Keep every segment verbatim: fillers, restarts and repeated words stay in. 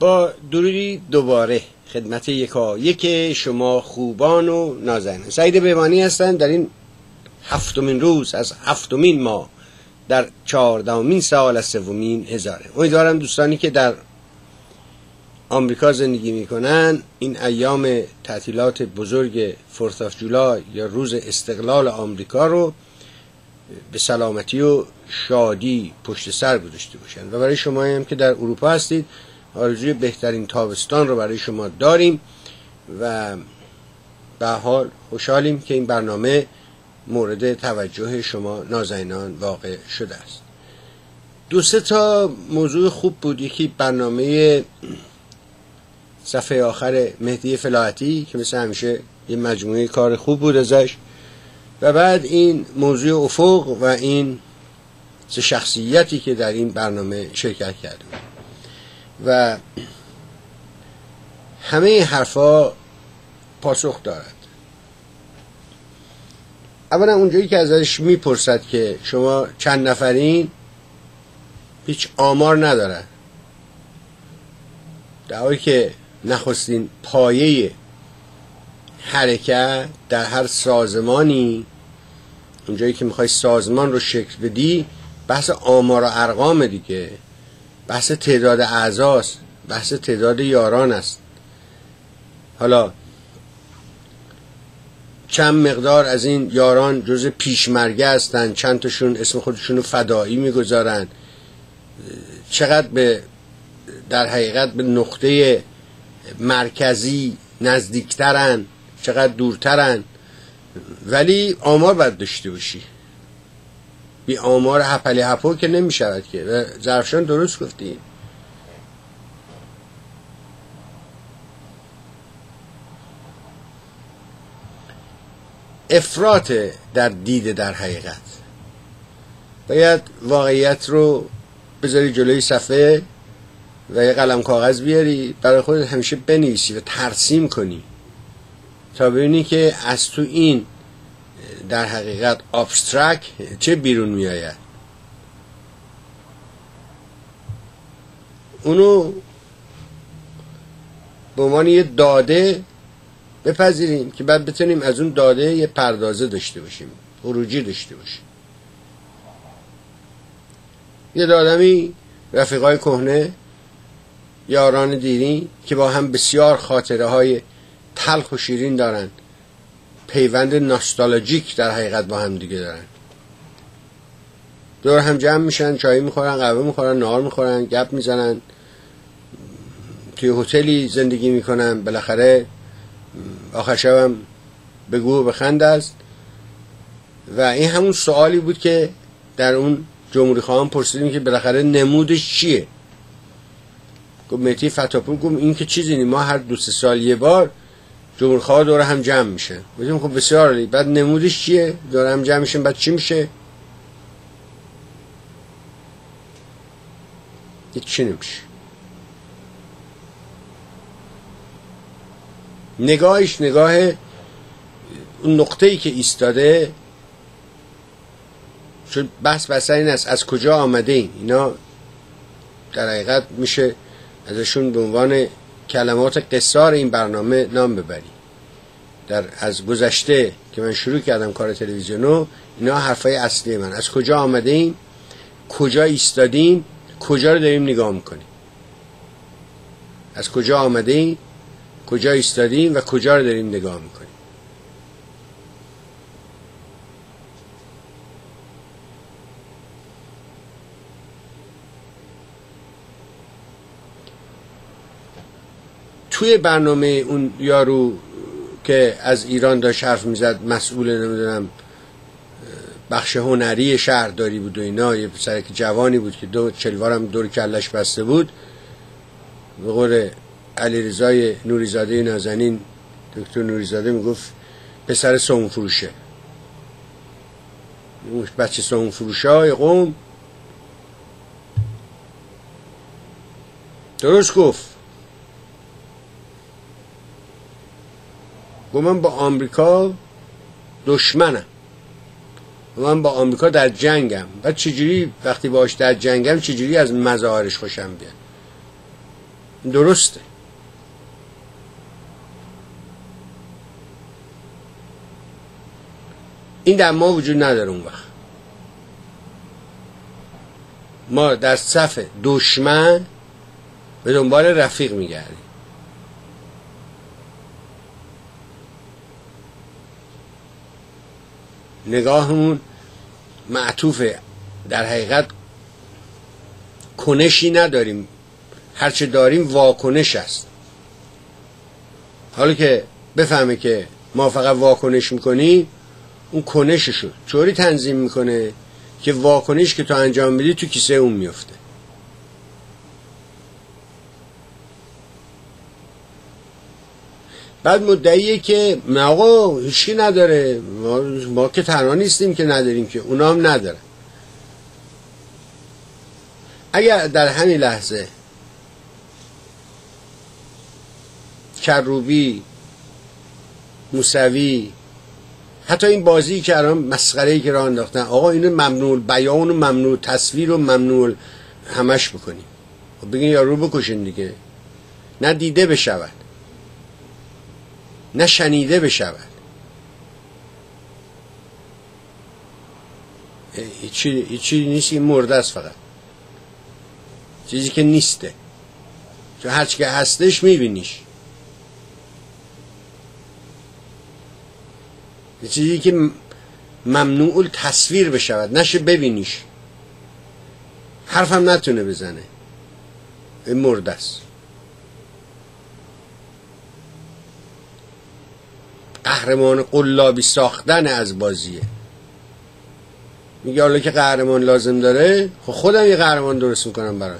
با درودی دوباره خدمت یکا یک شما خوبان و نازنین. سعید بهبانی هستند در این هفتمین روز از هفتمین ماه در چهاردهمین سال از سومین هزاره. امیدوارم دوستانی که در آمریکا زندگی میکنن این ایام تعطیلات بزرگ فورت آف جولای یا روز استقلال آمریکا رو به سلامتی و شادی پشت سر گذاشته باشن و برای شما هم که در اروپا هستید آرزوی بهترین تابستان رو برای شما داریم و به حال خوشحالیم که این برنامه مورد توجه شما نازنینان واقع شده است. دو سه تا موضوع خوب بود. یکی برنامه صفحه آخر مهدی فلاحتی که مثل همیشه یه مجموعه کار خوب بود ازش، و بعد این موضوع افق و این سه شخصیتی که در این برنامه شرکت کرده و همه حرفا پاسخ دارد. اولا اونجایی که ازش میپرسد که شما چند نفرین، هیچ آمار ندارد، در حالی که نخستین پایه حرکت در هر سازمانی، اونجایی که میخوای سازمان رو شکل بدی، بحث آمار و ارقام دیگه، بحث تعداد اعضاست، بحث تعداد یاران است. حالا چند مقدار از این یاران جز پیشمرگه هستن، چند تاشون اسم خودشون رو فدایی میگذارن، چقدر به در حقیقت به نقطه مرکزی نزدیکترن، چقدر دورترن. ولی آمار باید داشته باشی، بی آمار هپلی هپو که نمی شود که. و ظرفشان درست گفتی، افراط در دید در حقیقت. باید واقعیت رو بذاری جلوی صفحه و یه قلم کاغذ بیاری برای خودت همیشه بنویسی و ترسیم کنی تا ببینی که از تو این در حقیقت ابسترکت چه بیرون می آید. اونو به عنوان یه داده بپذیریم که بعد بتونیم از اون داده یه پردازه داشته باشیم، خروجی داشته باشیم. یه آدمی رفیقای کهنه، یاران دیری که با هم بسیار خاطره های تلخ و شیرین دارن، پیوند نوستالژیک در حقیقت با هم دیگه دارن، دور هم جمع میشن، چای میخورن، قهوه میخورن، نهار میخورن، گپ میزنن، توی هتلی زندگی میکنن، بالاخره آخر شب هم بگو و بخند است. و این همون سوالی بود که در اون جمهوری خواهان پرسیدیم که بالاخره نمودش چیه. گفت مهدی فتاپور، گفت این که چیزی نیم، ما هر دو سه سال یه بار جمهوری خواه دور هم جمع میشه. گفتیم خب بسیار عالی، بعد نمودش چیه؟ دور هم جمع میشن بعد چی میشه؟ هیچ چی نمیشه. نگاهش نگاه اون نقطه‌ای که ایستاده، چون بحث بحث این است از کجا آمده این اینا در حقیقت میشه ازشون به عنوان کلمات قصار این برنامه نام ببری. در از گذشته که من شروع کردم کار تلویزیونو، اینا حرفای اصلی من، از کجا آمده این، کجا ایستادیم، کجا رو داریم نگاه میکنیم. از کجا آمده این، کجا ایستادیم و کجا رو داریم نگاه میکنیم. توی برنامه اون یارو که از ایران داشت حرف میزد، مسئول نمیدونم بخش هنری شهرداری بود و اینا، یه پسر که جوانی بود که دو چلوارم دور کلش بسته بود، به قول علیرضای نوریزاده نازنین، دکتر نوریزاده میگفت پسر سوم فروشه، بچه سوم فروشه های قوم. درست گفت. گفت من با آمریکا دشمنم، من با آمریکا در جنگم. بعد چجوری وقتی باش در جنگم چجوری از مظاهرش خوشم بیاد؟ درسته. این در ما وجود نداره. اون وقت ما در صف دشمن به دنبال رفیق میگردیم. نگاهمون معطوف، در حقیقت کنشی نداریم، هرچه داریم واکنش است. حالا که بفهمه که ما فقط واکنش میکنیم، اون کنششو چوری تنظیم میکنه که واکنش که تو انجام میدی تو کیسه اون میفته. بعد مدعیه که آقا هیچکی نداره، ما, ما که تنها نیستیم که نداریم، که اونا هم ندارن. اگر در همین لحظه کروبی، موسوی، حتی این بازی که الان مسخره‌ای که راه انداختن، آقا اینو ممنوع بیان و ممنوع تصویر و ممنوع همش بکنیم، خب بگین یارو بکشین دیگه، نه دیده بشود نه شنیده بشود. هیچی هیچی نیست، این مرده است، فقط چیزی که نیسته، چون هرچی که هستش میبینیش. چیزی که ممنوع تصویر بشود، نشه ببینیش، حرفم نتونه بزنه، این مرده است. قهرمان قلابی ساختن از بازیه. میگه حالا که قهرمان لازم داره، خب خودم یه قهرمان درست میکنم براش.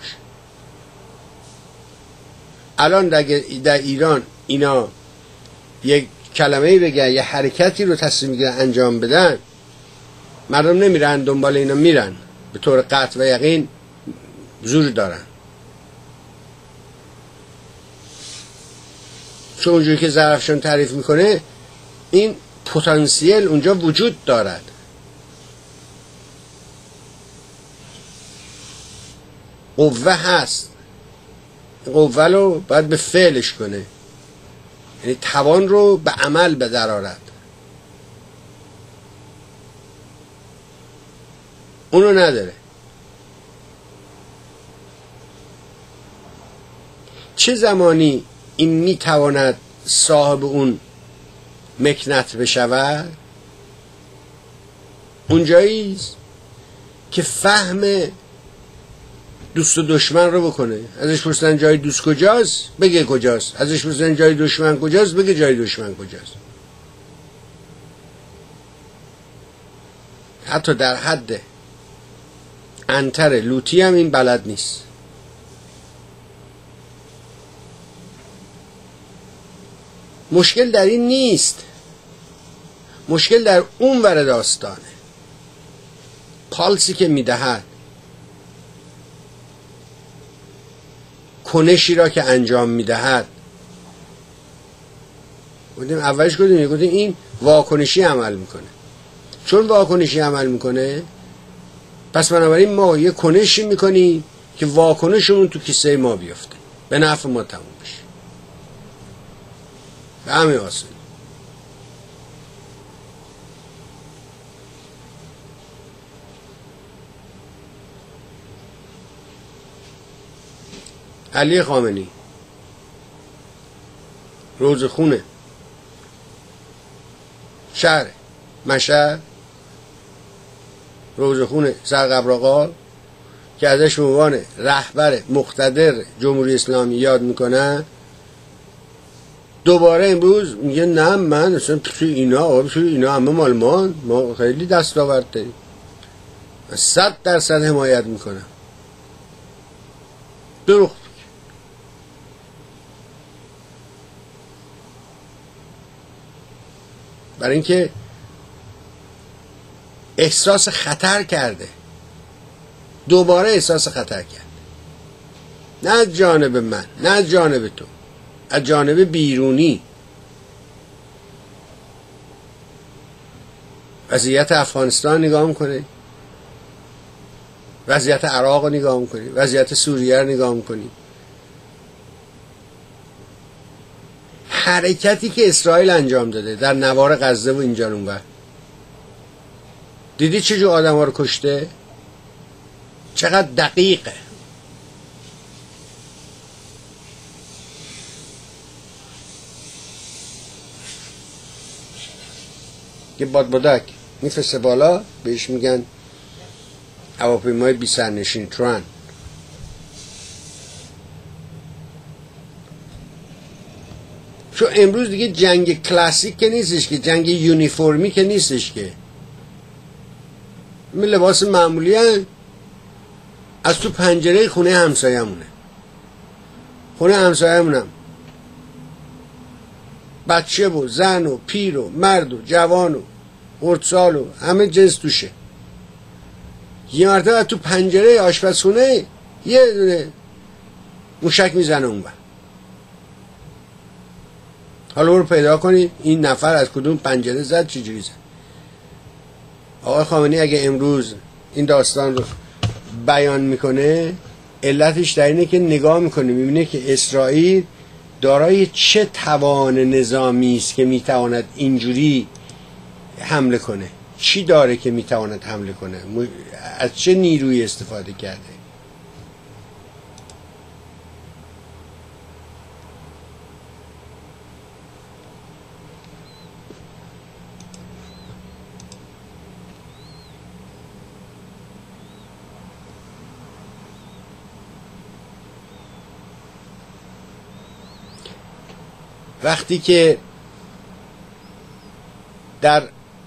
الان در ایران اینا یک کلمه‌ای بگن، یه حرکتی رو تصمیم میگیرن انجام بدن، مردم نمیرن دنبال اینا، میرن به طور قطع و یقین زور دارن. چون اونجوری که ظرفشان تعریف میکنه، این پتانسیل اونجا وجود دارد. قوه هست، قوه رو باید به فعلش کنه، یعنی توان رو به عمل بدرارد. اونو نداره. چه زمانی این میتواند صاحب اون مکنت بشود؟ اونجاییست که فهم دوست و دشمن رو بکنه. ازش پرسیدن جای دوست کجاست؟ بگه کجاست. ازش پرسیدن جای دشمن کجاست؟ بگه جای دشمن کجاست. حتی در حد انتر لوتی هم این بلد نیست. مشکل در این نیست، مشکل در اون ور داستانه. پالسی که میدهد، کنشی را که انجام میدهد. گفتیم اولش گفتیم گفتیم این واکنشی عمل میکنه. چون واکنشی عمل میکنه، پس بنابراین ما یه کنشی میکنیم که واکنشمون تو کیسه ما بیفته، به نفع ما تموم بشه. به همین آسان. علی خامنه‌ای، روزخونه، شهر مشهد، روزخونه سرقبرآقا که ازش به عنوان رهبر مقتدر جمهوری اسلامی یاد میکنن، دوباره امروز میگه نه من اصلا توی اینا توی اینا همه مال ما، ما خیلی دستاورد داریم، صد درصد حمایت میکنم. دروغ. برای اینکه احساس خطر کرده، دوباره احساس خطر کرده، نه از جانب من، نه از جانب تو، از جانب بیرونی. وضعیت افغانستان نگاه میکنه، وضعیت عراق رو نگاه میکنی، وضعیت سوریه رو نگاه میکنی، حرکتی که اسرائیل انجام داده در نوار غزه و اینجا اونور، دیدی چجور آدم ها رو کشته؟ چقدر دقیقه. یه بادبادک میفرسته بالا، بهش میگن هواپیمای بی سرنشین تران. چون امروز دیگه جنگ کلاسیک که نیستش، که جنگ یونیفرمی که نیستش، که می لباس معمولی هن. از تو پنجره خونه همسایه‌مونه، خونه همسایه‌مونم بچه و زن و پیر و مرد و جوان و خردسال و همه جنس توشه. یه مرتبه تو پنجره آشپزخونه یه دونه موشک میزنه اون بر. حالا برو پیدا کنید این نفر از کدوم پنجره زد، چجوری زد. آقای خامنه‌ای اگه امروز این داستان رو بیان میکنه، علتش در اینه که نگاه میکنه میبینه که اسرائیل دارای چه توان نظامی است که میتواند اینجوری حمله کنه. چی داره که میتواند حمله کنه؟ از چه نیروی استفاده کرده؟ وقتی که در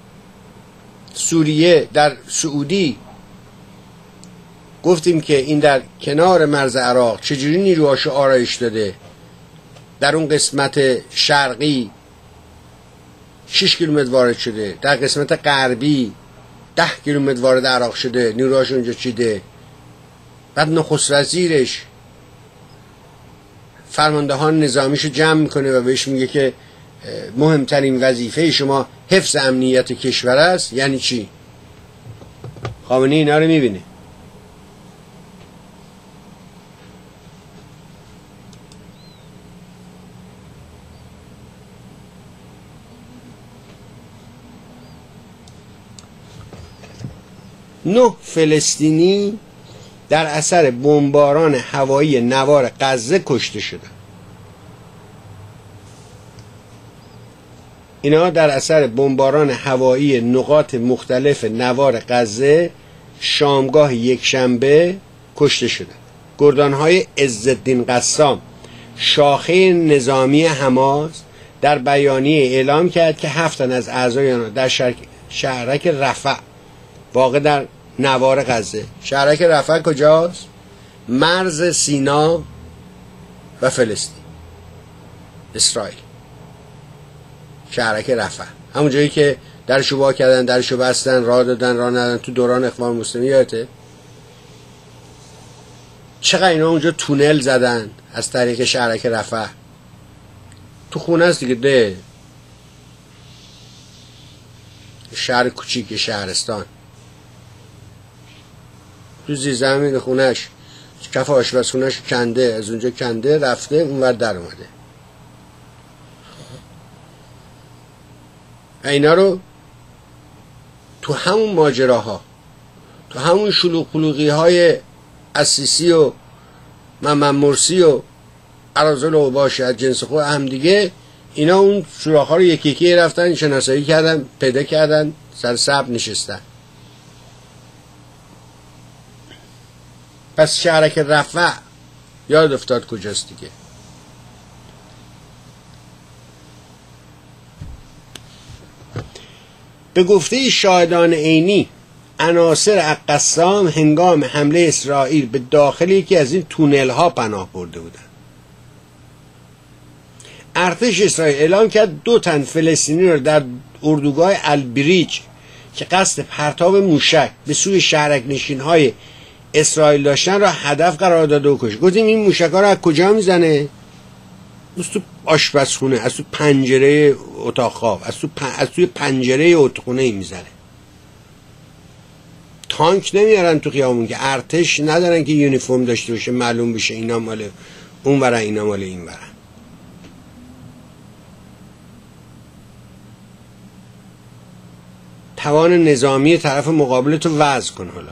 سوریه، در سعودی گفتیم که این در کنار مرز عراق چجوری نیروهاشو آرایش داده، در اون قسمت شرقی شش کیلومتر وارد شده، در قسمت غربی ده کیلومتر وارد عراق شده، نیروهاشو اونجا چیده. بعد نخست وزیرش فرماندهان نظامیشو جمع میکنه و بهش میگه که مهمترین وظیفه شما حفظ امنیت کشور است. یعنی چی؟ خامنه‌ای اینا رو میبینه. نه فلسطینی در اثر بمباران هوایی نوار غزه کشته شدند. اینا در اثر بمباران هوایی نقاط مختلف نوار غزه شامگاه یک شنبه کشته شدند. گردانهای عزالدین قسام، شاخه نظامی حماس، در بیانیه اعلام کرد که هفت تن از اعضای آنها در شهرک رفح واقع در نوار غزه. شهرک رفح کجاست؟ مرز سینا و فلسطین، اسرائیل. شهرک رفح همون جایی که درشو وا کردن، درشو بستن، راه دادن، راه ندادن تو دوران اخوان المسلمین. یادته چقدر اینا اونجا تونل زدن از طریق شهرک رفح؟ تو خونه است دیگه، ده شهر کوچیک شهرستان، تو زیر زمین خونش کف آشپزخونه‌اش کنده، از اونجا کنده رفته اونور در اومده. اینا رو تو همون ماجراها، تو همون شلوغ قلوغی های السیسی و محمد مرسی و اراذل و اوباش از جنس خود هم دیگه، اینا اون سوراخ‌ها رو یکی یکی رفتن شناسایی کردن، پیدا کردن، سر سبب نشستن. پس شهرک رفح یاد افتاد کجاست دیگه. به گفته شاهدان عینی، عناصر قسام هنگام حمله اسرائیل به داخل یکی از این تونل ها پناه برده بودند. ارتش اسرائیل اعلام کرد دو تن فلسطینی را در اردوگاه البریج که قصد پرتاب موشک به سوی شهرک نشین های اسرائیل داشتن را هدف قرار داده و کشت. گفتیم این موشک ها را از کجا میزنه؟ از تو آشپزخونه، از تو پنجره اتاق خواب، از تو پن... از توی پنجره اتاقخونه میزنه. تانک نمیارن تو خیابون، که ارتش ندارن که یونیفرم داشته باشه معلوم بشه اینا مال اون برن اینا مال این برن. توان نظامی طرف مقابل تو وضع کن. حالا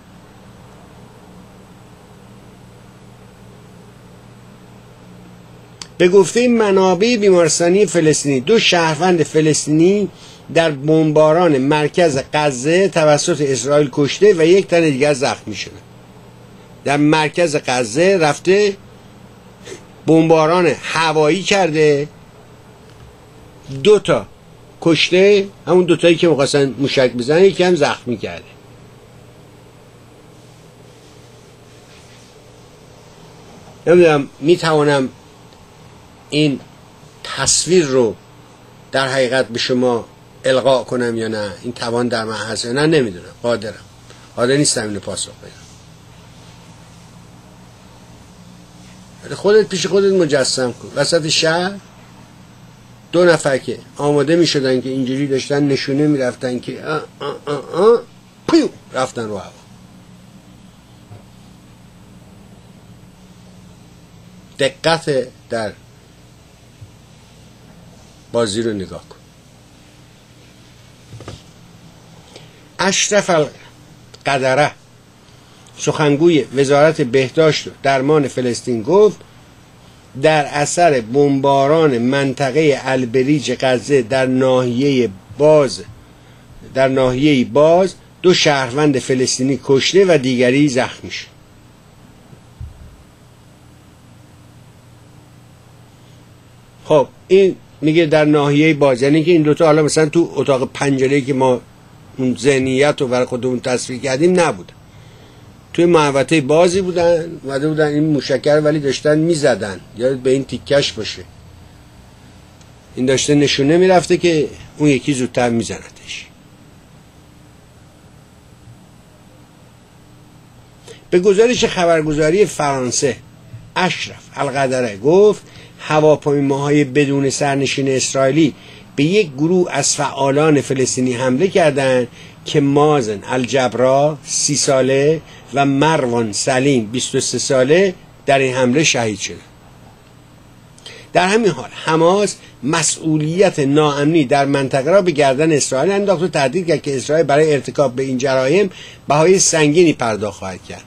به گفته منابع بیمارستانی فلسطینی دو شهروند فلسطینی در بمباران مرکز غزه توسط اسرائیل کشته و یک تن دیگر زخمی شده. در مرکز غزه رفته بمباران هوایی کرده، دو تا کشته، همون دوتایی که می‌خواستن موشک بزنن، یکی هم زخمی کرده. نمیدونم میتوانم این تصویر رو در حقیقت به شما القا کنم یا نه، این توان در من هست یا نه نمیدونم، قادرم قادر نیستم اینو پاسخ بدم. ولی خودت پیش خودت مجسم کن وسط شهر دو نفر که آماده می شدن که اینجوری داشتن نشونه می رفتن که آه آه آه آه پیو رفتن رو هوا. دقت در بازی رو نگاه کن. اشرف القدره سخنگوی وزارت بهداشت و درمان فلسطین گفت در اثر بمباران منطقه البریج غزه در ناحیه باز در ناحیه باز دو شهروند فلسطینی کشته و دیگری زخمی شد. خب این میگه در ناحیه باز، یعنی که این دوتا حالا مثلا تو اتاق پنجره‌ای که ما اون ذهنیت رو برای خودمون تصویر کردیم نبود، توی محوطه بازی بودن، اومده بودن این موشکر ولی داشتن میزدن. یاد به این تیکش باشه، این داشته نشونه میرفته که اون یکی زودتر میزندش. به گزارش خبرگزاری فرانسه اشرف القدره گفت هواپیماهای بدون سرنشین اسرائیلی به یک گروه از فعالان فلسطینی حمله کردند که مازن الجبرا سی ساله و مروان سلیم بیست و سه ساله در این حمله شهید شدند. در همین حال حماس مسئولیت ناامنی در منطقه را به گردن اسرائیل انداخت و تهدید کرد که اسرائیل برای ارتکاب به این جرایم بهای سنگینی پرداخت خواهد کرد.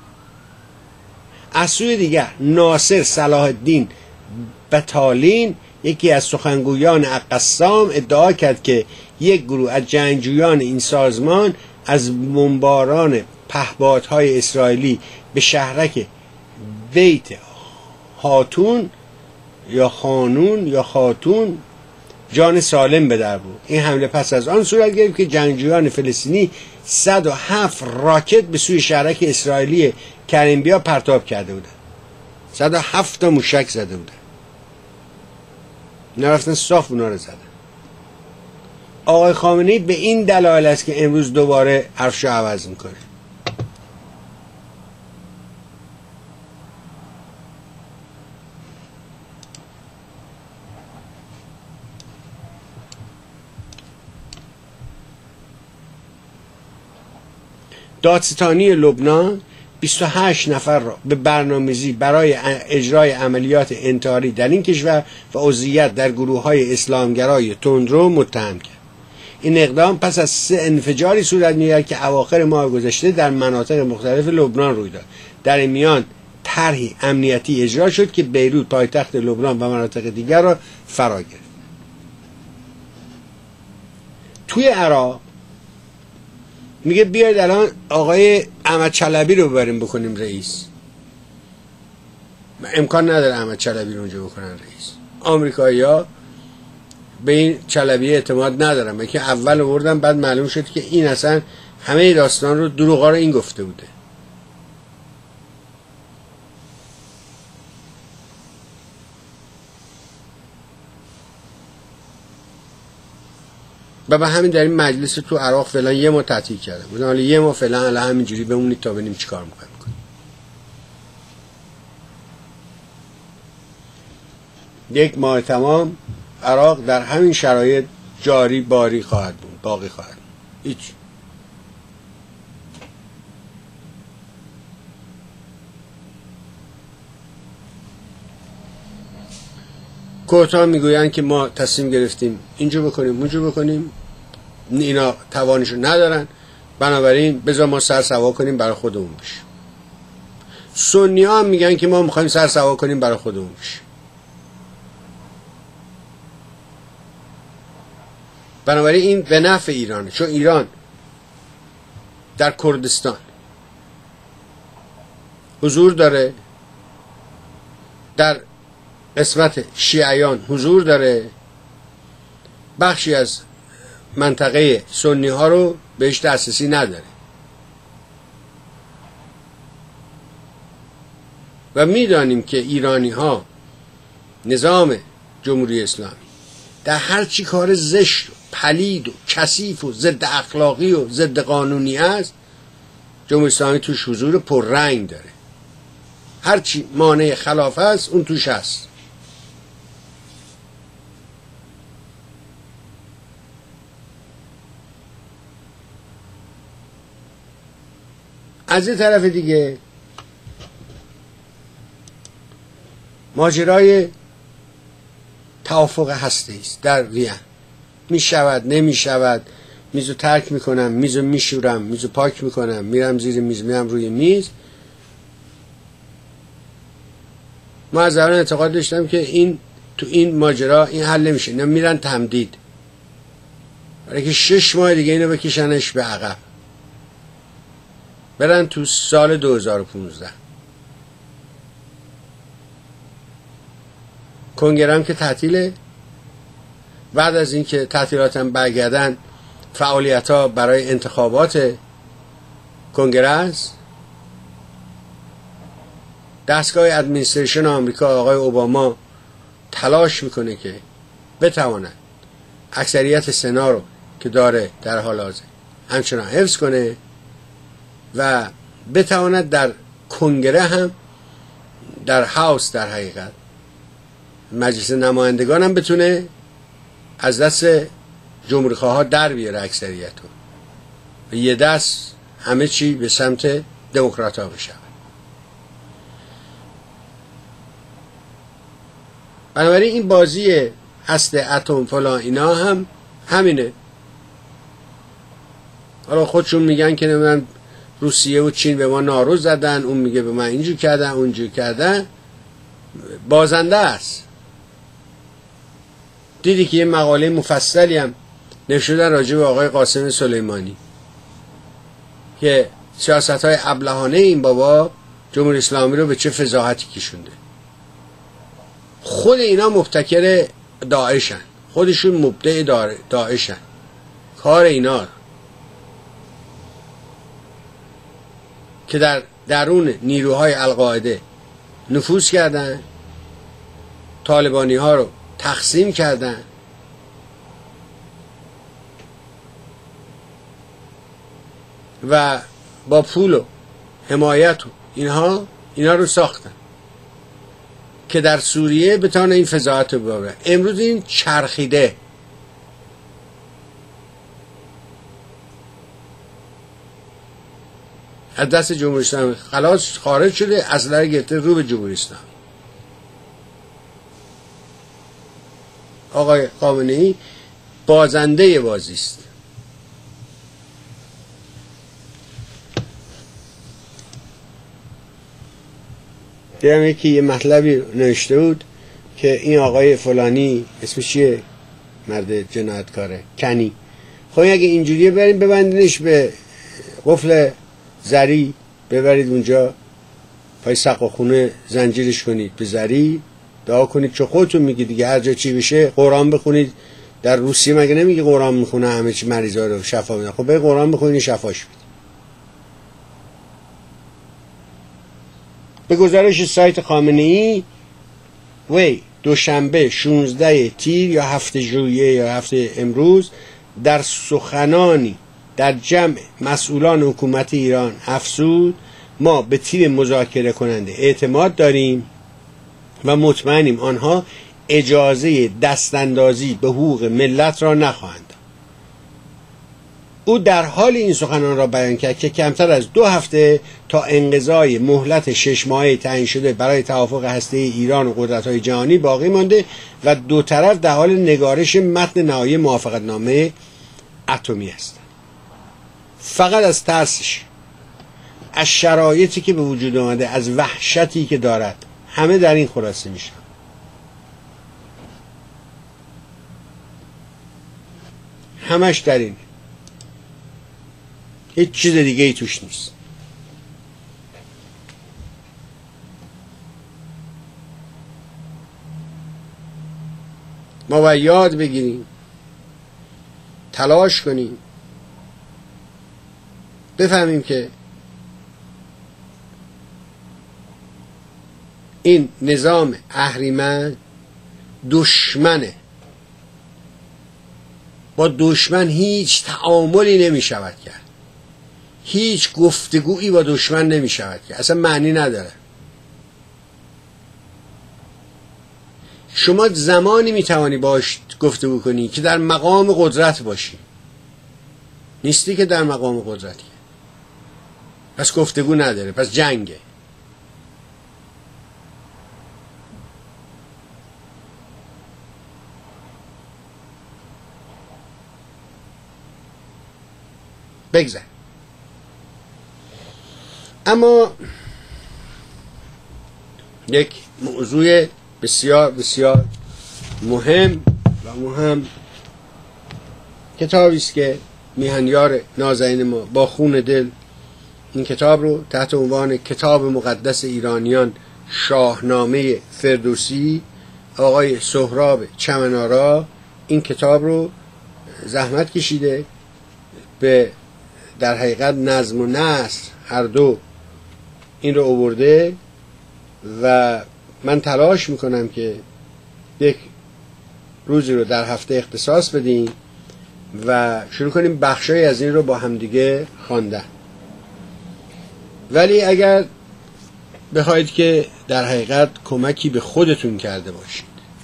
از سوی دیگر ناصر صلاح الدین بتالین یکی از سخنگویان القسام ادعا کرد که یک گروه از جنگجویان این سازمان از بمباران پهپادهای اسرائیلی به شهرک بیت هاتون یا خانون یا خاتون جان سالم به در بود. این حمله پس از آن صورت گرفت که جنگجویان فلسطینی صد و هفت راکت به سوی شهرک اسرائیلی کریم پرتاب کرده بودند. صد و هفت تا موشک زده بودند. نرفتن صاف اونا رو زدن. آقای خامنه‌ای به این دلایل است که امروز دوباره حرفشو عوض میکنه. دادستانی لبنان بیست و هشت نفر را به برنامه‌ریزی برای اجرای عملیات انتحاری در این کشور و عضویت در گروه‌های اسلامگرای تندرو متهم کرد. این اقدام پس از سه انفجاری صورت می‌گیرد که اواخر ماه گذشته در مناطق مختلف لبنان روی داد. در این میان طرحی امنیتی اجرا شد که بیروت پایتخت لبنان و مناطق دیگر را فرا گرفت. توی عراق میگه بیاید الان آقای احمد چلبی رو ببریم بکنیم رئیس. امکان نداره احمد چلبی رو اونجا بکنن رئیس. آمریکایی‌ها به این چلبی اعتماد ندارن، که اول آوردن بعد معلوم شد که این اصلا همه داستان رو دروغا رو این گفته بوده. و به همین در این مجلس تو عراق فعلا یه ما تعطیل کرده بودن، حالا یه ما فعلا حالا همینجوری بمونید تا ببینیم چیکار می‌کنیم. یک ماه تمام عراق در همین شرایط جاری باری خواهد بود، باقی خواهد بود. هیچ کوتا میگویند که ما تصمیم گرفتیم اینجا بکنیم اونجا بکنیم، اینا توانشو ندارن، بنابراین بذار ما سر سوا کنیم برای خودمون بشیم. سنی ها هم میگن که ما میخوایم سر سوا کنیم برای خودمون بشیم. بنابراین این به نفع ایرانه، چون ایران در کردستان حضور داره، در قسمت شیعیان حضور داره، بخشی از منطقه سنی ها رو بهش دسترسی نداره و میدانیم که ایرانی ها نظام جمهوری اسلامی در هر چی کار زشت و پلید و کثیف و ضد اخلاقی و ضد قانونی است، جمهوری اسلامی توش حضور پررنگ داره. هر چی مانع خلاف است اون توش هست. از این طرف دیگه ماجرای توافق هستی است در وین. می شود نمی شود، میزو ترک میکنم، میزو میشورم، میزو پاک میکنم، میرم زیر میز، میرم روی میز. ما از اول اعتقاد داشتم که این تو این ماجرا این حل نمیشه، اینا میرن تمدید، برای که شش ماه دیگه اینو بکشنش به عقب، برن تو سال دو هزار و پانزده. کنگره هم که تعطیله. بعد از اینکه تعطیلات هم برگردن، فعالیت ها برای انتخابات کنگره است. دستگاه ادمنستریشن آمریکا آقای اوباما تلاش میکنه که بتواند اکثریت سنا رو که داره در حال حاضر همچنان حفظ کنه و بتواند در کنگره هم، در هاوس در حقیقت مجلس نمایندگان هم بتونه از دست جمهوری خواها در بیاره اکثریت رو و یه دست همه چی به سمت دموکرات ها بشه. بنابراین این بازی هسته اتم فلان اینا هم همینه. حالا خودشون میگن که نمیدونم روسیه و چین به ما نارو زدن، اون میگه به من اینجور کردن اونجور کردن. بازنده است. دیدی که یه مقاله مفصلی هم نشده راجع به آقای قاسم سلیمانی که سیاست های ابلهانه این بابا جمهوری اسلامی رو به چه فضاحتی کشونده. خود اینا مبتکر داعشن، خودشون مبدع داعشن. کار اینا که در درون نیروهای القاعده نفوذ کردن، طالبانی ها رو تقسیم کردن و با پول و حمایت و اینها اینا رو ساختن که در سوریه بتونه این فضاحت رو ببره. امروز این چرخیده. از دست جمهوری اسلامی خلاص خارج شده، اصلا گرفته رو به جمهوری اسلامی. آقای خامنه‌ای بازنده بازی است. دیدم یکی یه مطلبی نوشته بود که این آقای فلانی اسمش چیه؟ مرد جنایتکاره، کنی. خب اگه اینجوریه بریم ببندینش به قفل زری، ببرید اونجا پای سقا خونه زنجیرش کنید به زری، دعا کنید چه خودتون میگی دیگه، هر جا چی بشه قرآن بخونید. در روسیه مگه نمیگه قرآن میخونه همه چی مریضا رو شفا میده؟ خب به قرآن بخونید شفاش بید. به گزارش سایت خامنه‌ای وی دوشنبه شانزده تیر یا هفته ژوئیه یا هفته امروز در سخنانی در جمع مسئولان حکومت ایران افزود ما به تیم مذاکره کننده اعتماد داریم و مطمئنیم آنها اجازه دستاندازی به حقوق ملت را نخواهند. او در حال این سخنان را بیان کرد که کمتر از دو هفته تا انقضای مهلت شش ماهه تعیین شده برای توافق هسته ایران و قدرت‌های جهانی باقی مانده و دو طرف در حال نگارش متن نهایی موافقتنامه اتمی هستن. فقط از ترسش، از شرایطی که به وجود آمده، از وحشتی که دارد، همه در این خلاصه میشن. همش در این، هیچ چیز دیگه ای توش نیست. ما باید یاد بگیریم، تلاش کنیم، بفهمیم که این نظام اهریمن دشمنه. با دشمن هیچ تعاملی نمی شود کرد، هیچ گفتگویی با دشمن نمی شود کرد، اصلا معنی نداره. شما زمانی می توانی باش گفتگو کنی که در مقام قدرت باشی، نیستی که در مقام قدرتی، پس گفتگو نداره، پس جنگه. بگذار. اما یک موضوع بسیار بسیار مهم و مهم کتابی است که میهنیار نازنین ما با خون دل این کتاب رو تحت عنوان کتاب مقدس ایرانیان شاهنامه فردوسی، آقای سهراب چمن‌آرا این کتاب رو زحمت کشیده، به در حقیقت نظم و نثر هر دو این رو آورده و من تلاش میکنم که یک روزی رو در هفته اختصاص بدیم و شروع کنیم بخشای از این رو با همدیگه خواندن. ولی اگر بخواید که در حقیقت کمکی به خودتون کرده باشید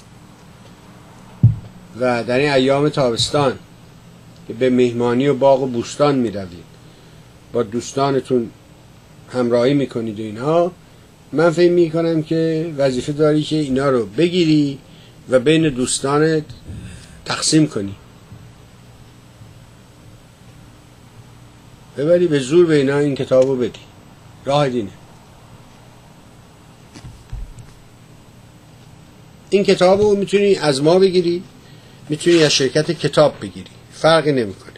و در این ایام تابستان که به مهمانی و باغ و بوستان می روید، با دوستانتون همراهی می کنید و اینها، من فکر می کنم که وظیفه داری که اینا رو بگیری و بین دوستانت تقسیم کنی، ببری به زور به اینا این کتاب رو بدی. راه دینه. این کتاب رو میتونی از ما بگیری، میتونی از شرکت کتاب بگیری، فرقی نمیکنه.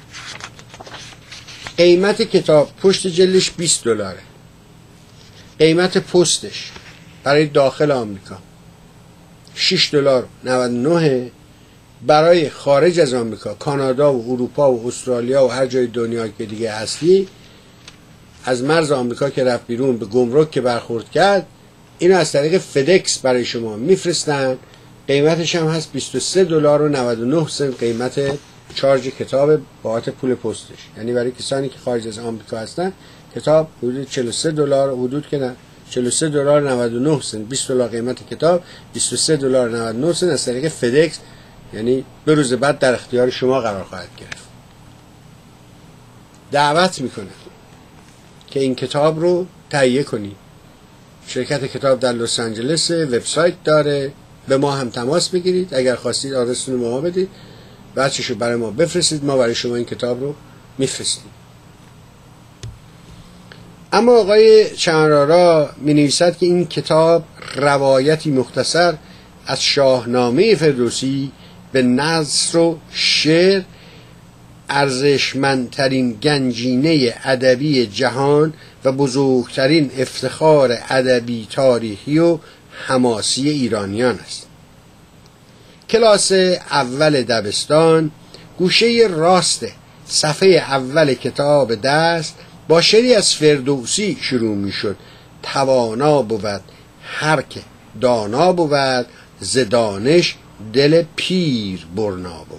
قیمت کتاب پشت جلدش بیست دلاره. قیمت پستش برای داخل آمریکا شش دلار و نود و نه، برای خارج از آمریکا، کانادا و اروپا و استرالیا و هر جای دنیا که دیگه هستی، از مرز آمریکا که رفت بیرون به گمرک که برخورد کرد، اینو از طریق فدکس برای شما میفرستن. قیمتش هم هست بیست و سه دلار و نود و نه سنت قیمت چارج کتاب بابت پول پستش. یعنی برای کسانی که خارج از آمریکا هستن کتاب حدود چهل و سه دلار، حدود که نه چهل و سه دلار و نود و نه سنت، بیست دلار قیمت کتاب، بیست و سه دلار و نود و نه سنت از طریق فدکس، یعنی به روز بعد در اختیار شما قرار خواهد گرفت. دعوت میکنم که این کتاب رو تهیه کنید. شرکت کتاب در لس آنجلس، وبسایت داره، به ما هم تماس بگیرید، اگر خواستید آدرستون رو به ما بدید، بچه‌شو برای ما بفرستید، ما برای شما این کتاب رو میفرستیم. اما آقای چمن‌آرا می نویسد که این کتاب روایتی مختصر از شاهنامه فردوسی به نثر و شعر، ارزشمندترین گنجینه ادبی جهان و بزرگترین افتخار ادبی تاریخی و حماسی ایرانیان است. کلاس اول دبستان، گوشه راست صفحه اول کتاب دست با شعری از فردوسی شروع می شد: توانا بود هر که دانا بود، ز دانش دل پیر برنا بود.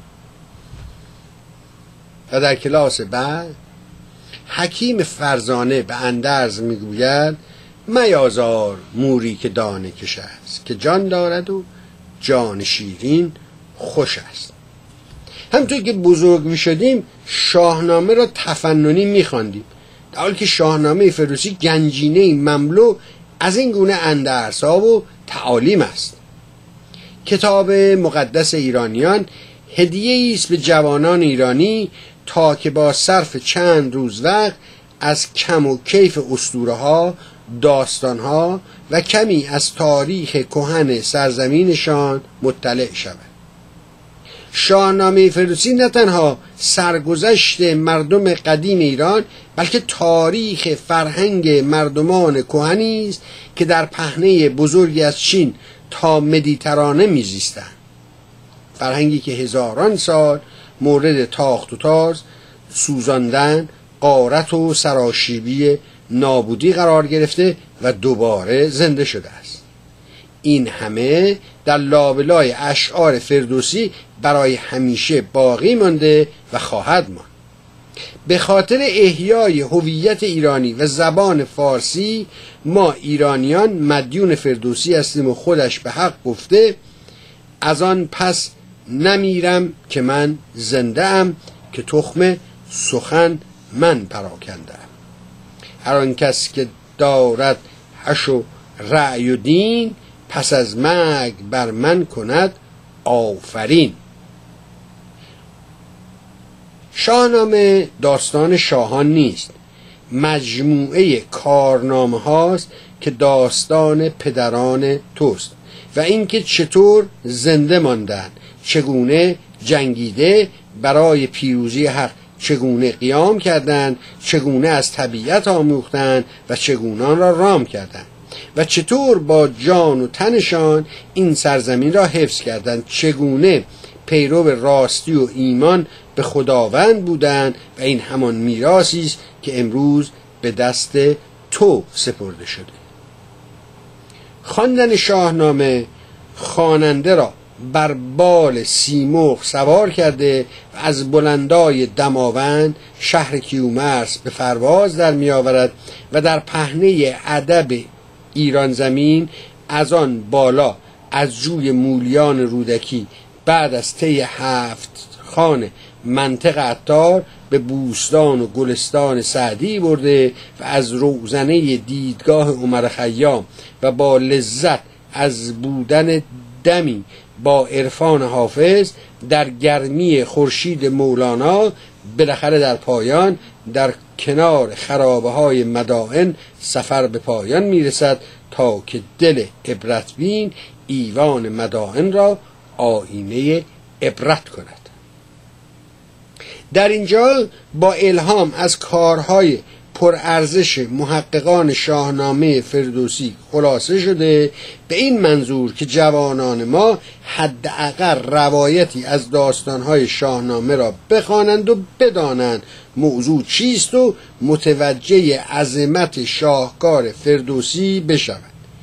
و در کلاس بعد حکیم فرزانه به اندرز می گوید: میازار موری که دانه کش است، که جان دارد و جان شیرین خوش است. همونطور که بزرگ می شدیم شاهنامه را تفننی می خواندیم، در حالی که شاهنامه فردوسی گنجینه مملو از این گونه اندرزها و تعالیم است. کتاب مقدس ایرانیان هدیه است به جوانان ایرانی تا که با صرف چند روز وقت از کم و کیف اسطوره‌ها، داستان‌ها و کمی از تاریخ کهن سرزمینشان مطلع شود. شاهنامه فردوسی نه تنها سرگذشت مردم قدیم ایران، بلکه تاریخ فرهنگ مردمان کهنی است که در پهنه بزرگی از چین تا مدیترانه میزیستند. فرهنگی که هزاران سال مورد تاخت و تاز، سوزاندن، غارت و سراشیبی نابودی قرار گرفته و دوباره زنده شده است. این همه در لابلای اشعار فردوسی برای همیشه باقی مانده و خواهد ماند. به خاطر احیای هویت ایرانی و زبان فارسی ما ایرانیان مدیون فردوسی هستیم و خودش به حق گفته از آن پس نمیرم که من زنده ام، که تخم سخن من پراکندم. هر آن کس که دارد هش و رأی و دین، پس از مرگ بر من کند آفرین. شاهنامه داستان شاهان نیست، مجموعه کارنامه هاست که داستان پدران توست و اینکه چطور زنده ماندن، چگونه جنگیده برای پیروزی حق، چگونه قیام کردند، چگونه از طبیعت آموختند و چگونه آن را رام کردند و چطور با جان و تنشان این سرزمین را حفظ کردند، چگونه پیرو راستی و ایمان به خداوند بودند و این همان میراثی است که امروز به دست تو سپرده شده. خواندن شاهنامه خواننده را بر بال سیمرغ سوار کرده و از بلندای دماوند شهر کیومرث به پرواز در می آورد و در پهنه ادب ایران زمین از آن بالا از جوی مولیان رودکی بعد از طی هفت خان منطق عطار به بوستان و گلستان سعدی برده و از روزنه دیدگاه عمر خیام و با لذت از بودن دمی با عرفان حافظ در گرمی خورشید مولانا بالاخره در پایان در کنار خرابه های مدائن سفر به پایان میرسد تا که دل عبرتبین ایوان مدائن را آینه عبرت کند. در اینجا با الهام از کارهای پرارزش محققان شاهنامه فردوسی خلاصه شده به این منظور که جوانان ما حداقل روایتی از داستانهای شاهنامه را بخوانند و بدانند موضوع چیست و متوجه عظمت شاهکار فردوسی بشوند.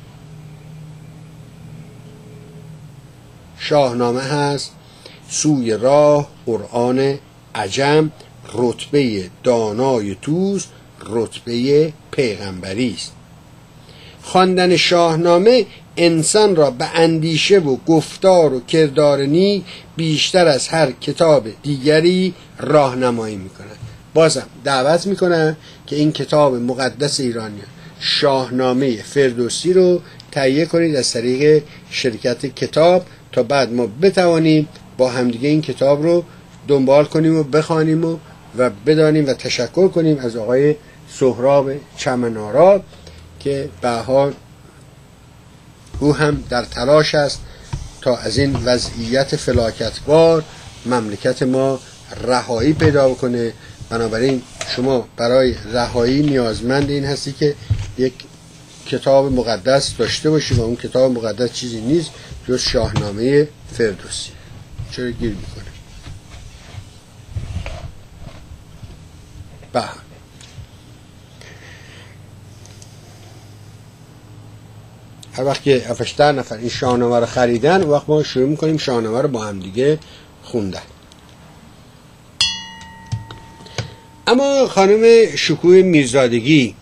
شاهنامه هست سوی راه قرآن عجم، رتبه دانای توس، رتبه پیغمبری است. خواندن شاهنامه انسان را به اندیشه و گفتار و کردار نیک بیشتر از هر کتاب دیگری راهنمایی می‌کند. بازم دعوت می‌کنم که این کتاب مقدس ایرانیان شاهنامه فردوسی رو تهیه کنید از طریق شرکت کتاب تا بعد ما بتوانیم با همدیگه این کتاب رو دنبال کنیم و بخوانیم و و بدانیم و تشکر کنیم از آقای سهراب چمن‌آرا که به هر حال او هم در تلاش است تا از این وضعیت فلاکتبار مملکت ما رهایی پیدا کنه. بنابراین شما برای رهایی نیازمند این هستی که یک کتاب مقدس داشته باشی و اون کتاب مقدس چیزی نیست جز شاهنامه فردوسی. چرا گیر میکنه؟ بله، هر وقت که هفتاد نفر این شاهنامه رو خریدن وقت ما شروع میکنیم شاهنامه رو با هم دیگه خوندن. اما خانم شکوه میرزادگی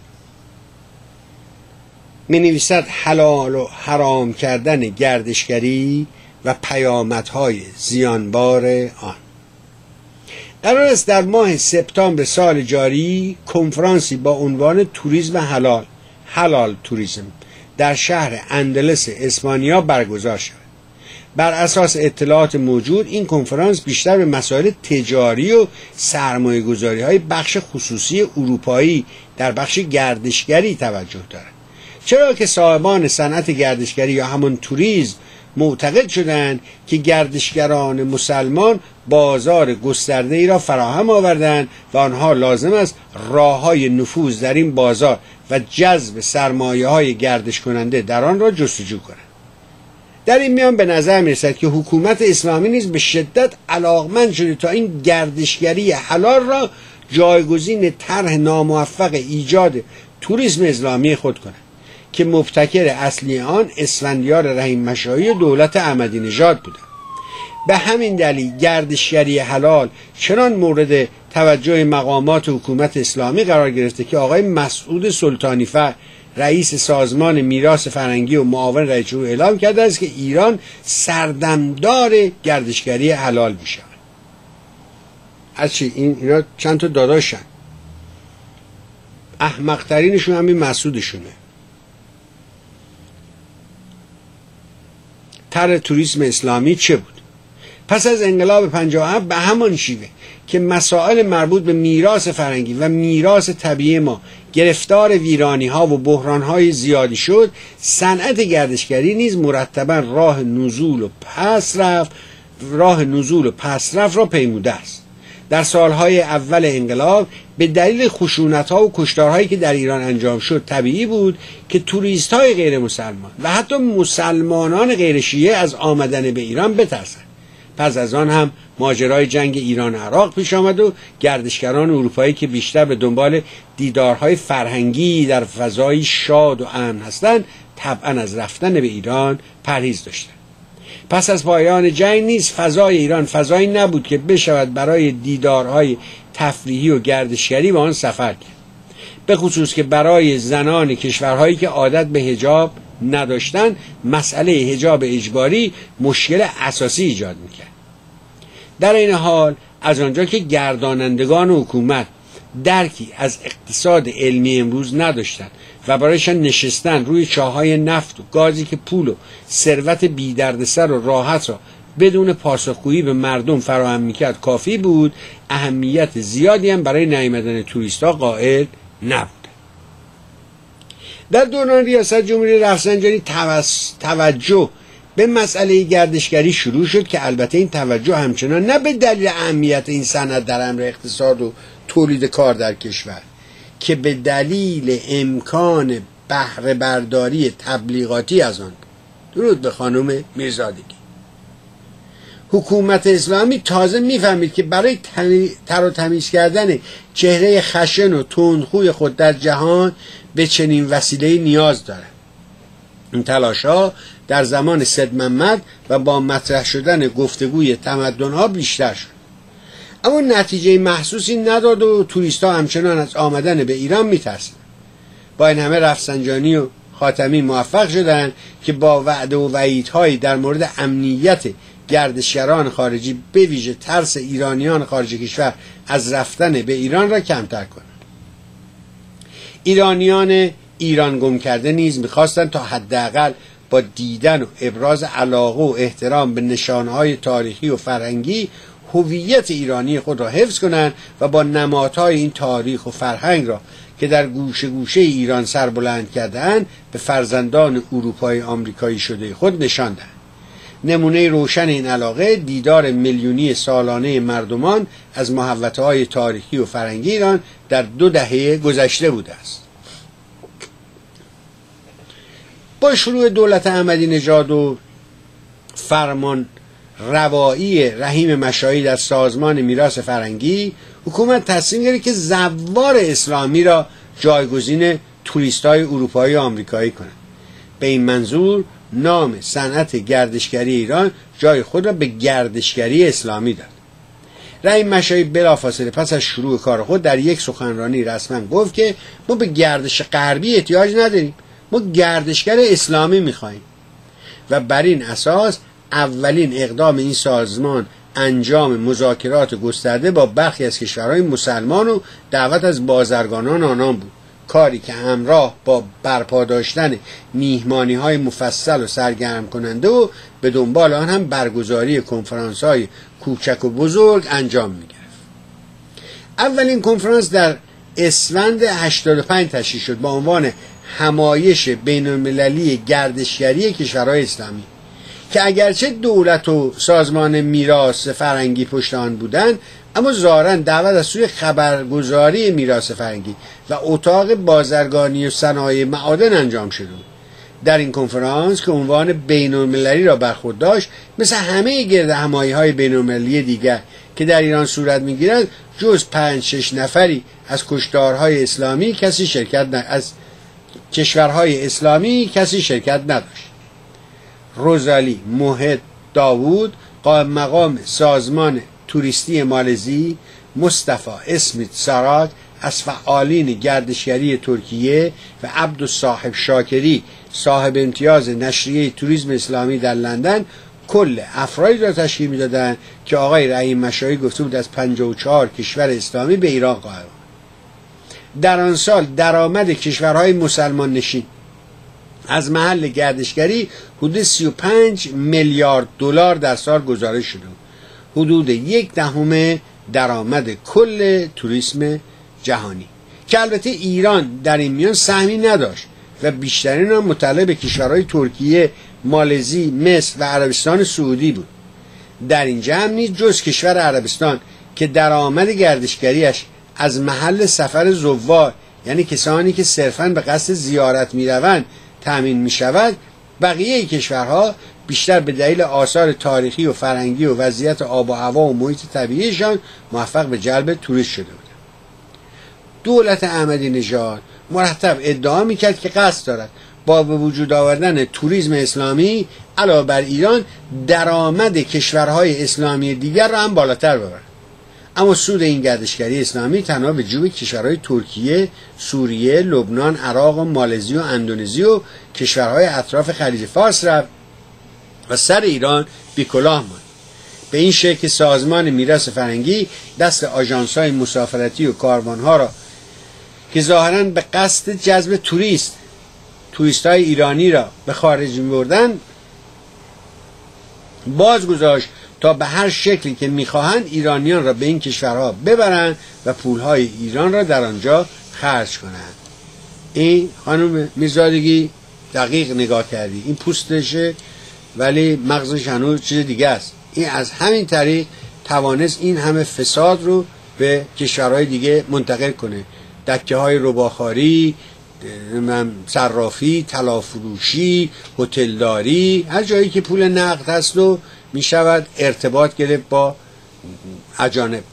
می نویسد حلال و حرام کردن گردشگری و پیامدهای زیانبار آن. قرار است در ماه سپتامبر سال جاری کنفرانسی با عنوان توریسم حلال حلال توریسم در شهر اندلس اسپانیا برگزار شود. بر اساس اطلاعات موجود این کنفرانس بیشتر به مسائل تجاری و سرمایه گذاری های بخش خصوصی اروپایی در بخش گردشگری توجه دارد، چرا که صاحبان صنعت گردشگری یا همون توریسم معتقد شدند که گردشگران مسلمان بازار گسترده ای را فراهم آوردند و آنها لازم است راه‌های نفوذ در این بازار و جذب سرمایه‌های گردش کننده در آن را جستجو کنند. در این میان به نظر می‌رسد که حکومت اسلامی نیز به شدت علاقمند شده تا این گردشگری حلال را جایگزین طرح ناموفق ایجاد توریسم اسلامی خود کند که مبتکر اصلی آن اسفندیار رحیم مشایی و دولت احمدی نژاد بودند. به همین دلیل گردشگری حلال چنان مورد توجه مقامات حکومت اسلامی قرار گرفته که آقای مسعود سلطانی فر رئیس سازمان میراث فرهنگی و معاون رئیس جمهور اعلام کرده است که ایران سردمدار گردشگری حلال می‌شود. از چی؟ این اینا چند تا داداشن، احمق ترینشون همین مسعودشونه. طرح توریسم اسلامی چه بود؟ پس از انقلاب پنجاه و هفت به همان شیوه که مسائل مربوط به میراث فرهنگی و میراث طبیعی ما گرفتار ویرانی ها و بحران های زیادی شد، صنعت گردشگری نیز مرتبا راه نزول و پس رفت راه نزول و پس رفت را پیموده است. در سالهای اول انقلاب به دلیل خشونت‌ها و کشتارهایی که در ایران انجام شد طبیعی بود که توریست‌های غیر مسلمان و حتی مسلمانان غیر شیعه از آمدن به ایران بترسند. پس از آن هم ماجرای جنگ ایران عراق پیش آمد و گردشگران اروپایی که بیشتر به دنبال دیدارهای فرهنگی در فضای شاد و امن هستند طبعا از رفتن به ایران پرهیز داشتند. پس از پایان جنگ نیز فضای ایران فضایی نبود که بشود برای دیدارهای تفریحی و گردشگری به آن سفر کرد، به خصوص که برای زنان کشورهایی که عادت به حجاب نداشتند مسئله حجاب اجباری مشکل اساسی ایجاد میکرد. در این حال از آنجا که گردانندگان و حکومت درکی از اقتصاد علمی امروز نداشتند و برایشان نشستن روی چاهای نفت و گازی که پول و ثروت بی دردسر و راحت را بدون پاسخگویی به مردم فراهم میکرد کافی بود، اهمیت زیادی هم برای نیامدن توریست‌ها قائل نبود. در دوران ریاست جمهوری رفسنجانی توجه به مسئله گردشگری شروع شد که البته این توجه همچنان نه به دلیل اهمیت این صنعت در امر اقتصاد و تولید کار در کشور که به دلیل امکان بهره برداری تبلیغاتی از آن. درود به خانم میرزادگی. حکومت اسلامی تازه میفهمید که برای تر و تمیز کردن چهره خشن و تندخوی خود در جهان به چنین وسیله‌ای نیاز دارد. این تلاش‌ها در زمان سید محمد و با مطرح شدن گفتگوی تمدن‌ها بیشتر شد، اما نتیجه محسوسی نداد و توریست‌ها همچنان از آمدن به ایران می‌ترسیدند. با این همه رفسنجانی و خاتمی موفق شدند که با وعده و وعیدهایی در مورد امنیت گردشگران خارجی به ویژه ترس ایرانیان خارج کشور از رفتن به ایران را کمتر کنند. ایرانیان ایران گم کرده نیز می‌خواستند تا حداقل با دیدن و ابراز علاقه و احترام به نشانه‌های تاریخی و فرهنگی هویت ایرانی خود را حفظ کنند و با نمادهای این تاریخ و فرهنگ را که در گوشه گوشه ایران سربلند کرده‌اند به فرزندان اروپایی آمریکایی شده خود نشان دهند. نمونه روشن این علاقه دیدار میلیونی سالانه مردمان از محوطه‌های تاریخی و فرهنگی ایران در دو دهه گذشته بوده است. با شروع دولت احمدی نژاد و فرمان روایی رحیم مشایی در سازمان میراث فرهنگی، حکومت تصمیم گرفت که زوار اسلامی را جایگزین توریست‌های اروپایی و آمریکایی کند. به این منظور نام صنعت گردشگری ایران جای خود را به گردشگری اسلامی داد. رحیم مشایی بلافاصله پس از شروع کار خود در یک سخنرانی رسما گفت که ما به گردش غربی احتیاج نداریم، ما گردشگر اسلامی می‌خوایم و بر این اساس اولین اقدام این سازمان انجام مذاکرات گسترده با برخی از کشورهای مسلمان و دعوت از بازرگانان آنان بود. کاری که همراه با برپا داشتن میهمانی های مفصل و سرگرم کننده و به دنبال آن هم برگزاری کنفرانس های کوچک و بزرگ انجام می گرفت. اولین کنفرانس در اسفند هشتاد و پنج تشکیل شد با عنوان همایش بین المللی گردشگری کشورهای اسلامی که اگرچه دولت و سازمان میراث فرهنگی پشت آن بودند، اما ظاهراً دعوت از سوی خبرگزاری میراث فرهنگی و اتاق بازرگانی و صنایع معادن انجام شده بود. در این کنفرانس که عنوان بین المللی را برخورد داشت، مثل همه گرد همایی های بین المللی دیگر که در ایران صورت میگیرد، جز پنج شش نفری از کشتارهای اسلامی کسی شرکت ن... از کشورهای اسلامی کسی شرکت نداشت. روزالی موحد داوود، قائم مقام سازمان توریستی مالزی، مصطفی اسمیت ساراک از فعالین گردشگری ترکیه و عبدالصاحب شاکری صاحب امتیاز نشریه توریسم اسلامی در لندن کل افرادی را تشکیل می‌دادند که آقای رحیم مشایی گفته بود از پنجاه و چهار کشور اسلامی به ایران قادم. در آن سال درآمد کشورهای مسلمان نشین از محل گردشگری حدود سی و پنج میلیارد دلار در سال گزارش شده، حدود یک دهم درآمد کل توریسم جهانی، که البته ایران در این میان سهمی نداشت و بیشترین آن متعلق به کشورهای ترکیه، مالزی، مصر و عربستان سعودی بود. در این جمع نیز جز کشور عربستان که درآمد گردشگریش از محل سفر زوار، یعنی کسانی که صرفاً به قصد زیارت میروند، تأمین می شود، بقیه کشورها بیشتر به دلیل آثار تاریخی و فرهنگی و وضعیت آب و هوا و محیط طبیعیشان موفق به جلب توریست شده بودند. دولت احمدی نژاد مرتب ادعا میکرد که قصد دارد با به وجود آوردن توریسم اسلامی علاوه بر ایران درآمد کشورهای اسلامی دیگر را هم بالاتر ببرد. اما سود این گردشگری اسلامی تنها به جیب کشورهای ترکیه، سوریه، لبنان، عراق و مالزی و اندونزی و کشورهای اطراف خلیج فارس رفت و سر ایران بیکلاه ماند. به این شکل سازمان میراث فرهنگی دست آژانس‌های مسافرتی و کاروان‌ها را که ظاهراً به قصد جذب توریست توریست‌های ایرانی را به خارج می‌بردند باز گذاشت تا به هر شکلی که می‌خواهند ایرانیان را به این کشورها ببرند و پول‌های ایران را در آنجا خرج کنند. این خانم میرزادگی دقیق نگاه کردی، این پوستشه ولی مغزش هنوز چیز دیگه است. این از همین طریق توانست این همه فساد رو به کشورهای دیگه منتقل کنه. دکه های رباخاری، صرافی، طلافروشی، هتلداری، هر جایی که پول نقد هست و می شود ارتباط گرفت با اجانب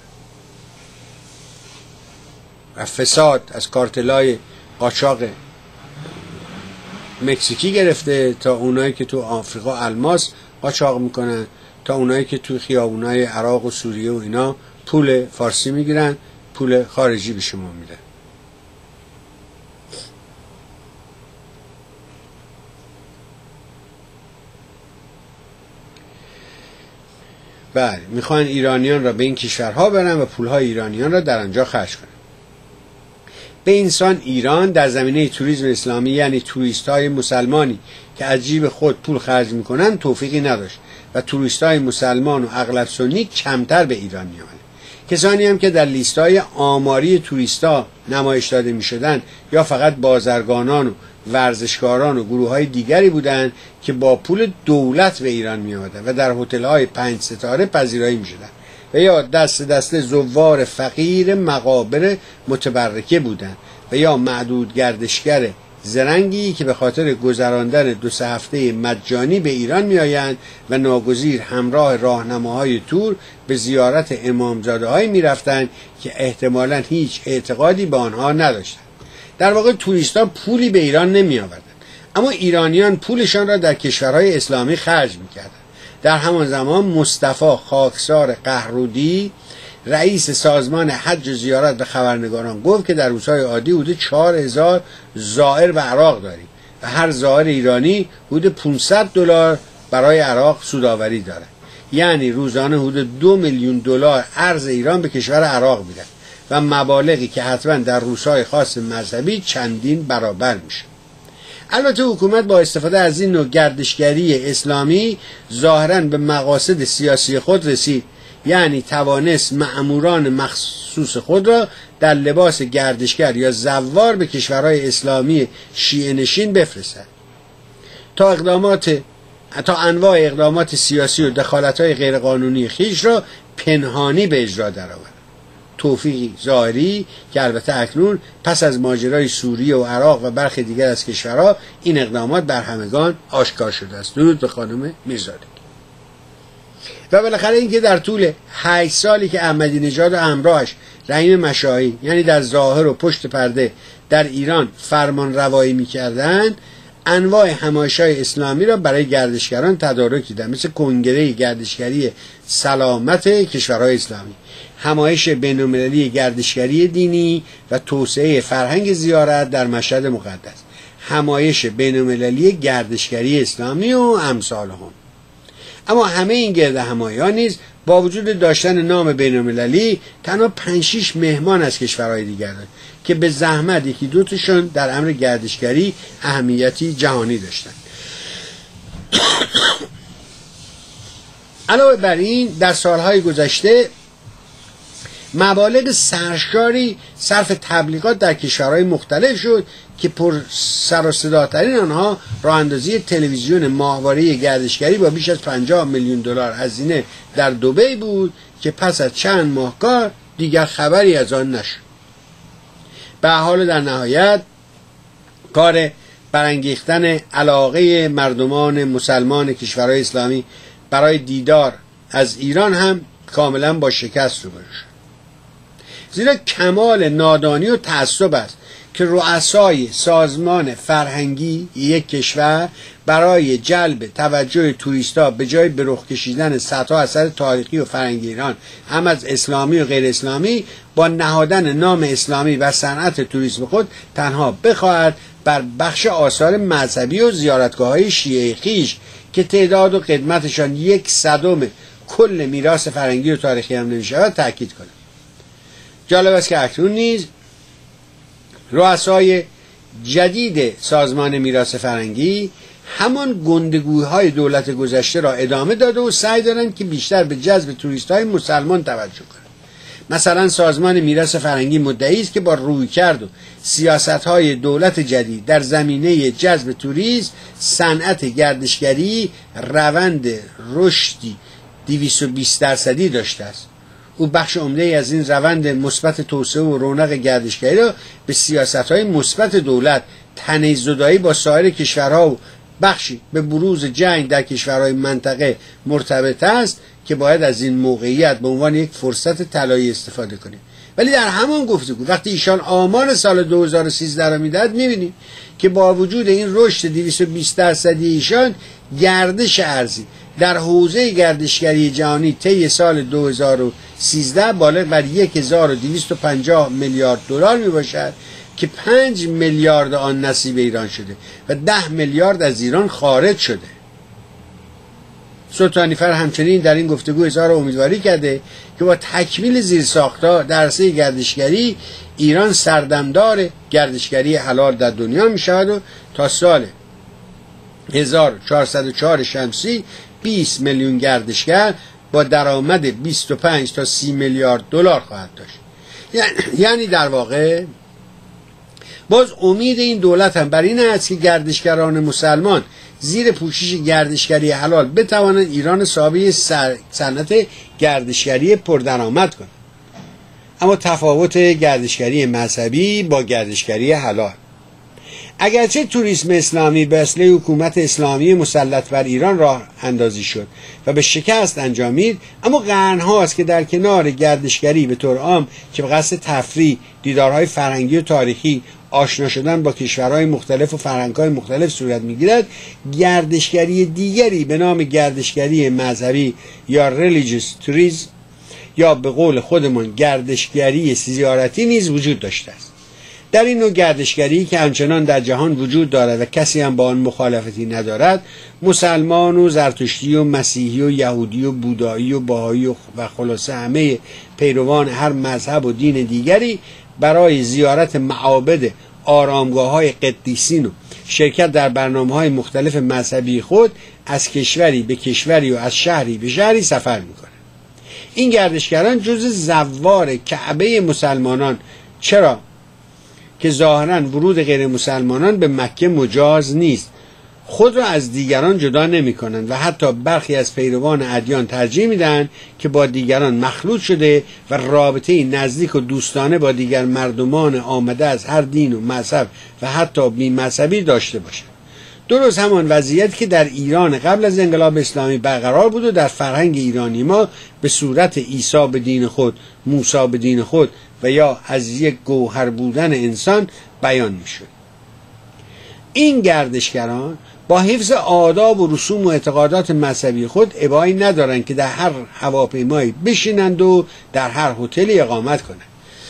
و فساد از کارتلای قاچاق مکزیکی گرفته تا اونایی که تو آفریقا الماس قاچاق میکنن، تا اونایی که تو خیابونای عراق و سوریه و اینا پول فارسی میگیرن، پول خارجی به شما میدن. بله، میخوان ایرانیان را به این کشورها برن و پولهای ایرانیان را در آنجا خرج کنن. به اینسان ایران در زمینه توریسم اسلامی، یعنی توریست های مسلمانی که از جیب خود پول خرج میکنن، توفیقی نداشت و توریست های مسلمان و اغلب سنی کمتر به ایران میآمدند. کسانی هم که در لیست های آماری توریستا نمایش داده میشدند یا فقط بازرگانان و ورزشکاران و گروه های دیگری بودند که با پول دولت به ایران می آمدند و در هتل های پنج ستاره پذیرایی می شدند و یا دست دست زوار فقیر مقابر متبرکه بودند و یا معدود گردشگر زرنگی که به خاطر گذراندن دو سه هفته مجانی به ایران می آیند و ناگزیر همراه راهنماهای تور به زیارت امامزاده هایی می رفتند که احتمالاً هیچ اعتقادی به آنها نداشتند. در واقع توریستان پولی به ایران نمی آوردند، اما ایرانیان پولشان را در کشورهای اسلامی خرج می کردند. در همان زمان مصطفی خاکسار قهرودی رئیس سازمان حج و زیارت به خبرنگاران گفت که در روزهای عادی حدود چهار هزار زائر به عراق داریم و هر زائر ایرانی حدود پانصد دلار برای عراق سودآوری دارد. یعنی روزانه حدود دو میلیون دلار ارز ایران به کشور عراق می‌رود و مبالغی که حتما در روزهای خاص مذهبی چندین برابر میشه. البته حکومت با استفاده از این نوع گردشگری اسلامی ظاهراً به مقاصد سیاسی خود رسید، یعنی توانست مأموران مخصوص خود را در لباس گردشگر یا زوار به کشورهای اسلامی شیعه نشین بفرستد تا اقدامات تا انواع اقدامات سیاسی و دخالت‌های غیرقانونی خیش را پنهانی به اجرا درآورد. توفیقی ظاهری که البته اکنون پس از ماجرای سوریه و عراق و برخی دیگر از کشورها این اقدامات بر همگان آشکار شده است. درود به خانم میرزادی. و بالاخره اینکه در طول هشت سالی که احمدی نژاد و همراهش رحیم مشاهی یعنی در ظاهر و پشت پرده در ایران فرمان روایی می‌کردند، انواع همایش‌های اسلامی را برای گردشگران تدارک دیدند، مثل کنگره گردشگری سلامت کشورهای اسلامی، همایش بین‌المللی گردشگری دینی و توسعه فرهنگ زیارت در مشهد مقدس، همایش بین‌المللی گردشگری اسلامی و امثالهم. اما همه این گرد همایی‌ها نیز با وجود داشتن نام بین‌المللی تنها پنج شش مهمان از کشورهای دیگر دارند که به زحمت یکی دو تاشون در امر گردشگری اهمیتی جهانی داشتند. علاوه بر این در سالهای گذشته مبالغ سرشاری صرف تبلیغات در کشورهای مختلف شد که پر سر و صداترین آنها راه اندازی تلویزیون ماهواره گردشگری با بیش از پنجاه میلیون دلار هزینه در دبی بود که پس از چند ماه کار دیگر خبری از آن نشد. به حال در نهایت کار برانگیختن علاقه مردمان مسلمان کشورهای اسلامی برای دیدار از ایران هم کاملا با شکست روبرو شد، زیرا کمال نادانی و تعصب است که رؤسای سازمان فرهنگی یک کشور برای جلب توجه توریست‌ها به جای به رخ کشیدن صدها اثر تاریخی و فرهنگی ایران هم از اسلامی و غیر اسلامی با نهادن نام اسلامی و صنعت توریسم خود تنها بخواهد بر بخش آثار مذهبی و زیارتگاه‌های شیعه خویش که تعداد و قدمتشان یک صدم کل میراث فرهنگی و تاریخی هم نمی‌شود تأکید کند. جالب است که اکنون نیز رؤسای جدید سازمان میراث فرهنگی همان گندگویی‌های دولت گذشته را ادامه داده و سعی دارند که بیشتر به جذب توریست‌های مسلمان توجه کنند. مثلا سازمان میراث فرهنگی مدعی است که با رویکرد و سیاست‌های دولت جدید در زمینه جذب توریست، صنعت گردشگری روند رشدی دویست و بیست درصدی داشته است. او بخش عمده‌ای از این روند مثبت توسعه و رونق گردشگری را به سیاست‌های مثبت دولت، تنیزدایی با سایر کشورها و بخشی به بروز جنگ در کشورهای منطقه مرتبط است که باید از این موقعیت به عنوان یک فرصت طلایی استفاده کنیم. ولی در همان گفتگو وقتی ایشان آمار سال دو هزار و سیزده را میدهد می‌بینیم که با وجود این رشد دویست و بیست درصدی ایشان، گردش ارزی در حوزه گردشگری جهانی طی سال دو هزار و سیزده بالغ بر هزار و دویست و پنجاه میلیارد دلار می باشد که پنج میلیارد آن نصیب ایران شده و ده میلیارد از ایران خارج شده. سلطانیفر همچنین در این گفتگو اظهار امیدواری کرده که با تکمیل زیرساخت‌ها در عرصه گردشگری ایران سردمدار گردشگری حلال در دنیا می شود و تا سال هزار و چهارصد و چهار شمسی بیست میلیون گردشگر با درآمد بیست و پنج تا سی میلیارد دلار خواهد داشت. یعنی در واقع باز امید این دولت هم بر این است که گردشگران مسلمان زیر پوشش گردشگری حلال بتوانند ایران صاحب صنعت گردشگری پردرآمد کنند. اما تفاوت گردشگری مذهبی با گردشگری حلال، اگرچه توریسم اسلامی به وسیله حکومت اسلامی مسلط بر ایران راه اندازی شد و به شکست انجامید، اما قرن‌هاست که در کنار گردشگری به طور عام که به قصد تفریح، دیدارهای فرهنگی و تاریخی، آشنا شدن با کشورهای مختلف و فرهنگ‌های مختلف صورت می‌گیرد، گردشگری دیگری به نام گردشگری مذهبی یا religious tourism یا به قول خودمان گردشگری زیارتی نیز وجود داشته است. در این نوع گردشگری که همچنان در جهان وجود دارد و کسی هم با آن مخالفتی ندارد، مسلمان و زرتشتی و مسیحی و یهودی و بودایی و بهایی و خلاصه همه پیروان هر مذهب و دین دیگری برای زیارت معابد آرامگاه های قدیسین و شرکت در برنامه های مختلف مذهبی خود از کشوری به کشوری و از شهری به شهری سفر میکنند. این گردشگران جز زوار کعبه مسلمانان، چرا که ظاهرا ورود غیر مسلمانان به مکه مجاز نیست، خود را از دیگران جدا نمی کنند و حتی برخی از پیروان ادیان ترجیح میدن که با دیگران مخلوط شده و رابطه نزدیک و دوستانه با دیگر مردمان آمده از هر دین و مذهب و حتی بی مذهبی داشته باشند. درست همان وضعیت که در ایران قبل از انقلاب اسلامی برقرار بود و در فرهنگ ایرانی ما به صورت عیسی به دین خود، موسی به دین خود و یا از یک گوهر بودن انسان بیان میشد. این گردشگران با حفظ آداب و رسوم و اعتقادات مذهبی خود ابایی ندارند که در هر هواپیمایی بشینند و در هر هتلی اقامت کنند.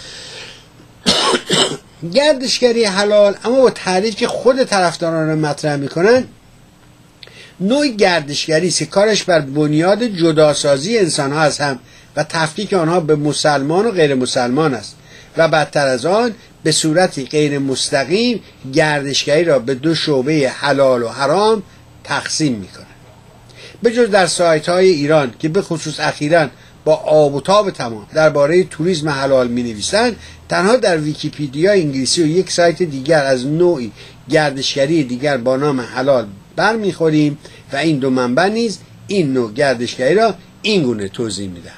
گردشگری حلال اما با تعریف که خود طرفداران را مطرح میکنن، نوع گردشگری است که کارش بر بنیاد جداسازی انسان ها از هم و تفکیک آنها به مسلمان و غیر مسلمان است و بدتر از آن به صورتی غیر مستقیم گردشگری را به دو شعبه حلال و حرام تقسیم میکنن. به جز در سایت های ایران که به خصوص اخیراً با آب و تاب تمام درباره توریسم حلال می نویسند، تنها در ویکیپدیا انگلیسی و یک سایت دیگر از نوعی گردشگری دیگر با نام حلال برمیخوریم و این دو منبع نیز این نوع گردشگری را این گونه توضیح میدهند.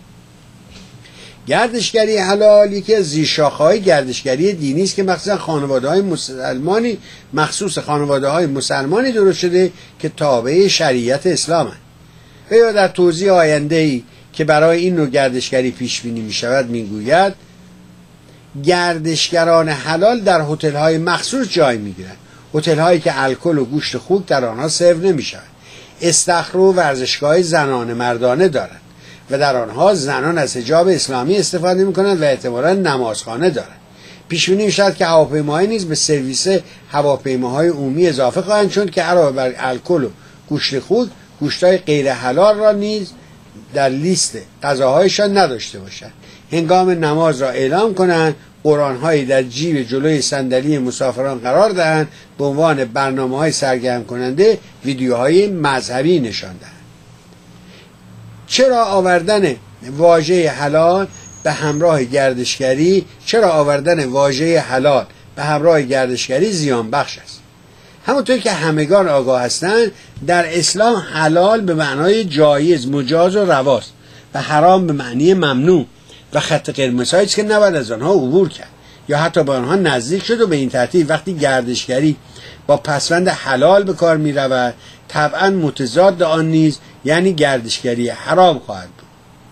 گردشگری حلال یکی از زیرشاخه‌های گردشگری دینی است که مخصوصا خانواده‌های مسلمانی مخصوص خانواده‌های مسلمانی درست شده که تابع شریعت اسلامند. و یا در توضیح آینده‌ای که برای این نوع گردشگری پیش بینی می شود می گوید گردشگران حلال در هتل‌های مخصوص جای می گیرند، هتل‌هایی که الکل و گوشت خوک در آنها سرو نمی شود، استخر و ورزشگاه زنانه مردانه دارند و در آنها زنان از حجاب اسلامی استفاده می کنند و احتمالاً نمازخانه دارند. پیش بینی می شود که هواپیماهایی نیز به سرویس هواپیماهای عمومی اضافه خواهند، چون که علاوه بر الکل و گوشت خوک گوشت‌های غیر حلال را نیز در لیست غذاهایشان نداشته باشند. هنگام نماز را اعلام کنند، قرآن‌هایی در جیب جلوی صندلی مسافران قرار دهند، به عنوان برنامه‌های سرگرم کننده ویدیوهای مذهبی نشان دهند. چرا آوردن واژه حلال به همراه گردشگری چرا آوردن واژه حلال به همراه گردشگری زیان بخش است؟ همونطور که همگان آگاه هستند، در اسلام حلال به معنای جایز، مجاز و رواست و حرام به معنی ممنوع و خط قرمزهایی است که نباید از آنها عبور کرد یا حتی به آنها نزدیک شد. و به این ترتیب وقتی گردشگری با پسوند حلال به کار می رود، طبعا متضاد آن نیز یعنی گردشگری حرام خواهد بود.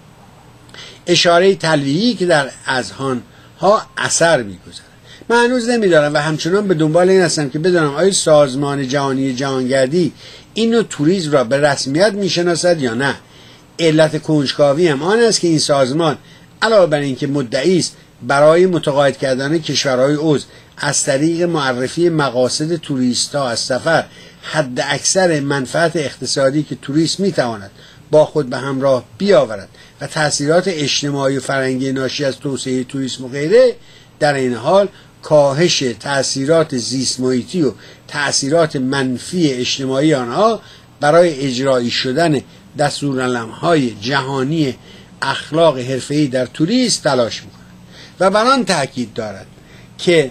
اشاره تلویحی که در اذهان ها اثر می گذارد. من هنوز نمیدارم و همچنان به دنبال این هستم که بدانم آیا سازمان جهانی جهانگردی این نوع توریسم را به رسمیت میشناسد یا نه. علت کنجکاوی هم آن است که این سازمان علاوه بر اینکه مدعی است برای متقاعد کردن کشورهای عضو از طریق معرفی مقاصد توریست‌ها از سفر حد اکثر منفعت اقتصادی که توریست میتواند با خود به همراه بیاورد و تأثیرات اجتماعی و فرهنگی ناشی از توسعه توریسم و غیره، در این حال کاهش تأثیرات زیست محیطی و تأثیرات منفی اجتماعی آنها برای اجرایی شدن دستورالعمل‌های جهانی اخلاق حرفه‌ای در توریسم تلاش می‌کند و بر آن تأکید دارد که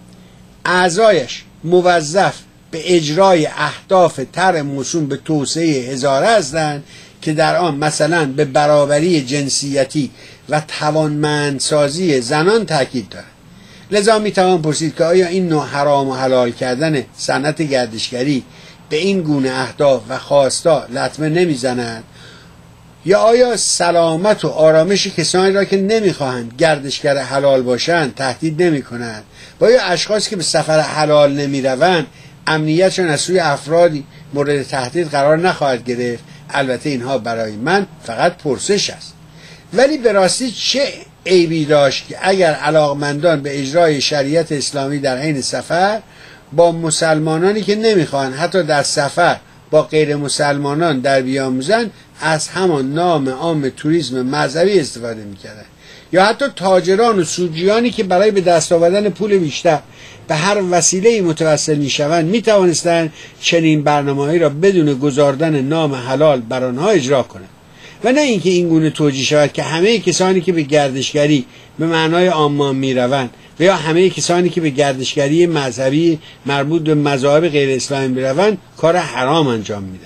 اعضایش موظف به اجرای اهداف طرح موسوم به توسعه هزاره هستند که در آن مثلا به برابری جنسیتی و توانمندسازی زنان تأکید دارد. لذا میتوان پرسید که آیا این نوع حرام و حلال کردن صنعت گردشگری به این گونه اهداف و خواستا لطمه نمیزند یا آیا سلامت و آرامش کسانی را که نمیخواهند گردشگر حلال باشند تهدید نمی کند و آیا اشخاصی که به سفر حلال نمیروند امنیتشان از سوی افرادی مورد تهدید قرار نخواهد گرفت. البته اینها برای من فقط پرسش است، ولی به راستی چه عیبی داشت که اگر علاقمندان به اجرای شریعت اسلامی در حین سفر با مسلمانانی که نمیخوان حتی در سفر با غیر مسلمانان در بیاموزن از همان نام عام توریسم مذهبی استفاده میکردن، یا حتی تاجران و سودجویانی که برای به دست آوردن پول بیشتر به هر وسیله‌ای متوسل میشوند میتوانستند چنین برنامه‌ای را بدون گذاردن نام حلال بر آنها اجرا کنند، و نه اینکه این گونه توجیه شود که همه کسانی که به گردشگری به معنای عامان میروند و یا همه کسانی که به گردشگری مذهبی مربوط به مذاهب غیر اسلامی میروند کار حرام انجام میدهند.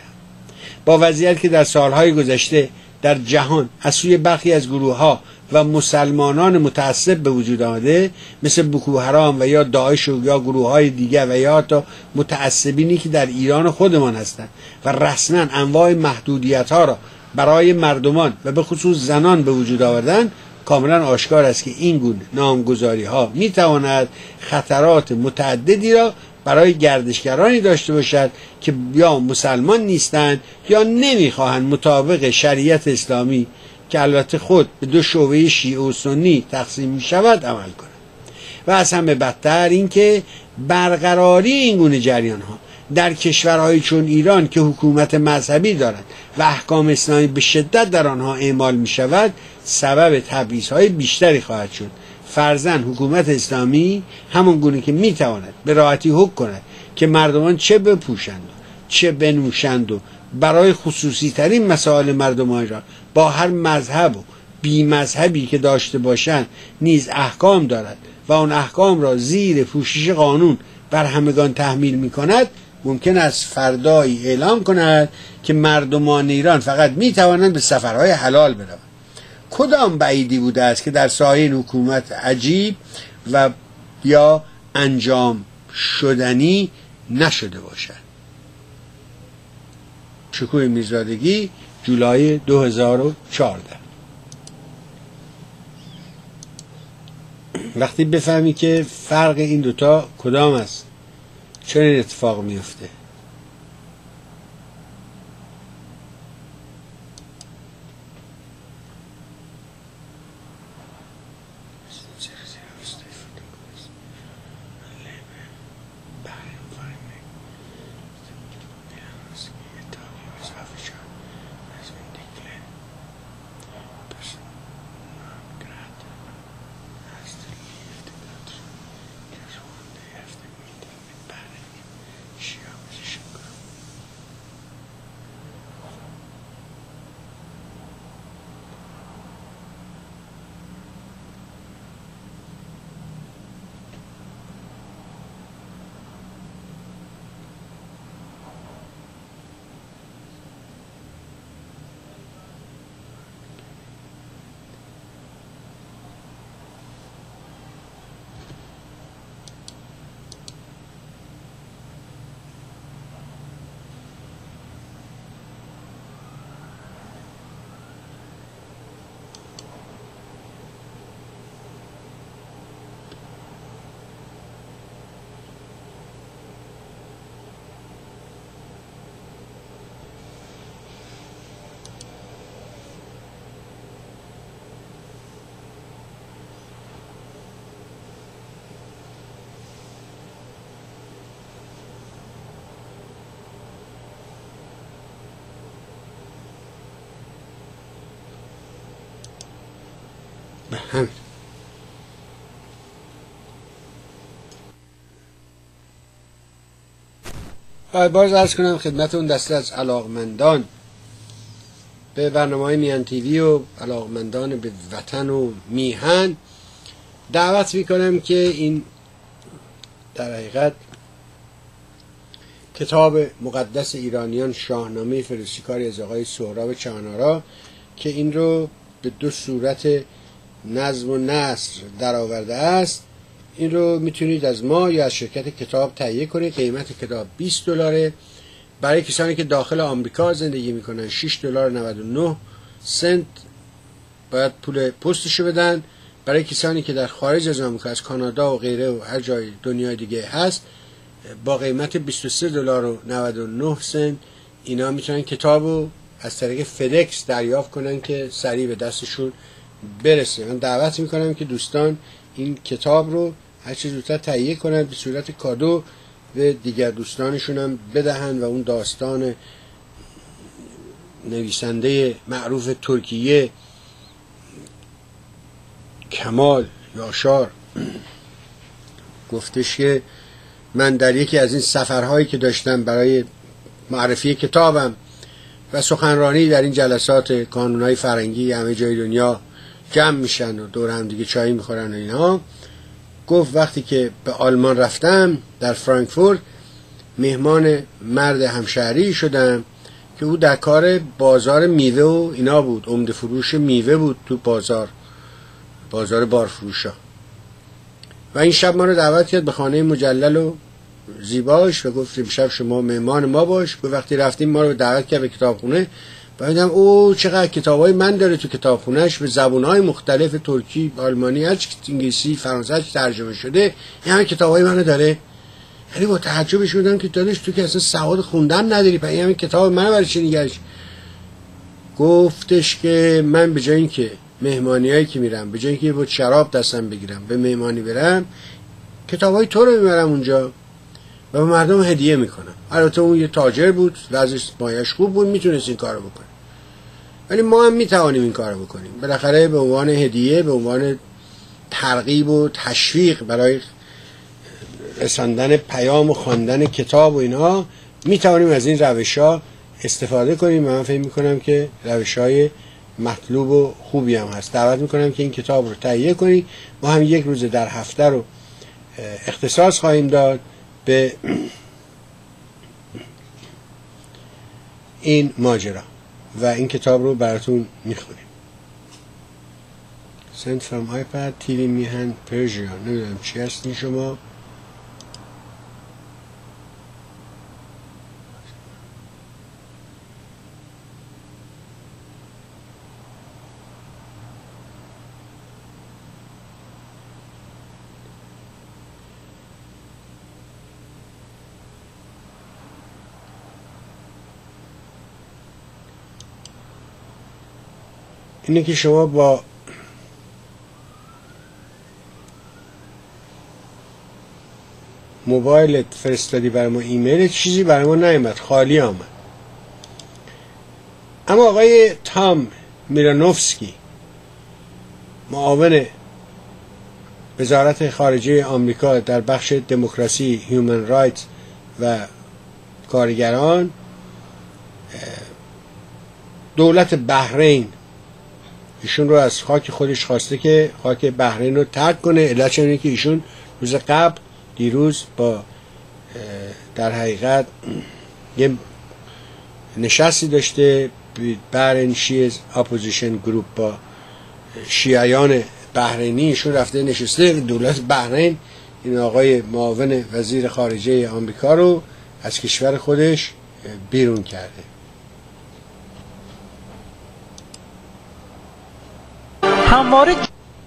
با وضعیت که در سالهای گذشته در جهان از سوی برخی از گروه‌ها و مسلمانان متعصب به وجود آمده مثل بوکو حرام و یا داعش و یا گروه‌های دیگر و یا حتی متعصبینی که در ایران خودمان هستند و رسما انواع محدودیت‌ها را برای مردمان و به خصوص زنان به وجود آوردن، کاملا آشکار است که این گونه نامگذاری‌ها می‌تواند خطرات متعددی را برای گردشگرانی داشته باشد که یا مسلمان نیستند یا نمی‌خواهند مطابق شریعت اسلامی که البته خود به دو شعبه شیعه و سنی تقسیم می‌شود عمل کنند. و از همه بدتر اینکه برقراری این گونه جریان‌ها در کشورهای چون ایران که حکومت مذهبی دارند و احکام اسلامی به شدت در آنها اعمال می شود سبب تبعیض‌های بیشتری خواهد شد. فرضاً حکومت اسلامی همون گونه که می تواند به راحتی حکم کند که مردمان چه بپوشند چه بنوشند و برای خصوصی ترین مسائل مردمان را با هر مذهب و بی مذهبی که داشته باشند نیز احکام دارد و آن احکام را زیر پوشش قانون بر همگان تحمیل می کند، ممکن است فردایی اعلام کند که مردمان ایران فقط می توانند به سفرهای حلال بروند. کدام بعیدی بوده است که در سایه این حکومت عجیب و یا انجام شدنی نشده باشد. شکوه میرزادگی، جولای دو هزار و چهارده. وقتی بفهمی که فرق این دوتا کدام است، چرا این اتفاق میفته؟ همین. باز عرض کنم خدمت اون دسته از علاقمندان به برنامه‌های میهن تیوی و علاقمندان به وطن و میهن دعوت میکنم که این در حقیقت کتاب مقدس ایرانیان، شاهنامه فرستیکاری از آقای سهراب چمن‌آرا که این رو به دو صورت نظم و نثر در آورده است، این رو میتونید از ما یا از شرکت کتاب تهیه کنید. قیمت کتاب بیست دلاره. برای کسانی که داخل آمریکا زندگی میکنن شش دلار و نود و نه سنت باید پول پستشو بدن. برای کسانی که در خارج از آمریکا، از کانادا و غیره و هر جای دنیای دیگه هست، با قیمت بیست و سه دلار و نود و نه سنت اینا میتونن کتابو از طریق فدکس دریافت کنن که سریع به دستشون برسه. من دعوت میکنم که دوستان این کتاب رو هر چه زودتر تهیه کنند، به صورت کادو به دیگر دوستانشون هم بدهند و اون داستان نویسنده معروف ترکیه کمال یاشار گفتش که من در یکی از این سفرهایی که داشتم برای معرفی کتابم و سخنرانی در این جلسات کانونهای فرنگی همه جای دنیا جمع میشن و دور هم دیگه چای میخورن و اینا، گفت وقتی که به آلمان رفتم در فرانکفورت مهمان مرد همشهری شدم که او در کار بازار میوه و اینا بود، عمده فروش میوه بود تو بازار بازار بارفروشا. و این شب ما رو دعوت کرد به خانه مجلل و زیباش و گفت امشب شما مهمان ما باش. و وقتی رفتیم ما رو دعوت کرد به کتابخونه و دیدم او چقدر کتابای من داره تو کتابخونهش به زبانهای مختلف، ترکی، آلمانی، هر چی انگلیسی، فرانسه ترجمه شده، این همه کتابای منو داره. یعنی با تعجبش بودم که داداش تو که اصلا سواد خوندن نداری، پس این همه کتاب منو برای چی نگهش؟ گفتش که من به جای اینکه مهمانیایی که میرم، به جای اینکه یه بود شراب دستم بگیرم به مهمانی برم، کتابای تو رو میبرم اونجا و به مردم هدیه میکنم. البته اون یه تاجر بود، وضعش مایش خوب بود، میتونست این کارو بکنه، ولی ما هم میتوانیم این کارو بکنیم. بالاخره به عنوان هدیه، به عنوان ترغیب و تشویق برای رساندن پیام و خواندن کتاب و اینها میتوانیم از این روش‌ها استفاده کنیم و من فکر میکنم که روش‌های مطلوب و خوبی هم هست. دعوت میکنم که این کتاب رو تهیه کنید. ما هم یک روز در هفته رو اختصاص خواهیم داد به این ماجرا و این کتاب رو براتون میخونیم. Sent from iPad تی وی میهن پرژیا. نمیدونم چی هستین شما. اینه که شما با موبایلت فرستادی برای ما ایمیل، چیزی برای ما نیامد، خالی آمد. اما آقای تام میرانوفسکی معاون وزارت خارجه آمریکا در بخش دموکراسی، هیومن رایتس و کارگران، دولت بحرین ایشون رو از خاک خودش خواسته که خاک بحرین رو ترک کنه. علتش اینه که ایشون روز قبل دیروز با در حقیقت یه نشستی داشته بحرین شیعز اپوزیشن گروپ با شیعیان بحرینی، ایشون رفته نشسته. دولت بحرین این آقای معاون وزیر خارجه آمریکا رو از کشور خودش بیرون کرده. همواره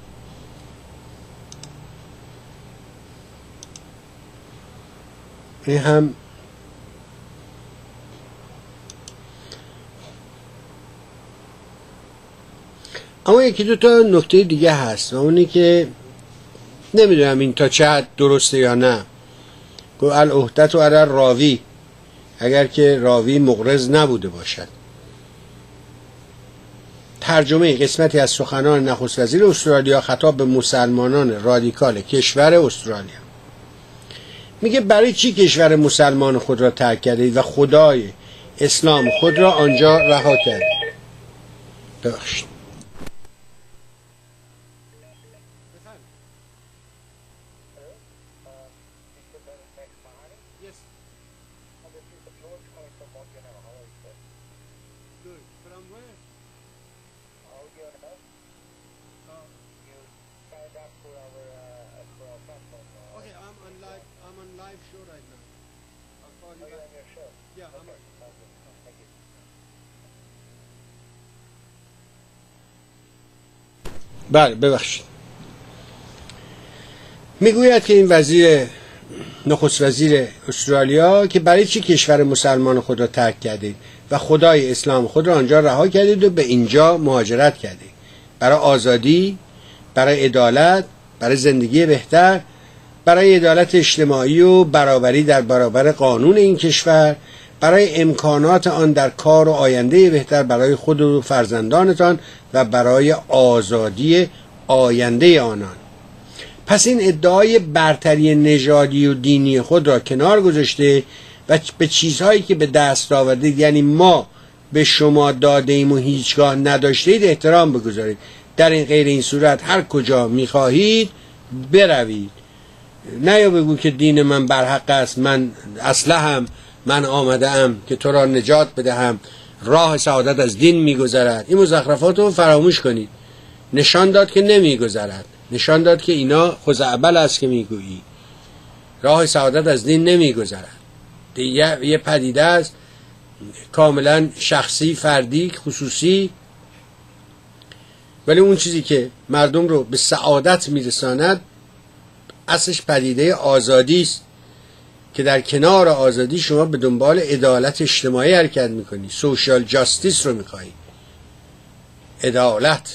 این هم اما یکی دو تا نکته دیگه هست و اونی که نمیدونم این تا چه حد درسته یا نه. گو العهدت و علی راوی، اگر که راوی مغرض نبوده باشد. ترجمه قسمتی از سخنان نخست وزیر استرالیا خطاب به مسلمانان رادیکال کشور استرالیا. میگه برای چی کشور مسلمان خود را ترک کردید و خدای اسلام خود را آنجا رها کردید؟ ببخشید. بله ببخشید. میگوید که این وزیر نخست وزیر استرالیا که برای چی کشور مسلمان خود را ترک کردید و خدای اسلام خود را آنجا رها کردید و به اینجا مهاجرت کردید. برای آزادی، برای عدالت، برای زندگی بهتر، برای عدالت اجتماعی و برابری در برابر قانون این کشور، برای امکانات آن در کار و آینده بهتر برای خود و فرزندانتان و برای آزادی آینده آنان. پس این ادعای برتری نژادی و دینی خود را کنار گذاشته و به چیزهایی که به دست آورده، یعنی ما به شما داده ایم و هیچگاه نداشتید، احترام بگذارید. در این غیر این صورت هر کجا میخواهید بروید. نه یا بگو که دین من برحق است، من اصلحم، من آمده ام که تو را نجات بدهم، راه سعادت از دین میگذرد. این مزخرفات رو فراموش کنید. نشان داد که نمیگذرد، نشان داد که اینا خزعبل است که میگویی. راه سعادت از دین نمیگذرد. یه, یه پدیده است کاملا شخصی، فردی، خصوصی، ولی اون چیزی که مردم رو به سعادت میرساند اصلش پدیده آزادی است که در کنار آزادی شما به دنبال عدالت اجتماعی حرکت میکنی، سوشال جاستیس رو میخوایی، عدالت.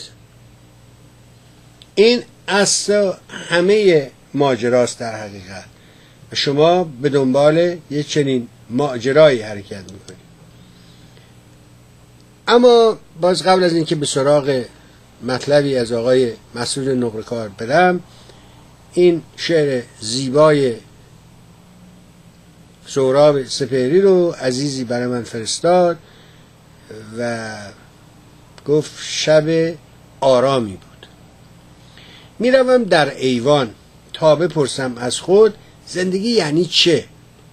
این اصل همه ماجراست در حقیقت و شما به دنبال یه چنین ماجرایی حرکت میکنی. اما باز قبل از اینکه به سراغ مطلبی از آقای مسعود نقره‌کار برم، این شعر زیبای سهراب سپهری رو عزیزی برای من فرستاد و گفت شب آرامی بود. میروم در ایوان تا بپرسم از خود زندگی یعنی چه.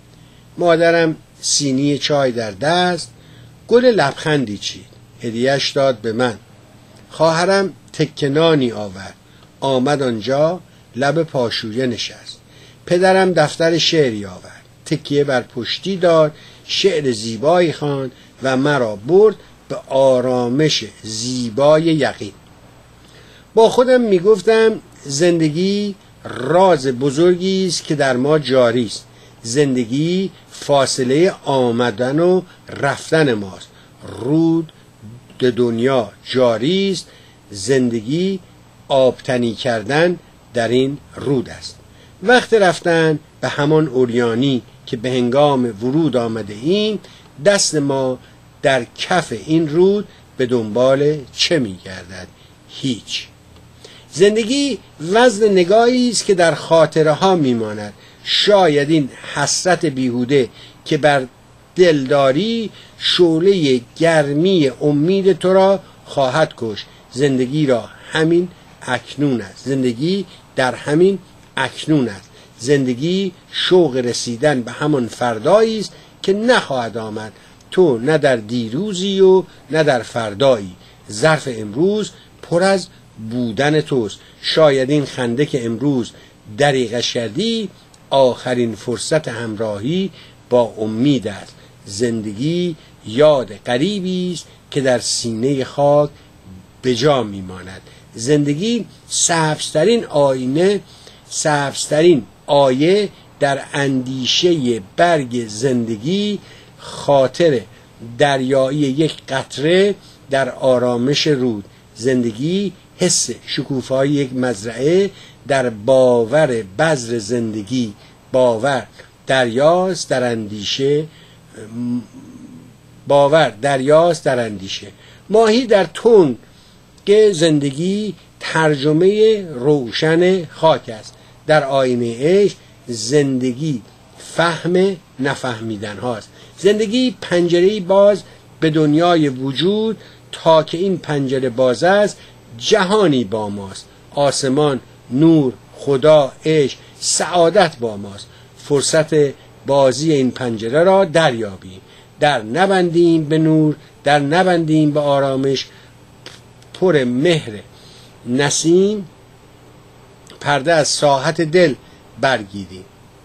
مادرم سینی چای در دست، گل لبخندی چید، هدیه‌اش داد به من. خواهرم تکنانی آورد، آمد آنجا لب پاشویه نشست. پدرم دفتر شعری آورد، تکیه بر پشتی داد، شعر زیبایی خواند و مرا برد به آرامش زیبای یقین. با خودم میگفتم زندگی راز بزرگی است که در ما جاری است. زندگی فاصله آمدن و رفتن ماست. رود به دنیا جاری است. زندگی آبتنی کردن در این رود است. وقت رفتن به همان اوریانی که به هنگام ورود آمده ایم، دست ما در کف این رود به دنبال چه می‌گردد؟ هیچ. زندگی وزن نگاهی است که در خاطره ها میماند. شاید این حسرت بیهوده که بر دلداری شعله گرمی امید تو را خواهد کشت. زندگی را همین اکنون است. زندگی در همین اکنون است. زندگی شوق رسیدن به همان فردایی است که نخواهد آمد. تو نه در دیروزی و نه در فردایی. ظرف امروز پر از بودن توست. شاید این خنده که امروز دریغش کردی آخرین فرصت همراهی با امید است. زندگی یاد غریبی است که در سینه خاک به جا میماند. زندگی سبزترین آینه، سبزترین آیه در اندیشه برگ زندگی، خاطر دریایی یک قطره در آرامش رود. زندگی حس شکوفایی یک مزرعه در باور بذر زندگی. باور دریاست در اندیشه، باور دریاست در اندیشه. ماهی در تنگ که زندگی ترجمه روشن خاک است. در آینه عشق زندگی فهم نفهمیدن هاست. زندگی پنجره‌ای باز به دنیای وجود، تا که این پنجره باز است جهانی با ماست. آسمان، نور، خدا، عشق، سعادت با ماست. فرصت بازی این پنجره را دریابیم. در نبندیم به نور، در نبندیم به آرامش. پر مهر نسیم پرده از ساحت دل برگیریم.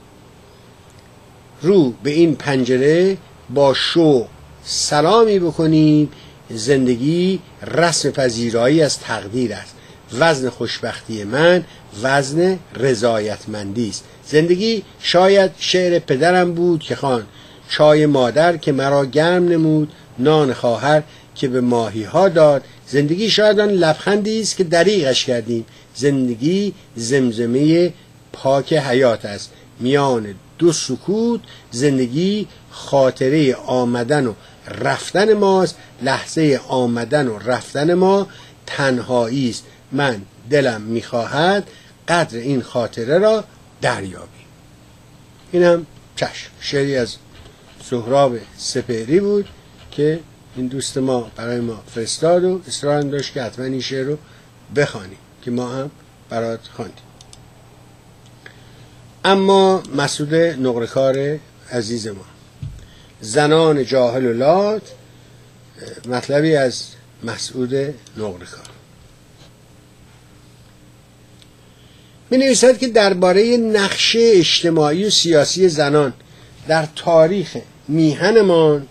رو به این پنجره با شوق سلامی بکنیم. زندگی رسم پذیرایی از تقدیر است. وزن خوشبختی من وزن رضایتمندی است. زندگی شاید شعر پدرم بود که خواند، چای مادر که مرا گرم نمود، نان خواهر که به ماهی ها داد. زندگی شاید آن لبخندی است که دریغش کردیم. زندگی زمزمه پاک حیات است. میان دو سکوت زندگی خاطره آمدن و رفتن ماست. لحظه آمدن و رفتن ما تنهایی است. من دلم میخواهد قدر این خاطره را دریابیم. اینم چشم، شعری از سهراب سپهری بود که این دوست ما برای ما فرستاد و اصرار داشت که حتما این شعر رو بخوانیم که ما هم برات خواندیم. اما مسعود نقره‌کار عزیز ما، زنان جاهل و لات، مطلبی از مسعود نقره‌کار. می نویسد که درباره نقش اجتماعی و سیاسی زنان در تاریخ میهنمان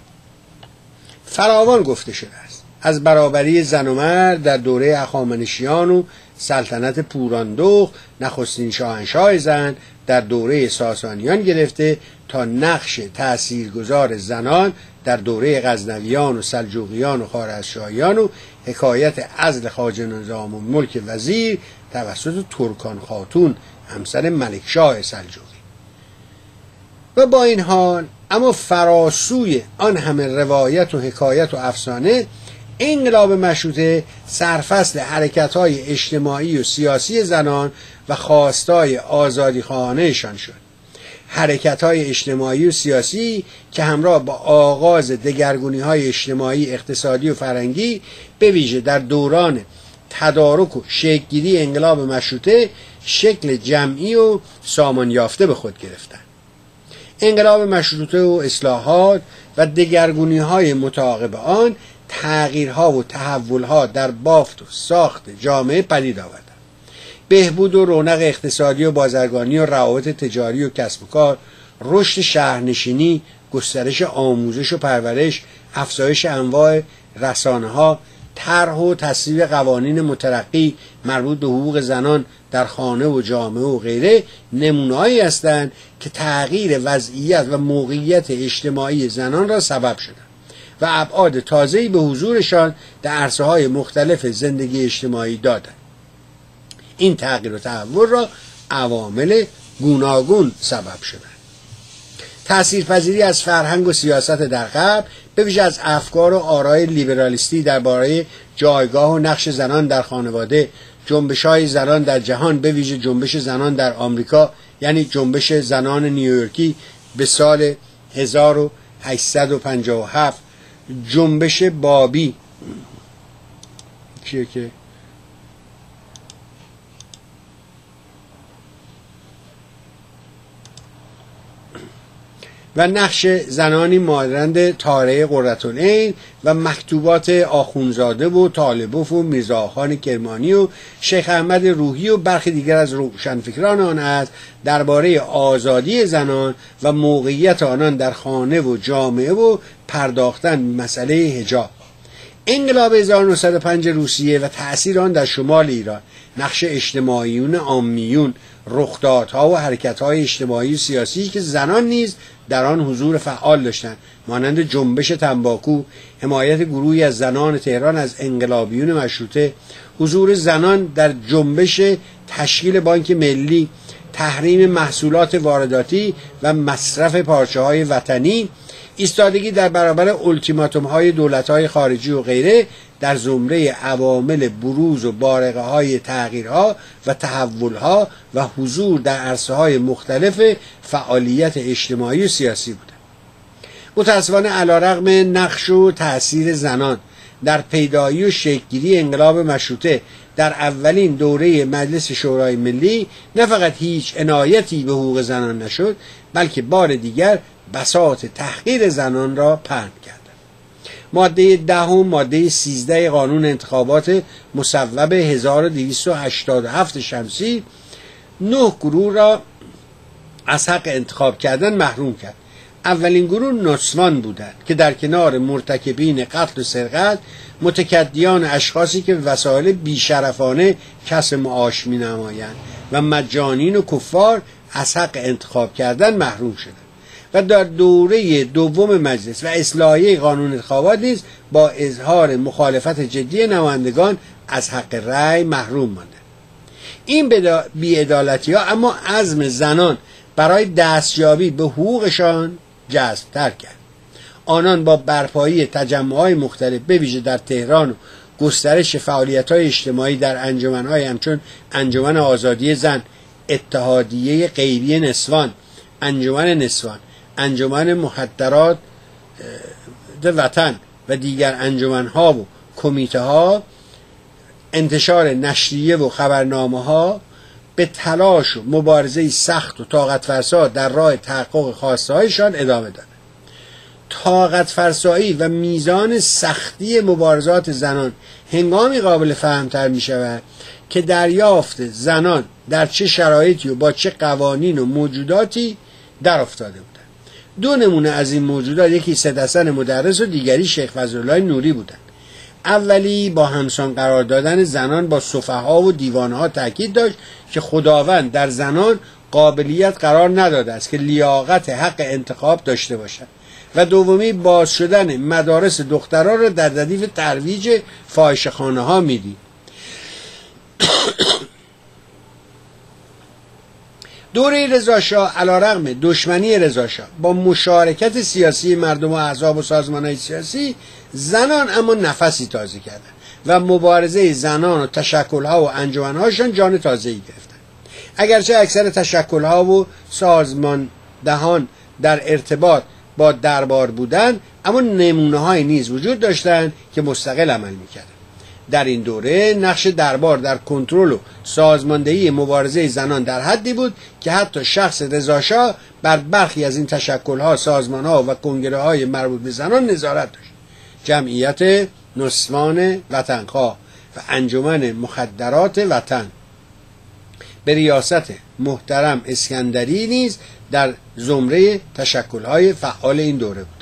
فراوان گفته شده است. از برابری زن و مرد در دوره هخامنشیان و سلطنت پوراندخت، نخستین شاهنشاه زن در دوره ساسانیان گرفته تا نقش تأثیرگذار زنان در دوره غزنویان و سلجوقیان و خوارزمشاهیان و حکایت عزل خواجه نظام الملک وزیر توسط ترکان خاتون همسر ملکشاه سلجوقی. و با این حال اما فراسوی آن همه روایت و حکایت و افسانه، انقلاب مشروطه سرفصل حرکت‌های اجتماعی و سیاسی زنان و خواستای آزادیخواهانه‌شان شد. حرکت‌های اجتماعی و سیاسی که همراه با آغاز دگرگونی‌های اجتماعی، اقتصادی و فرهنگی به ویژه در دوران تدارک و شکل‌گیری انقلاب مشروطه شکل جمعی و سامان یافته به خود گرفتند. انقلاب مشروطه و اصلاحات و دگرگونی‌های متعاقب آن تغییرها و تحولها در بافت و ساخت جامعه پدید آوردند. بهبود و رونق اقتصادی و بازرگانی و روابط تجاری و کسب و کار، رشد شهرنشینی، گسترش آموزش و پرورش، افزایش انواع رسانه‌ها، طرح و تصویب قوانین مترقی مربوط به حقوق زنان در خانه و جامعه و غیره نمونه‌هایی هستند که تغییر وضعیت و موقعیت اجتماعی زنان را سبب شدند و ابعاد تازه‌ای به حضورشان در عرصه‌های مختلف زندگی اجتماعی دادند. این تغییر و تحول را عوامل گوناگون سبب شدند. تأثیرپذیری از فرهنگ و سیاست در غرب، به ویژه از افکار و آرای لیبرالیستی درباره جایگاه و نقش زنان در خانواده، جنبش‌های زنان در جهان، به ویژه جنبش زنان در آمریکا، یعنی جنبش زنان نیویورکی به سال هزار و هشتصد و پنجاه و هفت، جنبش بابی کیه که و نقش زنانی مانند طاهره قرةالعین و مکتوبات آخوندزاده و طالبوف و میرزاخان کرمانی و شیخ احمد روحی و برخی دیگر از روشنفکران آن است درباره آزادی زنان و موقعیت آنان در خانه و جامعه و پرداختن به مسئله حجاب. انقلاب هزار و نهصد و پنج روسیه و تأثیر آن در شمال ایران، نقش اجتماعیون عامیون، رخدادها و حرکت‌های اجتماعی و سیاسی که زنان نیز در آن حضور فعال داشتند، مانند جنبش تنباکو، حمایت گروهی از زنان تهران از انقلابیون مشروطه، حضور زنان در جنبش تشکیل بانک ملی، تحریم محصولات وارداتی و مصرف پارچه‌های وطنی، ایستادگی در برابر التیماتوم‌های دولت‌های خارجی و غیره در زمره عوامل بروز و بارقه های تغییرها و تحولها و حضور در عرصه‌های مختلف فعالیت اجتماعی و سیاسی بودند. متأسفانه علیرغم نقش و تأثیر زنان در پیدایی و شکل‌گیری انقلاب مشروطه در اولین دوره مجلس شورای ملی نه فقط هیچ عنایتی به حقوق زنان نشد، بلکه بار دیگر بساط تحقیر زنان را پهن کرد. ماده دهم ماده سیزده قانون انتخابات مصوب هزار و دویست و هشتاد و هفت شمسی نه گروه را از حق انتخاب کردن محروم کرد. اولین گروه نسوان بودند که در کنار مرتکبین قتل و سرقت، متکدیان اشخاصی که وسایل بیشرفانه کسب معاش می نمایند و مجانین و کفار از حق انتخاب کردن محروم شدند و در دوره دوم مجلس و اصلاحیه قانون انتخابات نیز با اظهار مخالفت جدی نمایندگان از حق رأی محروم مانده. این بی‌عدالتی‌ها اما عزم زنان برای دستیابی به حقوقشان جذب‌تر کرد. آنان با برپایی تجمع‌های مختلف به ویژه در تهران و گسترش فعالیت‌های اجتماعی در انجمن‌های همچون انجمن آزادی زن، اتحادیه غیبی نسوان، انجمن نسوان، انجمن مخدرات وطن و دیگر انجمن‌ها و کمیته‌ها، انتشار نشریه و خبرنامه‌ها به تلاش و مبارزه سخت و طاقت فرسا در راه تحقق خواسته‌هایشان ادامه دادند. طاقت فرسایی و میزان سختی مبارزات زنان هنگامی قابل فهمتر می شود که دریافت زنان در چه شرایطی و با چه قوانین و موجوداتی در افتاده بودند. دو نمونه از این موجودات، یکی سید حسن مدرس و دیگری شیخ فضلالله نوری بودند. اولی با همسان قرار دادن زنان با سفها و دیوانها تاکید داشت که خداوند در زنان قابلیت قرار نداده است که لیاقت حق انتخاب داشته باشند، و دومی باز شدن مدارس دختران را در ردیف ترویج فاحشه‌خانه ها میدید. دوره رضاشاه علیرغم دشمنی رضاشاه با مشارکت سیاسی مردم و احزاب و سازمان‌های سیاسی، زنان اما نفسی تازه کردند و مبارزه زنان و تشکل‌ها و انجمن‌هاشان جان تازه‌ای گرفتند. اگرچه اکثر تشکل‌ها و سازماندهان در ارتباط با دربار بودند، اما نمونه‌های نیز وجود داشتند که مستقل عمل می‌کردند. در این دوره نقش دربار در کنترل و سازماندهی مبارزه زنان در حدی بود که حتی شخص رضاشاه بر برخی از این تشکل‌ها، سازمان‌ها و کنگره‌های مربوط به زنان نظارت داشت. جمعیت نسوان وطنخواه و انجمن مخدرات وطن به ریاست محترم اسکندری نیز در زمره تشکل‌های فعال این دوره بود.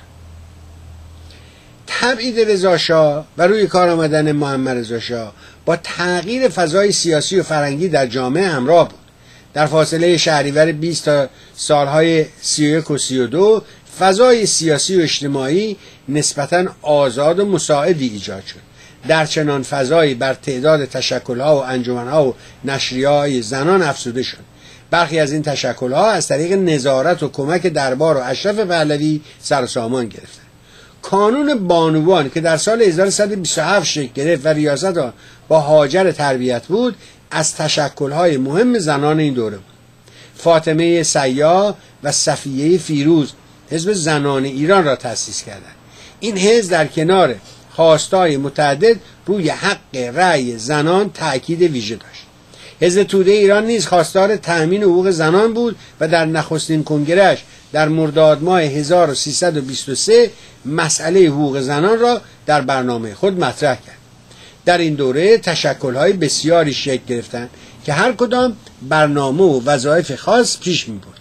تبعید رضاشاه و روی کار آمدن محمد رضاشاه با تغییر فضای سیاسی و فرهنگی در جامعه همراه بود. در فاصله شهریور بیست تا سالهای سی و یک و سی و دو فضای سیاسی و اجتماعی نسبتاً آزاد و مساعدی ایجاد شد. در چنان فضایی بر تعداد تشکل‌ها و انجمن‌ها و نشریه‌های زنان افزوده شد. برخی از این تشکل‌ها از طریق نظارت و کمک دربار و اشرف پهلوی سر و سامان گرفتند. کانون بانوان که در سال هزار و سیصد و بیست و هفت شکل گرفت و ریاست آن با هاجر تربیت بود، از تشکل‌های مهم زنان این دوره بود. فاطمه سیاح و صفیه فیروز حزب زنان ایران را تأسیس کردند. این حزب در کنار خواستهای متعدد روی حق رأی زنان تأکید ویژه داشت. حزب توده ایران نیز خواستار تأمین حقوق زنان بود و در نخستین کنگره‌اش در مرداد ماه هزار و سیصد و بیست و سه مسئله حقوق زنان را در برنامه خود مطرح کرد. در این دوره تشکل‌های بسیاری شکل گرفتند که هر کدام برنامه و وظایف خاص پیش می‌بردند.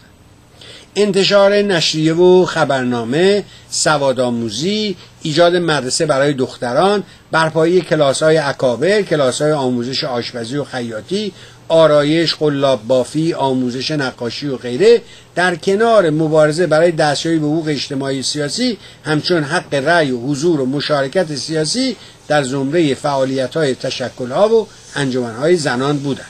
انتشار نشریه و خبرنامه، سوادآموزی، ایجاد مدرسه برای دختران، برپایی کلاس‌های اکابر، کلاس‌های آموزش آشپزی و خیاطی، آرایش، قلاب بافی، آموزش نقاشی و غیره، در کنار مبارزه برای دستیابی به حقوق اجتماعی و سیاسی همچون حق رأی و حضور و مشارکت سیاسی در زمره فعالیت‌های تشکل‌ها و انجمن‌های زنان بودند.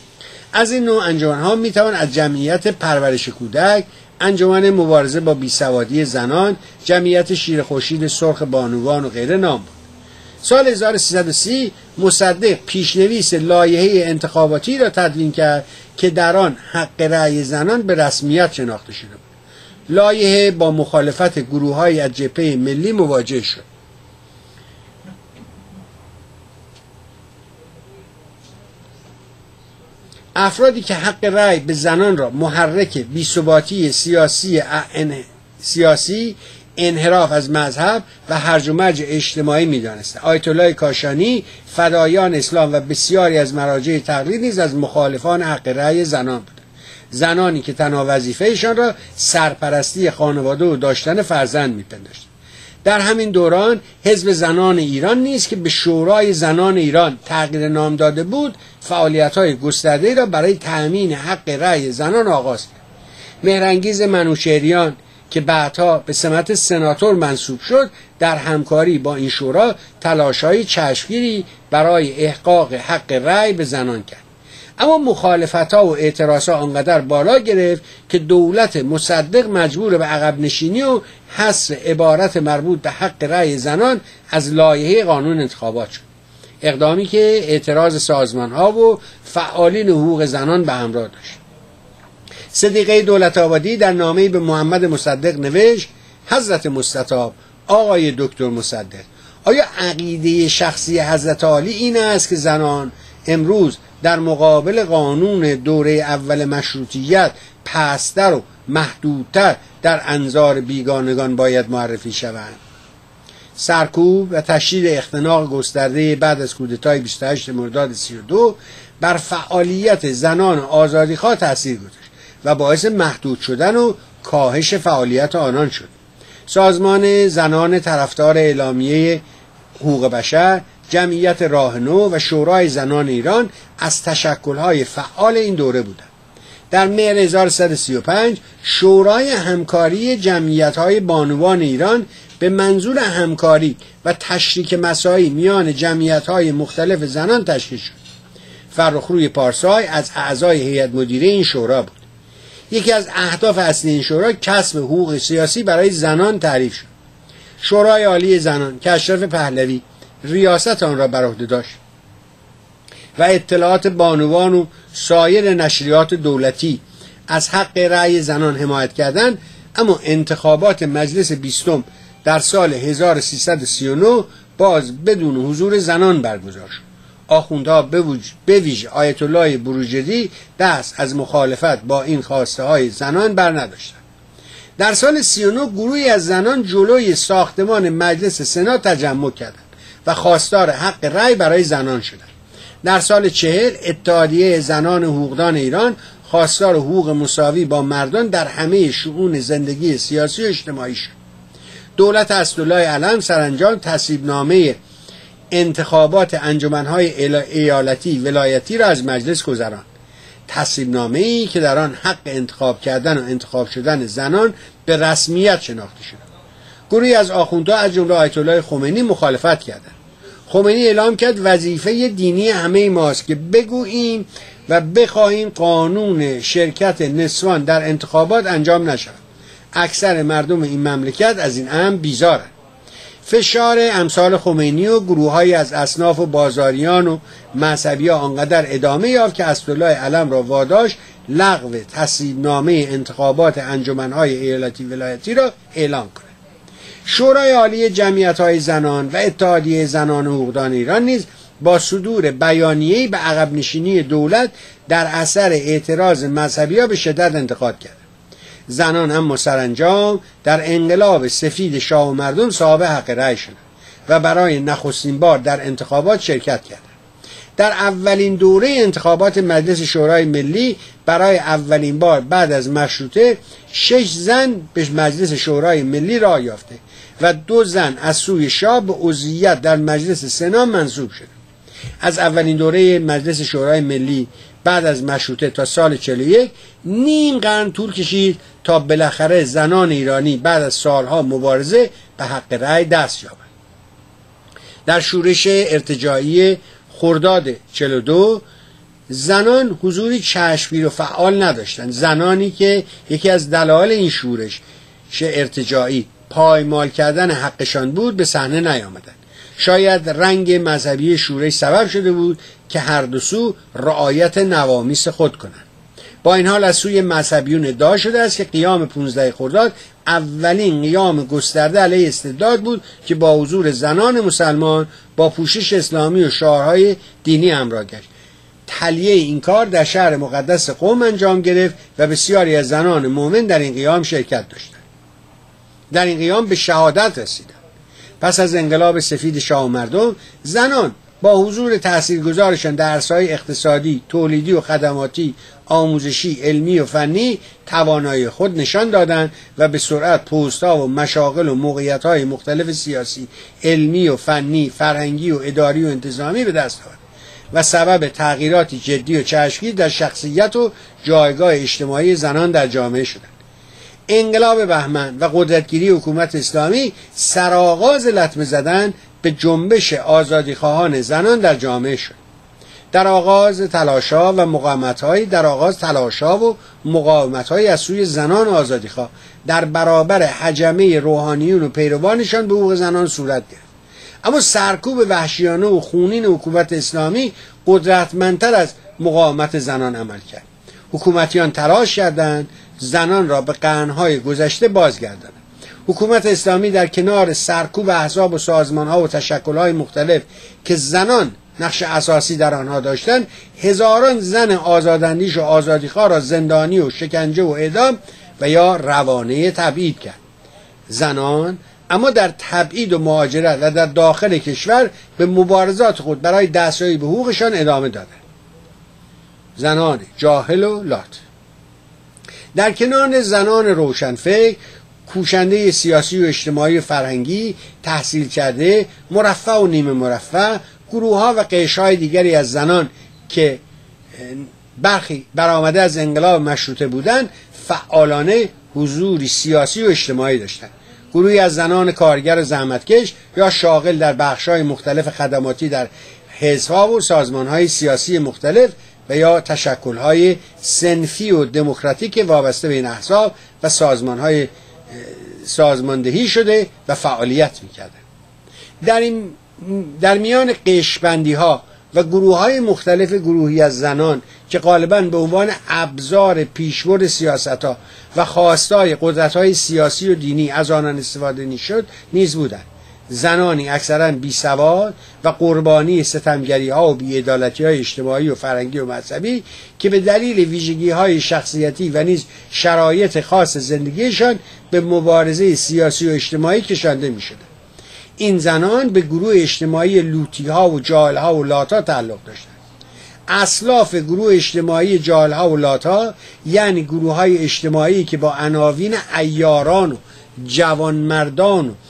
از این نوع انجمن‌ها می‌توان از جمعیت پرورش کودک، انجمن مبارزه با بیسوادی زنان، جمعیت شیر خورشید سرخ بانوان و غیره نام بود. سال هزار و سیصد و سی مصدق پیشنویس لایحه انتخاباتی را تدوین کرد که در آن حق رأی زنان به رسمیت شناخته شده بود. لایحه با مخالفت گروه‌های از جبهه ملی مواجه شد. افرادی که حق رأی به زنان را محرک بی‌ثباتی سیاسی ان... سیاسی انحراف از مذهب و هرج و مرج اجتماعی می‌دانستند. آیت الله کاشانی، فدایان اسلام و بسیاری از مراجع تقلید نیز از مخالفان حق رأی زنان بودند. زنانی که تنها وظیفه‌شان را سرپرستی خانواده و داشتن فرزند می‌پنداشتند. در همین دوران حزب زنان ایران نیز که به شورای زنان ایران تغییر نام داده بود، فعالیت‌های گسترده‌ای را برای تأمین حق رأی زنان آغاز کرد. مهرانگیز منوچهریان که بعدها به سمت سناتور منصوب شد، در همکاری با این شورا تلاش‌های چشمگیری برای احقاق حق رأی به زنان کرد. اما مخالفت‌ها و اعتراضها آنقدر بالا گرفت که دولت مصدق مجبور به عقب نشینی و حذف عبارت مربوط به حق رأی زنان از لایحه قانون انتخابات شد. اقدامی که اعتراض سازمان‌ها و فعالین حقوق زنان به همراه داشت. صدیقه دولت‌آبادی در نامه‌ای به محمد مصدق نوشت: حضرت مستطاب آقای دکتر مصدق، آیا عقیده شخصی حضرت عالی این است که زنان امروز در مقابل قانون دوره اول مشروطیت پست‌تر و محدودتر در انظار بیگانگان باید معرفی شوند؟ سرکوب و تشدید اختناق گسترده بعد از کودتای بیست و هشتم مرداد سی و دو بر فعالیت زنان آزادیخواه تأثیر گذاشت و باعث محدود شدن و کاهش فعالیت آنان شد. سازمان زنان طرفدار اعلامیه حقوق بشر، جمعیت راه نو و شورای زنان ایران از تشکل‌های فعال این دوره بودند. در مهر هزار و سیصد و سی و پنج شورای همکاری جمعیت‌های بانوان ایران به منظور همکاری و تشریک مساعی میان جمعیت‌های مختلف زنان تشکیل شد. فرخروی پارسای از اعضای هیئت مدیره این شورا بود. یکی از اهداف اصلی این شورا کسب حقوق سیاسی برای زنان تعریف شد. شورای عالی زنان که اشرف پهلوی ریاست آن را بر عهده داشت و اطلاعات بانوان و سایر نشریات دولتی از حق رأی زنان حمایت کردند، اما انتخابات مجلس بیستم در سال هزار و سیصد و سی و نه باز بدون حضور زنان برگزار شد. آخوندها به ویژه آیت الله بروجردی دست از مخالفت با این خواسته های زنان بر نداشتند. در سال سی و نه گروهی از زنان جلوی ساختمان مجلس سنا تجمع کردند و خواستار حق رأی برای زنان شدند. در سال چهل اتحادیه زنان حقوقدان ایران خواستار حقوق مساوی با مردان در همه شؤون زندگی سیاسی و اجتماعی شد. دولت اسدالله علم سرانجام تصویبنامه انتخابات انجمنهای ایالتی ولایتی را از مجلس گذراند. تصویبنامه‌ای که در آن حق انتخاب کردن و انتخاب شدن زنان به رسمیت شناخته شد. گروهی از آخوندها از جمله آیت الله خمینی مخالفت کردند. خمینی اعلام کرد وظیفه دینی همه ماست که بگوییم و بخواهیم قانون شرکت نسوان در انتخابات انجام نشود. اکثر مردم این مملکت از این امر بیزارند. فشار امثال خمینی و گروه‌های از اصناف و بازاریان و مذهبی‌ها آنقدر ادامه یافت که اسدالله علم را واداشت لغو تصویبنامه انتخابات انجمنهای ایالتی ولایتی را اعلام کند. شورای عالی جمعیت‌های زنان و اتحادیه زنان حقوقدان ایران نیز با صدور بیانیه‌ای به عقب نشینی دولت در اثر اعتراض مذهبی‌ها به شدت انتقاد کرد. زنان اما سرانجام در انقلاب سفید شاه و مردم صاحب حق رأی شدند و برای نخستین بار در انتخابات شرکت کردند. در اولین دوره انتخابات مجلس شورای ملی برای اولین بار بعد از مشروطه شش زن به مجلس شورای ملی راه یافته و دو زن از سوی شاه به عضویت در مجلس سنا منصوب شد. از اولین دوره مجلس شورای ملی بعد از مشروطه تا سال چهل و یک نیم قرن طول کشید تا بالاخره زنان ایرانی بعد از سالها مبارزه به حق رأی دست یابند. در شورش ارتجاعی خرداد چهل و دو زنان حضوری چشمگیر و فعال نداشتند. زنانی که یکی از دلایل این شورش ارتجاعی پایمال کردن حقشان بود به صحنه نیامدند. شاید رنگ مذهبی شورش سبب شده بود که هر دو سو رعایت نوامیس خود کنند. با این حال از سوی مذهبیون ادعا شده است که قیام پانزده خرداد اولین قیام گسترده علیه استبداد بود که با حضور زنان مسلمان با پوشش اسلامی و شعارهای دینی همراه گشت. تلیه این کار در شهر مقدس قم انجام گرفت و بسیاری از زنان مؤمن در این قیام شرکت داشتند. در این قیام به شهادت رسیدند. پس از انقلاب سفید شاه و مردم زنان با حضور تاثیرگذارشان در عرصه‌های اقتصادی، تولیدی و خدماتی، آموزشی، علمی و فنی توانایی خود نشان دادند و به سرعت پست‌ها و مشاغل و موقعیت‌های مختلف سیاسی، علمی و فنی، فرهنگی و اداری و انتظامی به دست آوردند و سبب تغییراتی جدی و چشمگیر در شخصیت و جایگاه اجتماعی زنان در جامعه شدند. انقلاب بهمن و قدرتگیری حکومت اسلامی سرآغاز لطمه زدن به جنبش آزادیخواهان زنان در جامعه شد. در آغاز تلاش‌ها و مقاومت‌های در آغاز تلاش‌ها و مقاومت‌های از سوی زنان آزادیخواه در برابر هجمه روحانیون و پیروانشان به حقوق زنان صورت گرفت. اما سرکوب وحشیانه و خونین حکومت اسلامی قدرتمندتر از مقاومت زنان عمل کرد. حکومتیان تلاش کردند زنان را به قرن‌های گذشته بازگردانند. حکومت اسلامی در کنار سرکوب احزاب و سازمان‌ها و تشکل‌های مختلف که زنان نقش اساسی در آنها داشتند، هزاران زن آزاداندیش و آزادیخواه را زندانی و شکنجه و اعدام و یا روانه تبعید کرد. زنان اما در تبعید و مهاجرت و در داخل کشور به مبارزات خود برای دستیابی به حقوقشان ادامه دادند. زنان جاهل و لات در کنار زنان روشنفکر، کوشنده سیاسی و اجتماعی و فرهنگی، تحصیل کرده، مرفه و نیمه مرفه، گروه‌ها و قشرهای دیگری از زنان که برخی برآمده از انقلاب مشروطه بودند، فعالانه حضوری سیاسی و اجتماعی داشتند. گروهی از زنان کارگر و زحمتکش یا شاغل در بخش‌های مختلف خدماتی در حزب‌ها و سازمان‌های سیاسی مختلف و یا تشکل‌های صنفی و دموکراتیک وابسته به این احزاب و سازمان‌های سازماندهی شده و فعالیت می‌کردند. در این در میان قشربندی‌ها و گروه‌های مختلف گروهی از زنان که غالباً به عنوان ابزار پیشبرد سیاست‌ها و خواستای قدرت‌های سیاسی و دینی از آنان استفاده می‌شد نیز بودند. زنانی اکثراً بیسواد و قربانی ستمگری‌ها و بی‌عدالتی‌های اجتماعی و فرهنگی و مذهبی که به دلیل ویژگی‌های شخصیتی و نیز شرایط خاص زندگیشان به مبارزه سیاسی و اجتماعی کشانده می‌شدند. این زنان به گروه اجتماعی لوطی‌ها و جاهل‌ها و لات‌ها تعلق داشتند. اسلاف گروه اجتماعی جاهل‌ها و لات‌ها یعنی گروه‌های اجتماعی که با عناوین عیاران و جوانمردان و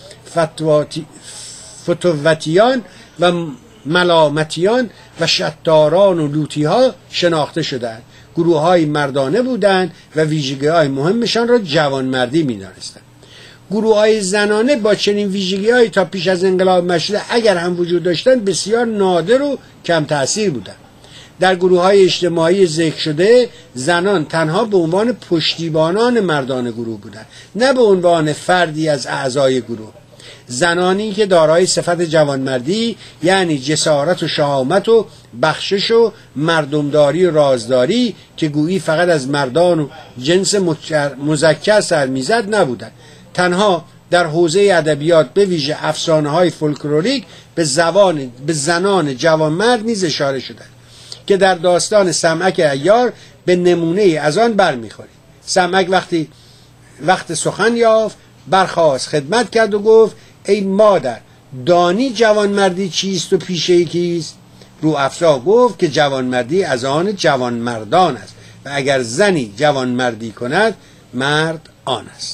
فتوتیان و ملامتیان و شطاران و لوطی‌ها شناخته شدند. گروه‌های مردانه بودند و ویژگی‌های مهمشان را جوانمردی می‌دانستند. گروه‌های زنانه با چنین ویژگی‌هایی تا پیش از انقلاب مشروطه اگر هم وجود داشتند بسیار نادر و کم تأثیر بودند. در گروه‌های اجتماعی ذکر شده زنان تنها به عنوان پشتیبانان مردان گروه بودند، نه به عنوان فردی از اعضای گروه. زنانی که دارای صفت جوانمردی یعنی جسارت و شهامت و بخشش و مردمداری و رازداری که گویی فقط از مردان و جنس مذکر سر میزد نبودند. تنها در حوزه ادبیات به ویژه افسانه‌های فولکلوریک به زبان به زنان جوانمرد نیز اشاره شده که در داستان سمعک عیار به نمونه از آن برمیخوریم. سمعک وقتی وقت سخن یافت برخاست خدمت کرد و گفت ای مادر دانی جوانمردی چیست و پیشه کیست؟ رو افزا گفت که جوانمردی از آن جوانمردان است و اگر زنی جوانمردی کند مرد آن است.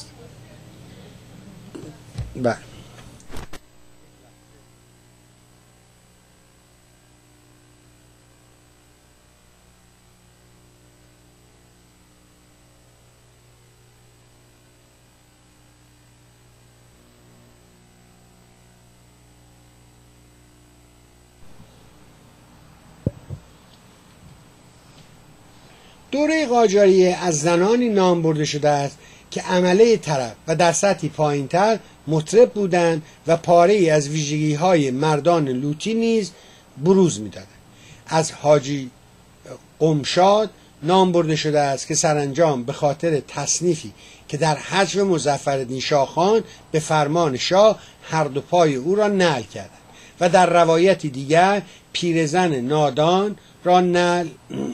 بله. دوره قاجاریه از زنانی نام برده شده است که عمله طرب و در سطحی پایین‌تر مطرب بودند و پاره‌ای از ویژگی‌های مردان لوطی نیز بروز می‌دادند. از حاجی قمشاد نام برده شده است که سرانجام به خاطر تصنیفی که در حجب مظفرالدین شاهخان به فرمان شاه هر دو پای او را نعل کردند و در روایتی دیگر پیرزن نادان را نعل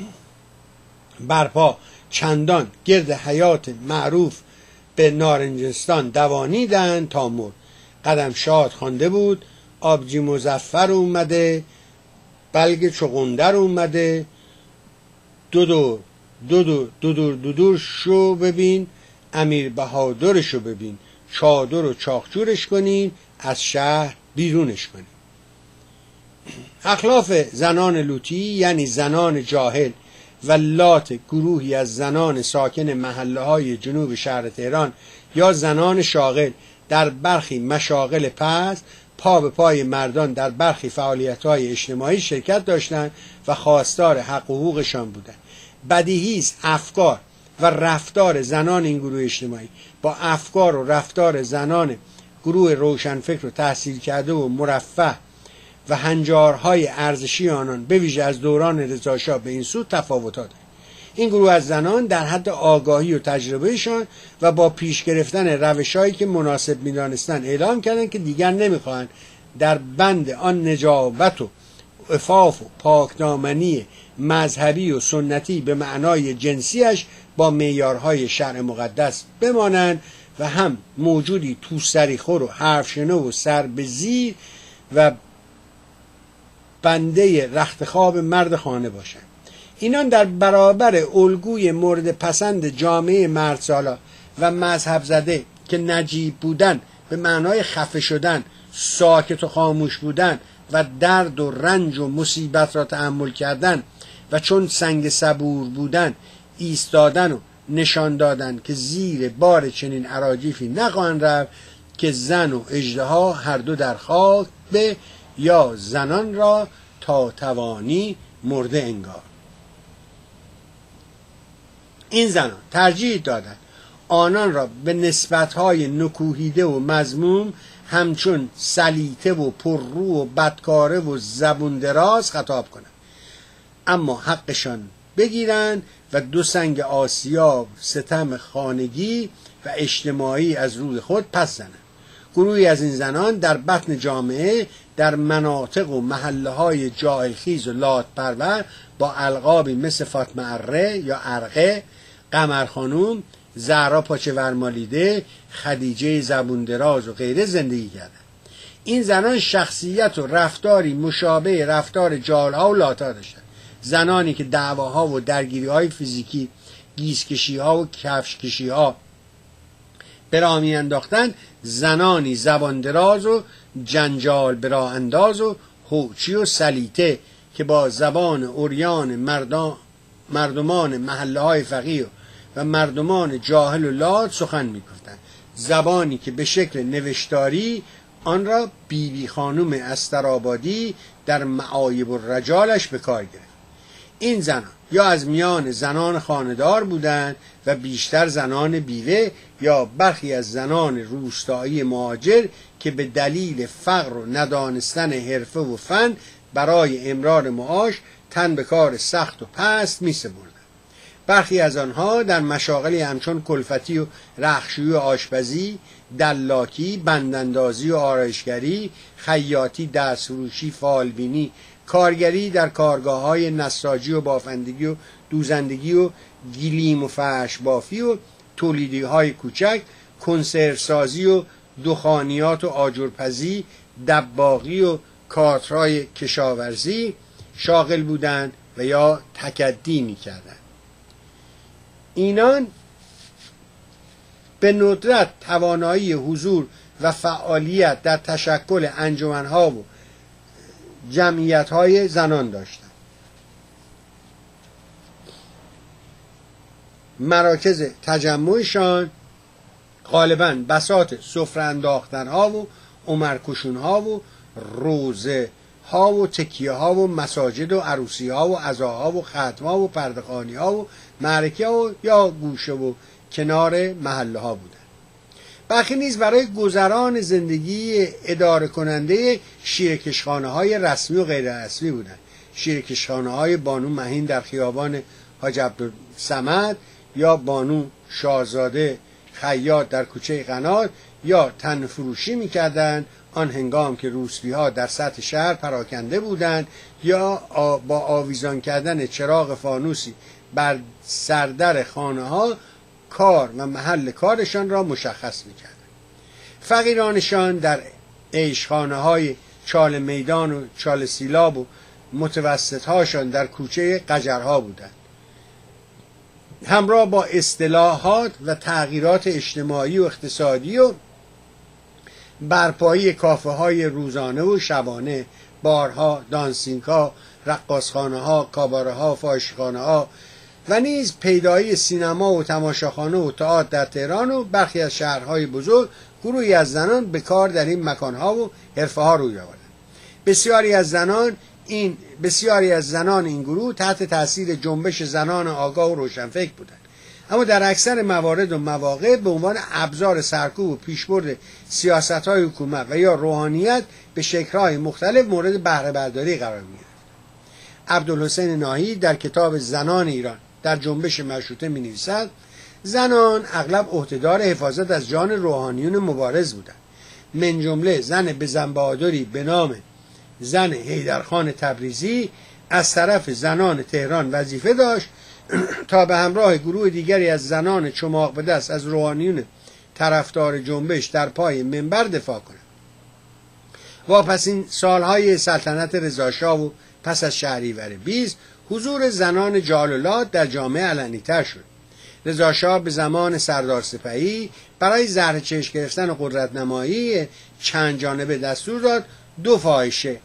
برپا چندان گرد حیات معروف به نارنجستان دوانیدند تا مرد. قدم شاد خوانده بود آبجی مظفر اومده، بلگ چغندر اومده، دو دور دو دور دو دور دو دور شو ببین، امیر بهادرشو ببین، چادر و چاخچورش کنین، از شهر بیرونش کنین. اخلاف زنان لوطی یعنی زنان جاهل و لات گروهی از زنان ساکن محله های جنوب شهر تهران یا زنان شاغل در برخی مشاغل پست پا به پای مردان در برخی فعالیت‌های اجتماعی شرکت داشتند و خواستار حق و حقوقشان بودند. بدیهی است افکار و رفتار زنان این گروه اجتماعی با افکار و رفتار زنان گروه روشنفکر و تحصیل کرده و مرفه و هنجارهای ارزشی آنان به ویژه از دوران رضاشاه به این سو تفاوت‌ها دارد. این گروه از زنان در حد آگاهی و تجربهشان و با پیش گرفتن روش‌هایی که مناسب می‌دانستند اعلام کردند که دیگر نمی‌خواهند در بند آن نجابت و عفاف و پاکدامنی مذهبی و سنتی به معنای جنسیش با معیارهای شرع مقدس بمانند و هم موجودی توسری خور و حرف شنو و سر به زیر و بنده رختخواب مرد خانه باشند. اینان در برابر الگوی مورد پسند جامعه مردسالار و مذهب زده که نجیب بودن به معنای خفه شدن، ساکت و خاموش بودن و درد و رنج و مصیبت را تحمل کردن و چون سنگ صبور بودن ایستادن و نشان دادن که زیر بار چنین اراجیفی نخواهند رفت که زن و اژدها هر دو در خاک به یا زنان را تا توانی مرده انگار. این زنان ترجیح دادند آنان را به نسبت‌های نکوهیده و مذموم همچون سلیطه و پررو و بدکاره و زبون دراز خطاب کنند، اما حقشان بگیرند و دو سنگ آسیاب ستم خانگی و اجتماعی از روی خود پس زنند. گروهی از این زنان در بطن جامعه در مناطق و محله های جاهلخیز و لات پرور با القابی مثل فاطمه اره یا ارقه، قمر خانوم، زهرا پاچه ورمالیده، خدیجه زبون دراز و غیره زندگی کردند. این زنان شخصیت و رفتاری مشابه رفتار جاهل‌ها و لات‌ها داشتند. زنانی که دعواها و درگیری‌های فیزیکی، گیسکشی‌ها و کفشکشی‌ها به راه می‌انداختند، زنانی زبان دراز و جنجال به راه انداز و هوچی و سلیطه که با زبان عریان مردان مردمان محله‌های فقیه و مردمان جاهل و لات سخن می‌گفتند، زبانی که به شکل نوشتاری آن را بی بی خانم استرآبادی در معایب الرجالش به کار گرفت. این زنان یا از میان زنان خانه‌دار بودند و بیشتر زنان بیوه یا برخی از زنان روستایی مهاجر که به دلیل فقر و ندانستن حرفه و فن برای امرار معاش تن به کار سخت و پست می‌سپردند. برخی از آنها در مشاغلی همچون کلفتی و رختشویی و آشپزی، دلاکی، بنداندازی و آرایشگری، خیاطی، دستفروشی، فالبینی، کارگری در کارگاه‌های نساجی و بافندگی و دوزندگی و گلیم و فرش بافی و تولیدی‌های کوچک، کنسروسازی و دخانیات و آجرپزی، دباغی و کارت‌های کشاورزی شاغل بودند و یا تکدی می‌کردند. اینان به ندرت توانایی حضور و فعالیت در تشکل انجمن‌ها و جمعیت‌های زنان داشتند. مراکز تجمعشان غالباً بساط سفره انداختن‌ها و عمرکشون‌ها و روزه ها و تکیه ها و مساجد و عروسی ها و عزاها و ختم‌ها و پردخانی ها و معرکه ها و یا گوشه و کنار محله ها بودند. برخی نیز برای گذران زندگی اداره کننده شیرکشخانه های رسمی و غیر رسمی بودند. شیرکشخانه های بانو مهین در خیابان حاج عبدالصمد یا بانو شاهزاده خیاط در کوچه قنات یا تن فروشی می‌کردند آن هنگام که روسپی‌ها در سطح شهر پراکنده بودند یا با آویزان کردن چراغ فانوسی بر سردر خانه‌ها کار و محل کارشان را مشخص می‌کردند. فقیرانشان در عیشخانه‌های چال میدان و چال سیلاب و متوسط‌هاشان در کوچه قجرها بودند. همراه با اصلاحات و تغییرات اجتماعی و اقتصادی و برپایی کافه های روزانه و شبانه، بارها، دانسینگ‌ها، رقاصخانه ها، کاباره ها، فاحشه‌خانه ها، و نیز پیدایی سینما و تماشاخانه و تئاتر در تهران و برخی از شهرهای بزرگ گروهی از زنان به کار در این مکانها و حرفه‌ها روی آوردند. بسیاری از زنان این بسیاری از زنان این گروه تحت تاثیر جنبش زنان آگاه و روشنفکر بودند، اما در اکثر موارد و مواقع به عنوان ابزار سرکوب و پیشبرد سیاست‌های حکومت و یا روحانیت به شکل‌های مختلف مورد بهره برداری قرار می‌گرفت. عبدالحسین ناهی در کتاب زنان ایران در جنبش مشروطه می‌نویسد: زنان اغلب عهدهدار حفاظت از جان روحانیون مبارز بودند. من جمله زن بزن بهادری به نام زن حیدرخان تبریزی از طرف زنان تهران وظیفه داشت تا به همراه گروه دیگری از زنان چماق به دست از روحانیون طرفدار جنبش در پای منبر دفاع کنند. واپسین سالهای سلطنت رضاشاه و پس از شهریور بیست حضور زنان جالولات در جامعه علنی‌تر شد. رضاشاه به زمان سردار سپهی برای زهر چشم گرفتن و قدرت نمایی چند جانبه دستور داد دو فاحشه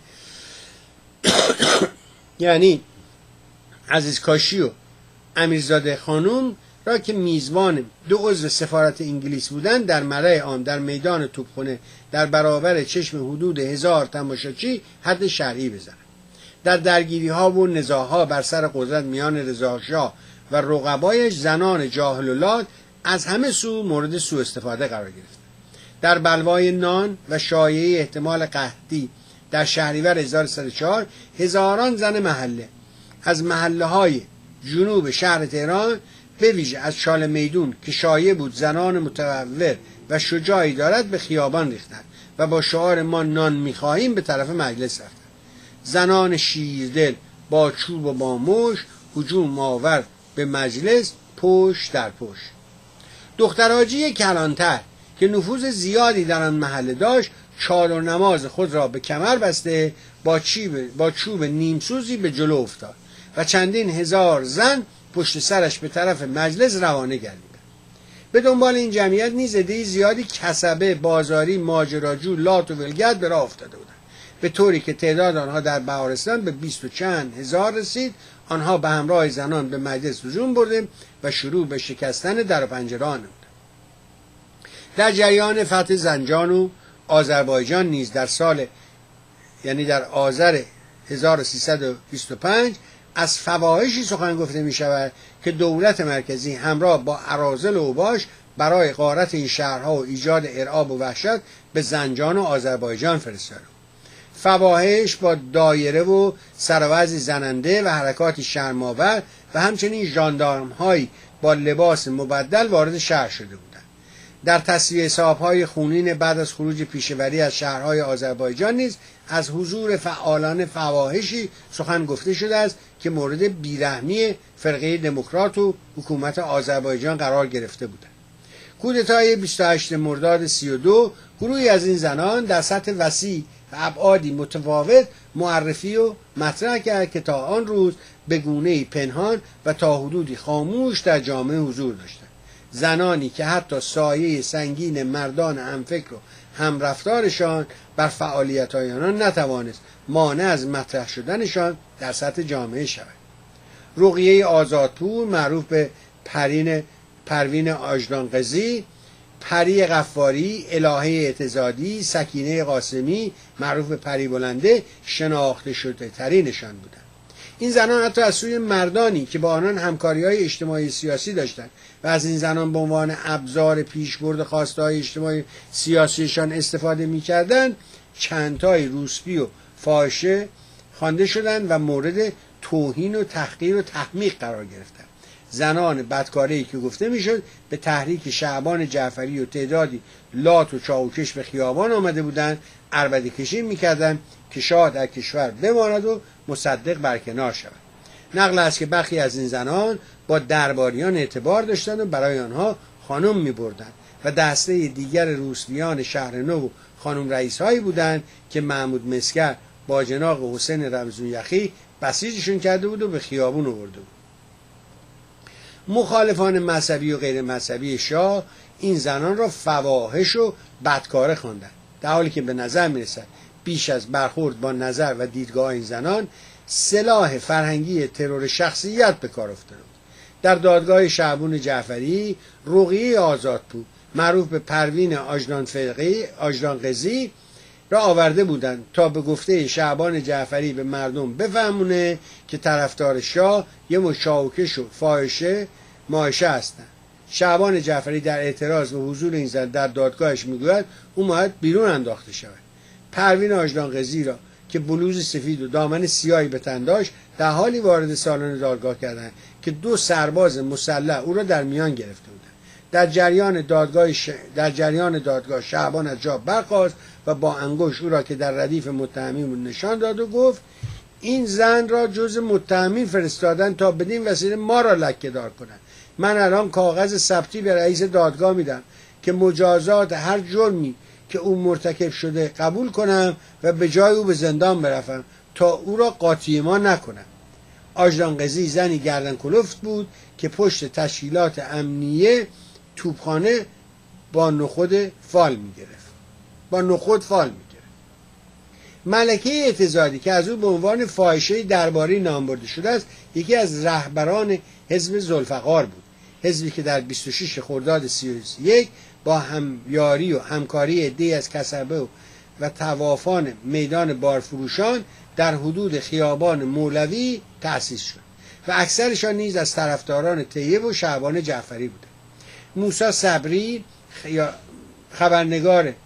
یعنی عزیز کاشی و امیرزاده خانوم را که میزبان دو عضو سفارت انگلیس بودند در مرأی عام در میدان توپخانه در برابر چشم حدود هزار تماشاچی حد شرعی بزنند. در درگیری ها و نزاعها بر سر قدرت میان رضاشاه و رقبایش زنان جاهلولات از همه سو مورد سوء استفاده قرار گرفتند. در بلوای نان و شایعه احتمال قحطی در شهریور هزار و سیصد و چهار هزاران زن محله از محله های جنوب شهر تهران به ویژه از چال میدون که شایع بود زنان متورع و شجاعی دارد به خیابان ریختند و با شعار ما نان می‌خواهیم به طرف مجلس رفتند. زنان شیردل با چوب و با مش هجوم آور به مجلس پشت در پشت. دختر حاجی کلانتر که نفوذ زیادی در آن محله داشت چادر نماز خود را به کمر بسته با چوب با چوب نیمسوزی به جلو افتاد و چندین هزار زن پشت سرش به طرف مجلس روانه گردیدند. به دنبال این جمعیت نیز عده‌ای زیادی کسبه، بازاری، ماجراجو، لات و ولگرد به راه افتاده بودند، به طوری که تعداد آنها در بهارستان به بیست و چند هزار رسید. آنها به همراه زنان به مجلس هجوم برده و شروع به شکستن در و پنجره نمودند. در جریان فتح زنجان و آذربایجان نیز در سال یعنی در آذر هزار و سیصد و بیست و پنج از فواحشی سخن گفته می شود که دولت مرکزی همراه با اراذل و اوباش برای غارت این شهرها و ایجاد ارعاب و وحشت به زنجان و آذربایجان فرستاد. فواحش با دایره و سروزی زننده و حرکات شرم‌آور و همچنین ژاندارم‌هایی با لباس مبدل وارد شهر شده بودند. در تصفیه حساب‌های خونین بعد از خروج پیشوری از شهرهای آذربایجان نیز از حضور فعالان فواحشی سخن گفته شده است که مورد بیرحمی فرقه دموکرات و حکومت آذربایجان قرار گرفته بودند. کودتای بیست و هشتم مرداد سی و دو گروهی از این زنان در سطح وسیع و ابعادی متفاوت معرفی و مطرح کرد که تا آن روز به گونه‌ای پنهان و تا حدودی خاموش در جامعه حضور داشتند. زنانی که حتی سایه سنگین مردان همفکر و همرفتارشان بر فعالیت‌های آنان نتوانست مانع از مطرح شدنشان در سطح جامعه شود. رقیه آزادپور معروف به پرین پروین آجدانقزی، پری غفاری، الهه اعتزادی، سکینه قاسمی معروف به پری بلنده شناخته شده ترینشان بودند. این زنان حتی از سوی مردانی که با آنان همکاری‌های اجتماعی سیاسی داشتند و از این زنان به عنوان ابزار پیشبرد خواسته‌های اجتماعی سیاسیشان استفاده می‌کردند چندتای روسپی و فاحشه خوانده شدند و مورد توهین و تحقیر و تحمیق قرار گرفتند. زنان بدکاره‌ای که گفته میشد به تحریک شعبان جعفری و تعدادی لات و چاوکش به خیابان آمده بودند عربده کشی میکردند که شاه در کشور بماند و مصدق برکنار شود. نقل است که برخی از این زنان با درباریان اعتبار داشتند و برای آنها خانم میبردند و دسته دیگر روسپیان شهرنو و خانم رئیس هایی بودند که محمود مسگر با جناق حسین رمزون یخی بسیجشون کرده بود و به خیابون آورده بود. مخالفان مذهبی و غیر مذهبی شاه این زنان را فواحش و بدکاره خواندند، در حالی که به نظر میرسد بیش از برخورد با نظر و دیدگاه این زنان سلاح فرهنگی ترور شخصیت به کار افتاده بود. در دادگاه شعبان جعفری رقیه آزادپور معروف به پروین آجلان فقی آجلان قضی را آورده بودند تا به گفته شعبان جعفری به مردم بفهمونه که طرفدار شاه یه مشاوکش و فاحشه ماهشه هستند. شعبان جعفری در اعتراض به حضور این زن در دادگاهش میگوید او باید بیرون انداخته شود. پروین آجلان قضی را که بلوز سفید و دامن سیاهی به تن داشت در حالی وارد سالن دادگاه کردند که دو سرباز مسلح او را در میان گرفته بودند. در جریان دادگاه ش... در جریان دادگاه شعبان از جا برخاست و با انگشت او را که در ردیف متهمین نشان داد و گفت این زن را جز متهمین فرستادن تا بدین وسیله ما را لکه‌دار کنند. من الان کاغذ ثبتی به رئیس دادگاه میدم که مجازات هر جرمی که او مرتکب شده قبول کنم و به جای او به زندان بروم تا او را قاطی ما نکنم. آجلان قضی زنی گردن کلفت بود که پشت تشکیلات امنیه توپخانه با نخود فال میگرفت با نخود فال میگرفت. ملکه اعتزادی که از او به عنوان فاحشه درباری نام برده شده است یکی از رهبران حزب ذوالفقار بود، حزبی که در بیست و شش خرداد سی و یک با همیاری و همکاری عده‌ای از کسبه و طوافان میدان بارفروشان در حدود خیابان مولوی تأسیس شد و اکثرشان نیز از طرفداران طیب و شعبان جعفری بودند. موسی صبری خبرنگار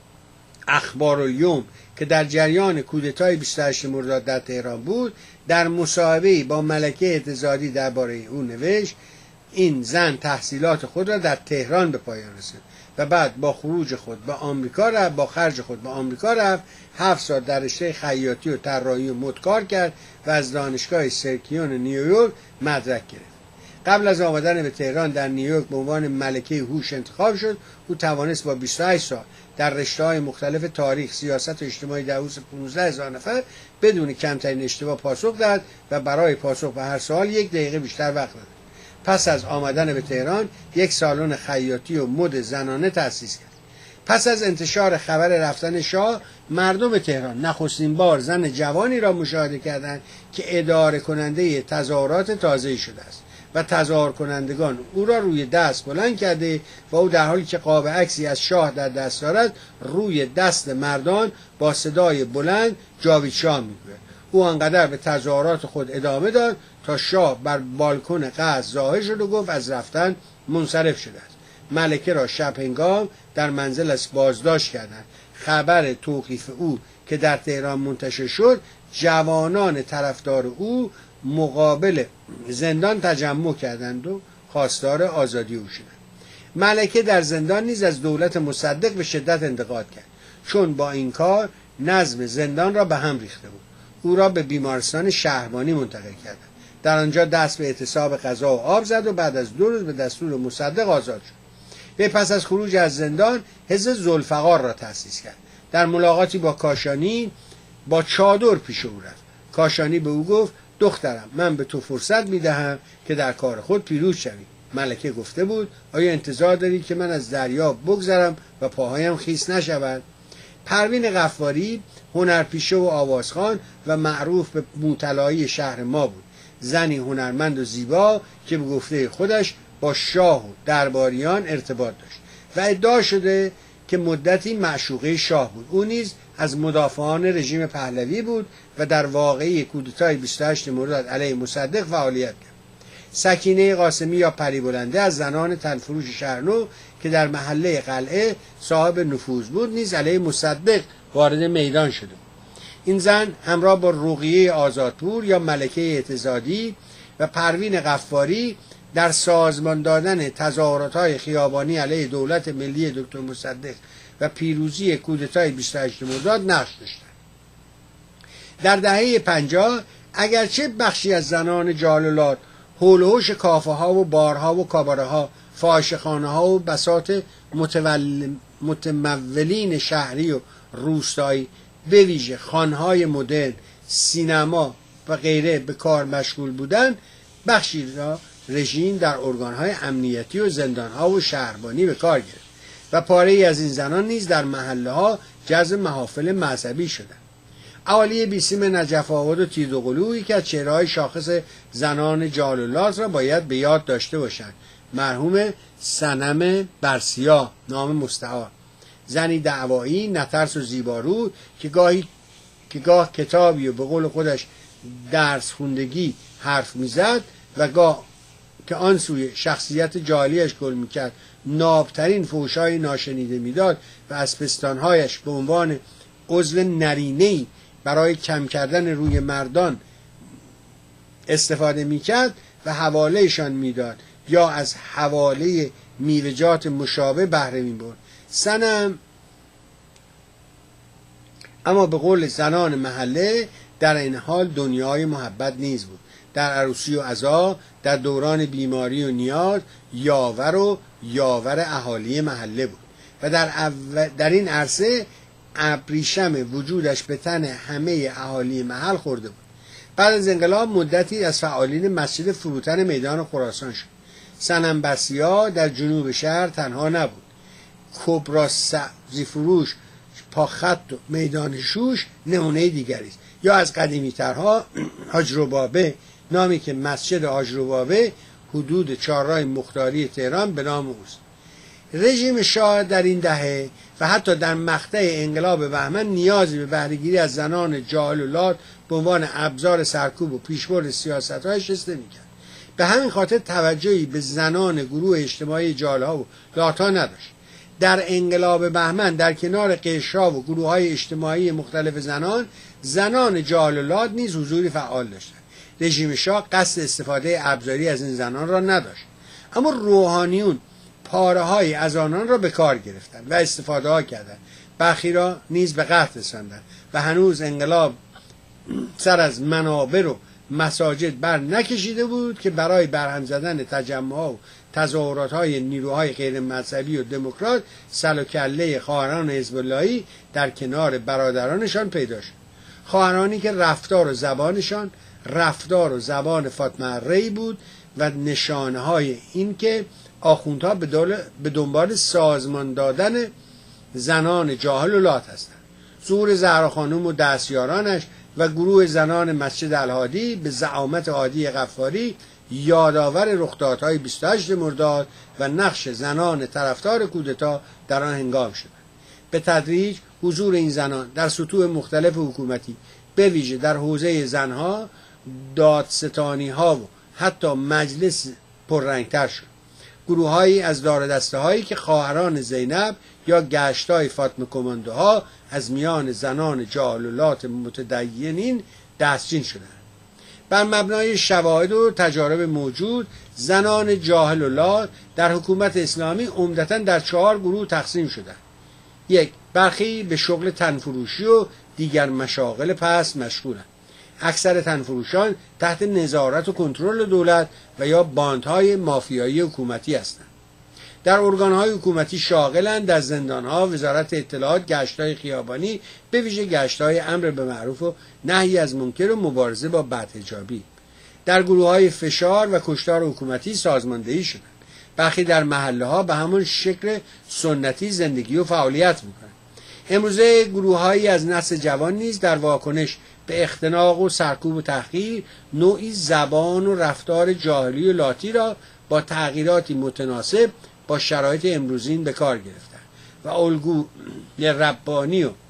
اخبارالیوم که در جریان کودتای بیست و هشت مرداد در تهران بود در مصاحبه‌ای با ملکه اعتزادی درباره او نوشت این زن تحصیلات خود را در تهران به پایان رساند و بعد با خروج خود به آمریکا رفت با خرج خود به آمریکا رفت هفت سال در رشته خیاطی و طراحی و مد کار کرد و از دانشگاه سرکیون نیویورک مدرک گرفت. قبل از آمدن به تهران در نیویورک به عنوان ملکه هوش انتخاب شد. او توانست با بیست و هشت سال در رشته‌های مختلف تاریخ، سیاست و اجتماعی در حدود پانزده هزار نفر بدون کمترین اشتباه پاسخ داد و برای پاسخ به هر سوال یک دقیقه بیشتر وقت داد. پس از آمدن به تهران یک سالن خیاطی و مد زنانه تأسیس کرد. پس از انتشار خبر رفتن شاه مردم تهران نخستین بار زن جوانی را مشاهده کردند که اداره کننده تظاهرات تازه‌ای شده است و تظاهر کنندگان او را روی دست بلند کرده و او در حالی که قاب عکسی از شاه در دست دارد روی دست مردان با صدای بلند جاوید شاه میگوید. او انقدر به تظاهرات خود ادامه داد تا شاه بر بالکن قصر ظاهر شد و گفت از رفتن منصرف شده است. ملکه را شب هنگام در منزلش بازداشت کردند. خبر توقیف او که در تهران منتشر شد جوانان طرفدار او مقابل زندان تجمع کردند و خواستار آزادی او شدند. ملکه در زندان نیز از دولت مصدق به شدت انتقاد کرد چون با این کار نظم زندان را به هم ریخته بود. او را به بیمارستان شهربانی منتقل کردند. در آنجا دست به اعتصاب غذا و آب زد و بعد از دو روز به دستور مصدق آزاد شد. به پس از خروج از زندان حزب ذوالفقار را تأسیس کرد. در ملاقاتی با کاشانی با چادر پیش او رفت. کاشانی به او گفت دخترم من به تو فرصت میدهم که در کار خود پیروز شوی. ملکه گفته بود آیا انتظار داری که من از دریا بگذرم و پاهایم خیس نشود؟ پروین غفاری هنرپیشه و آوازخوان و معروف به موطلایی شهر ما بود. زنی هنرمند و زیبا که به گفته خودش با شاه و درباریان ارتباط داشت و ادعا شده که مدتی معشوقه شاه بود. او نیز از مدافعان رژیم پهلوی بود و در واقعه کودتای بیست و هشت مرداد علیه مصدق فعالیت کرد. سکینه قاسمی یا پریبلنده از زنان تنفروش شهرنو که در محله قلعه صاحب نفوذ بود نیز علیه مصدق وارد میدان شده بود. این زن همراه با رقیه آزادپور یا ملکه اعتزادی و پروین غفاری در سازمان دادن تظاهرات‌های خیابانی علیه دولت ملی دکتر مصدق و پیروزی کودتای بیست و هشت مرداد نقش داشتند. در دهه پنجاه اگرچه بخشی از زنان جالولات حول و حوش کافه ها و بارها و کاباره ها، فاحشه‌خانه ها و بساط متول... متمولین شهری و روستایی به ویژه خانه‌های مدرن، سینما و غیره به کار مشغول بودند، بخشی را رژیم در ارگان‌های امنیتی و زندان‌ها و شهربانی به کار گرفت و پاره‌ای از این زنان نیز در محله‌ها جزو محافل مذهبی شدند. اهالی بیسیم نجف آباد و تیزوقلو که از چهره‌های شاخص زنان جالولات را باید به یاد داشته باشند. مرحوم صنم برسیا، نام مستعار، زنی دعوایی، نترس و زیبارو که گاهی که گاه کتابی و به قول خودش درس خوندگی حرف میزد و گاه که آن سوی شخصیت جالیش گل میکرد نابترین فحش‌های ناشنیده میداد و از پستانهایش به عنوان عضو نرینه‌ای برای کم کردن روی مردان استفاده میکرد و حوالهشان میداد یا از حواله میوه‌جات مشابه بهره میبرد. صنم اما به قول زنان محله در این حال دنیای محبت نیز بود. در عروسی و عزا، در دوران بیماری و نیاز، یاور و یاور اهالی محله بود و در, او... در این عرصه ابریشم وجودش به تن همه اهالی محل خورده بود. بعد از انقلاب مدتی از فعالین مسجد فروتن میدان خراسان شد. صنم برسیا در جنوب شهر تنها نبود. کبرا سبزی فروش پاخط و میدان شوش نمونه دیگری است. یا از قدیمی ترها حاج ربابه، نامی که مسجد حاج ربابه حدود چهارراه مختاری تهران به نام اوست. رژیم شاه در این دهه و حتی در مقطع انقلاب بهمن نیازی به بهره‌گیری از زنان جاهلولات به عنوان ابزار سرکوب و پیشبرد سیاست‌هایش حس نمی‌کرد. به همین خاطر توجهی به زنان گروه اجتماعی جاهل‌ها و لات‌ها نداشت. در انقلاب بهمن در کنار قشرها و گروه‌های اجتماعی مختلف زنان، زنان جاهلولات نیز حضوری فعال داشتند. رژیم شاه قصد استفاده ابزاری از این زنان را نداشت، اما روحانیون پاره‌های از آنان را به کار گرفتند و استفاده ها کردند. برخی را نیز به قتل رساندند و هنوز انقلاب سر از منابر و مساجد بر نکشیده بود که برای برهم زدن تجمع‌ها و تظاهرات‌های نیروهای غیر مذهبی و دموکرات سر و کله خواهران حزب اللهی در کنار برادرانشان پیدا شد. خواهرانی که رفتار و زبانشان رفتار و زبان فاطمه ری بود و نشانه‌های این که آخوندها به دنبال سازمان دادن زنان جاهلولات هستند. ظهور زهرا خانم و دستیارانش و گروه زنان مسجد الهادی به زعامت هادی غفاری یادآور رخدادهای بیست و هشت مرداد و نقش زنان طرفدار کودتا در آن هنگام شد. به تدریج حضور این زنان در سطوح مختلف حکومتی به ویژه در حوزه زنها، دادستانی‌ها و حتی مجلس پررنگتر شد. گروه‌هایی از دار دسته هایی که خواهران زینب یا گشتای فاطمه کماندوها از میان زنان جاهلولات متدینین دستچین شدند. بر مبنای شواهد و تجارب موجود، زنان جاهلولات در حکومت اسلامی عمدتاً در چهار گروه تقسیم شدند. یک، برخی به شغل تنفروشی و دیگر مشاغل پست مشغولند. اکثر تنفروشان تحت نظارت و کنترل دولت و یا باندهای مافیایی حکومتی هستند. در ارگانهای حکومتی شاغلند، در زندانها، وزارت اطلاعات، گشت‌های خیابانی، به ویژه گشت‌های امر به معروف و نهی از منکر و مبارزه با بدحجابی. در گروه‌های فشار و کشتار حکومتی سازماندهی شدند. برخی در محله‌ها به همان شکل سنتی زندگی و فعالیت می‌کنند. امروزه گروه‌هایی از نسل جوان نیز در واکنش به اختناق و سرکوب و تحقیر نوعی زبان و رفتار جاهلی و لاتی را با تغییراتی متناسب با شرایط امروزین به کار گرفتند و الگوی ربانی و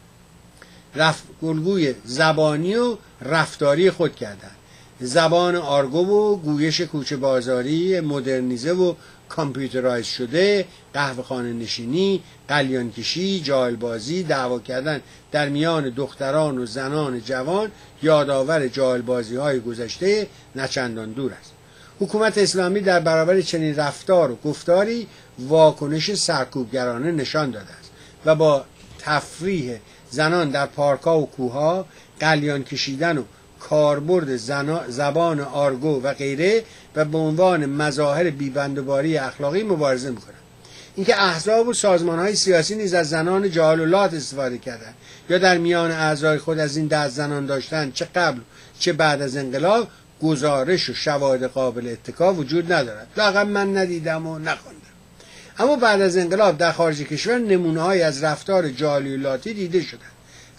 رف... الگوی زبانی و رفتاری خود کردند. زبان آرگو و گویش کوچه بازاری مدرنیزه و کامپیوترایز شده، قهوه خانه نشینی، قلیان کشی، جاهلبازی، دعوا کردن در میان دختران و زنان جوان یادآور جاهلبازی های گذشته نچندان دور است. حکومت اسلامی در برابر چنین رفتار و گفتاری واکنش سرکوبگرانه نشان داده است و با تفریح زنان در پارک‌ها و کوه‌ها، قلیان کشیدن و کاربرد زبان آرگو و غیره و به عنوان مظاهر بیبندوباری اخلاقی مبارزه می‌کنند. اینکه احزاب و سازمان‌های سیاسی نیز از زنان جاهلولات استفاده کردند یا در میان اعضای خود از این دست زنان داشتند، چه قبل چه بعد از انقلاب، گزارش و شواهد قابل اتکا وجود ندارد. واقعا من ندیدم و نخوندم. اما بعد از انقلاب در خارج کشور نمونه‌هایی از رفتار جاهلولاتی دیده شدند.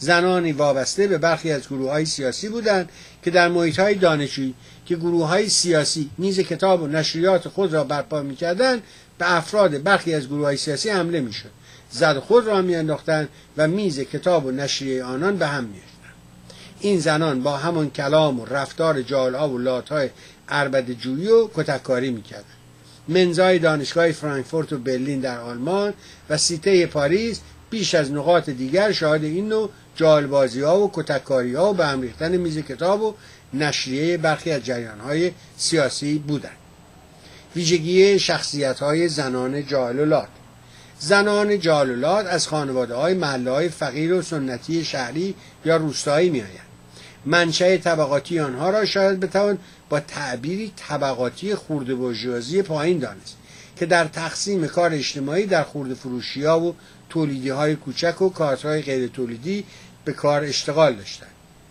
زنانی وابسته به برخی از گروه‌های سیاسی بودند که در محیط‌های دانشجویی که گروه‌های سیاسی میز کتاب و نشریات خود را برپا می‌کردند، به افراد برخی از گروه‌های سیاسی حمله می‌شد، زد خود را می‌انداختند و میز کتاب و نشریه آنان به هم می‌ریختند. این زنان با همان کلام و رفتار جاهل‌ها و لات‌های عربده‌جویی و کتککاری می‌کردند. منزای دانشگاه فرانکفورت و برلین در آلمان و سیته پاریس بیش از نقاط دیگر شاهد این نوع جالبازی‌ها و کتککاری‌ها و به هم ریختن میز کتاب و نشریه برخی از جریان‌های سیاسی بودند. ویژگی شخصیت‌های زنان جاهلولات. زنان جاهلولات از خانواده‌های محله‌های فقیر و سنتی شهری یا روستایی می‌آیند. منشأ طبقاتی آنها را شاید بتوان با تعبیری طبقاتی خرده بورژوازی پایین دانست که در تقسیم کار اجتماعی در خرده فروشی‌ها و تولیدی‌های کوچک و کارهای غیر تولیدی به کار اشتغال داشتند.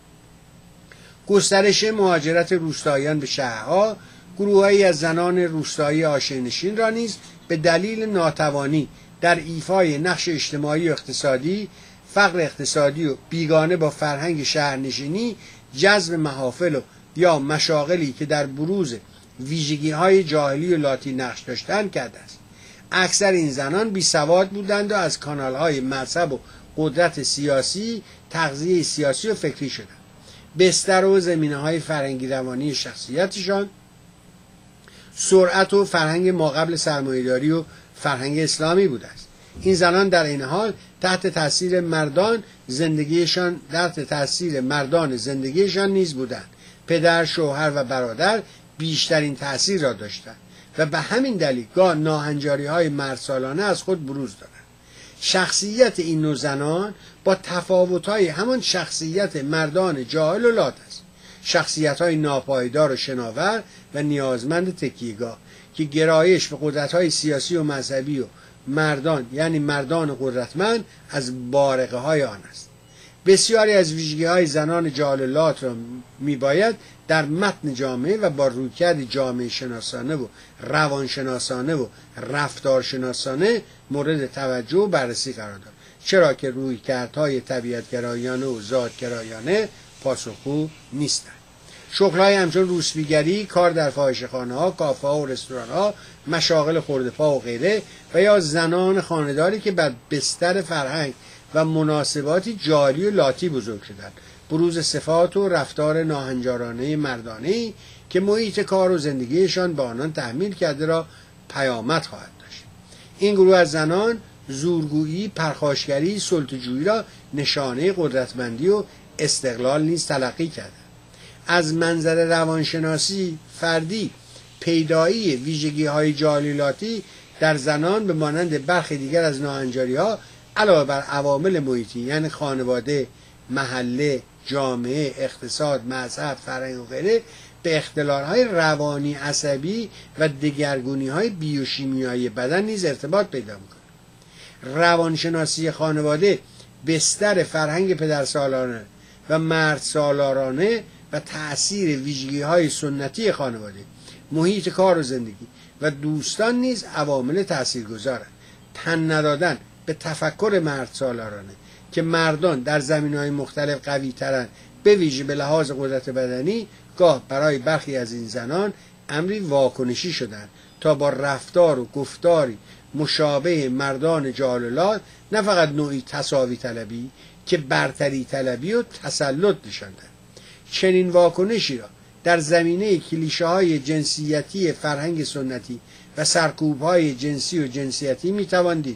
گسترش مهاجرت روستاییان به شهرها، گروه‌هایی از زنان روستایی عاشق‌نشین را نیز به دلیل ناتوانی در ایفای نقش اجتماعی و اقتصادی، فقر اقتصادی و بیگانه با فرهنگ شهرنشینی، جذب محافل و یا مشاغلی که در بروز ویژگی‌های جاهلی و لاتی نقش داشتند کرده است. اکثر این زنان بی سواد بودند و از کانال‌های مذهب و قدرت سیاسی تغذیه سیاسی و فکری شدند. بستر و زمینه‌های فرهنگی روانی شخصیتشان سرعت و فرهنگ ماقبل سرمایه‌داری و فرهنگ اسلامی بوده است. این زنان در این حال تحت تاثیر مردان زندگیشان تحت تاثیر مردان زندگیشان نیز بودند. پدر، شوهر و برادر بیشترین تاثیر را داشتند و به همین دلیل گاه ناهنجاری‌های مردسالانه از خود بروز دادند. شخصیت این نوع زنان با تفاوت‌های همان شخصیت مردان جاهل و لات است. شخصیت‌های ناپایدار و شناور و نیازمند تکیه‌گاه که گرایش به قدرت‌های سیاسی و مذهبی و مردان یعنی مردان قدرتمند از بارقه های آن است. بسیاری از ویژگی های زنان جاهلات را میباید در متن جامعه و با رویکرد جامعه شناسانه و روانشناسانه و رفتارشناسانه مورد توجه و بررسی قرار داد، چرا که رویکردهای طبیعتگرایانه و ذاتگرایانه پاسخگو نیستند. شغل‌های همچون روسبیگری، کار در فاحشه‌خانه‌ها، کافه‌ها و رستوران‌ها، مشاغل خرده‌پا و غیره و یا زنان خانه‌داری که بر بستر فرهنگ و مناسباتی جاهلی و لاتی بزرگ شدند، بروز صفات و رفتار ناهنجارانه مردانه‌ای که محیط کار و زندگیشان به آنان تحمیل کرده را پیامد خواهد داشت. این گروه از زنان زورگویی، پرخاشگری، سلطه‌جویی را نشانه قدرتمندی و استقلال نیز تلقی کردند. از منظر روانشناسی فردی پیدایی ویژگی‌های جاهلیاتی در زنان به مانند برخی دیگر از ناهنجاری‌ها علاوه بر عوامل محیطی یعنی خانواده، محله، جامعه، اقتصاد، مذهب، فرهنگ و غیره به اختلال‌های روانی، عصبی و دگرگونی‌های بیوشیمیایی بدن نیز ارتباط پیدا می‌کند. روانشناسی خانواده بستر فرهنگ پدرسالارانه و مردسالارانه و تأثیر ویژگی‌های سنتی خانواده، محیط کار و زندگی و دوستان نیز عوامل تاثیرگذارند. تن ندادن به تفکر مردسالارانه که مردان در زمینه‌های مختلف قوی‌ترند، به ویژه به لحاظ قدرت بدنی، گاه برای برخی از این زنان امری واکنشی شدند تا با رفتار و گفتاری مشابه مردان جاهلات نه فقط نوعی تساوی طلبی که برتری طلبی و تسلط نشاندند. چنین واکنشی را در زمینه کلیشه‌های جنسیتی فرهنگ سنتی و سرکوب‌های جنسی و جنسیتی می‌توان دید.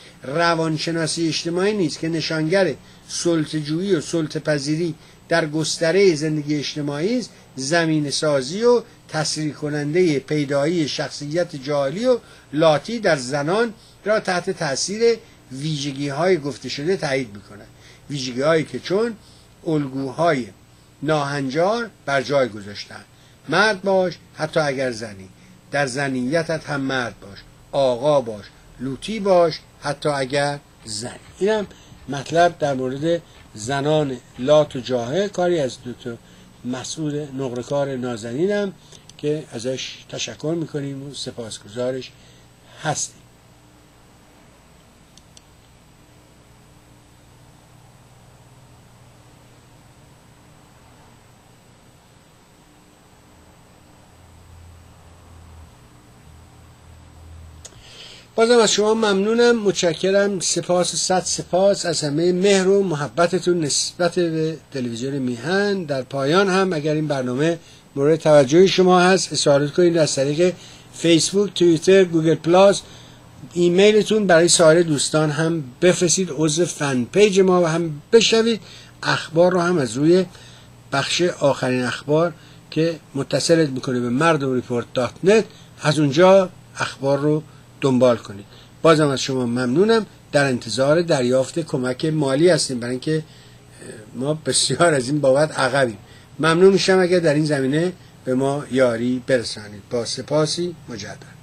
روانشناسی اجتماعی نیست که نشانگر سلطه‌جویی و سلطه‌پذیری در گستره زندگی اجتماعی است، زمین سازی و تسریع کننده پیدایی شخصیت جاهلی و لاتی در زنان را تحت تاثیر ویژگی‌های گفته شده تایید می‌کند. ویژگی‌هایی که چون الگوهای ناهنجار بر جای گذاشتند. مرد باش حتی اگر زنی، در زنیتت هم مرد باش، آقا باش، لوتی باش حتی اگر زنی. اینم مطلب در مورد زنان لات و جاهل، کاری از دکتر مسعود نقره‌کار نازنینم که ازش تشکر میکنیم و سپاسگزارش هستیم. بازم از شما ممنونم، متشکرم، سپاس، صد سپاس از همه مهر و محبتتون نسبت به تلویزیون میهن. در پایان هم اگر این برنامه مورد توجه شما هست، اشاره کنید از طریق فیسبوک، توییتر، گوگل پلاس، ایمیلتون برای سایر دوستان هم بفرستید، عضو فن پیج ما هم بشوید. اخبار رو هم از روی بخش آخرین اخبار که متصلت میکنه به مردم ریپورت دات نت، از اونجا اخبار رو دنبال کنید. بازم از شما ممنونم، در انتظار دریافت کمک مالی هستیم برای اینکه ما بسیار از این بابت عقبیم. ممنون میشم اگر در این زمینه به ما یاری برسانید. با سپاسی مجدد.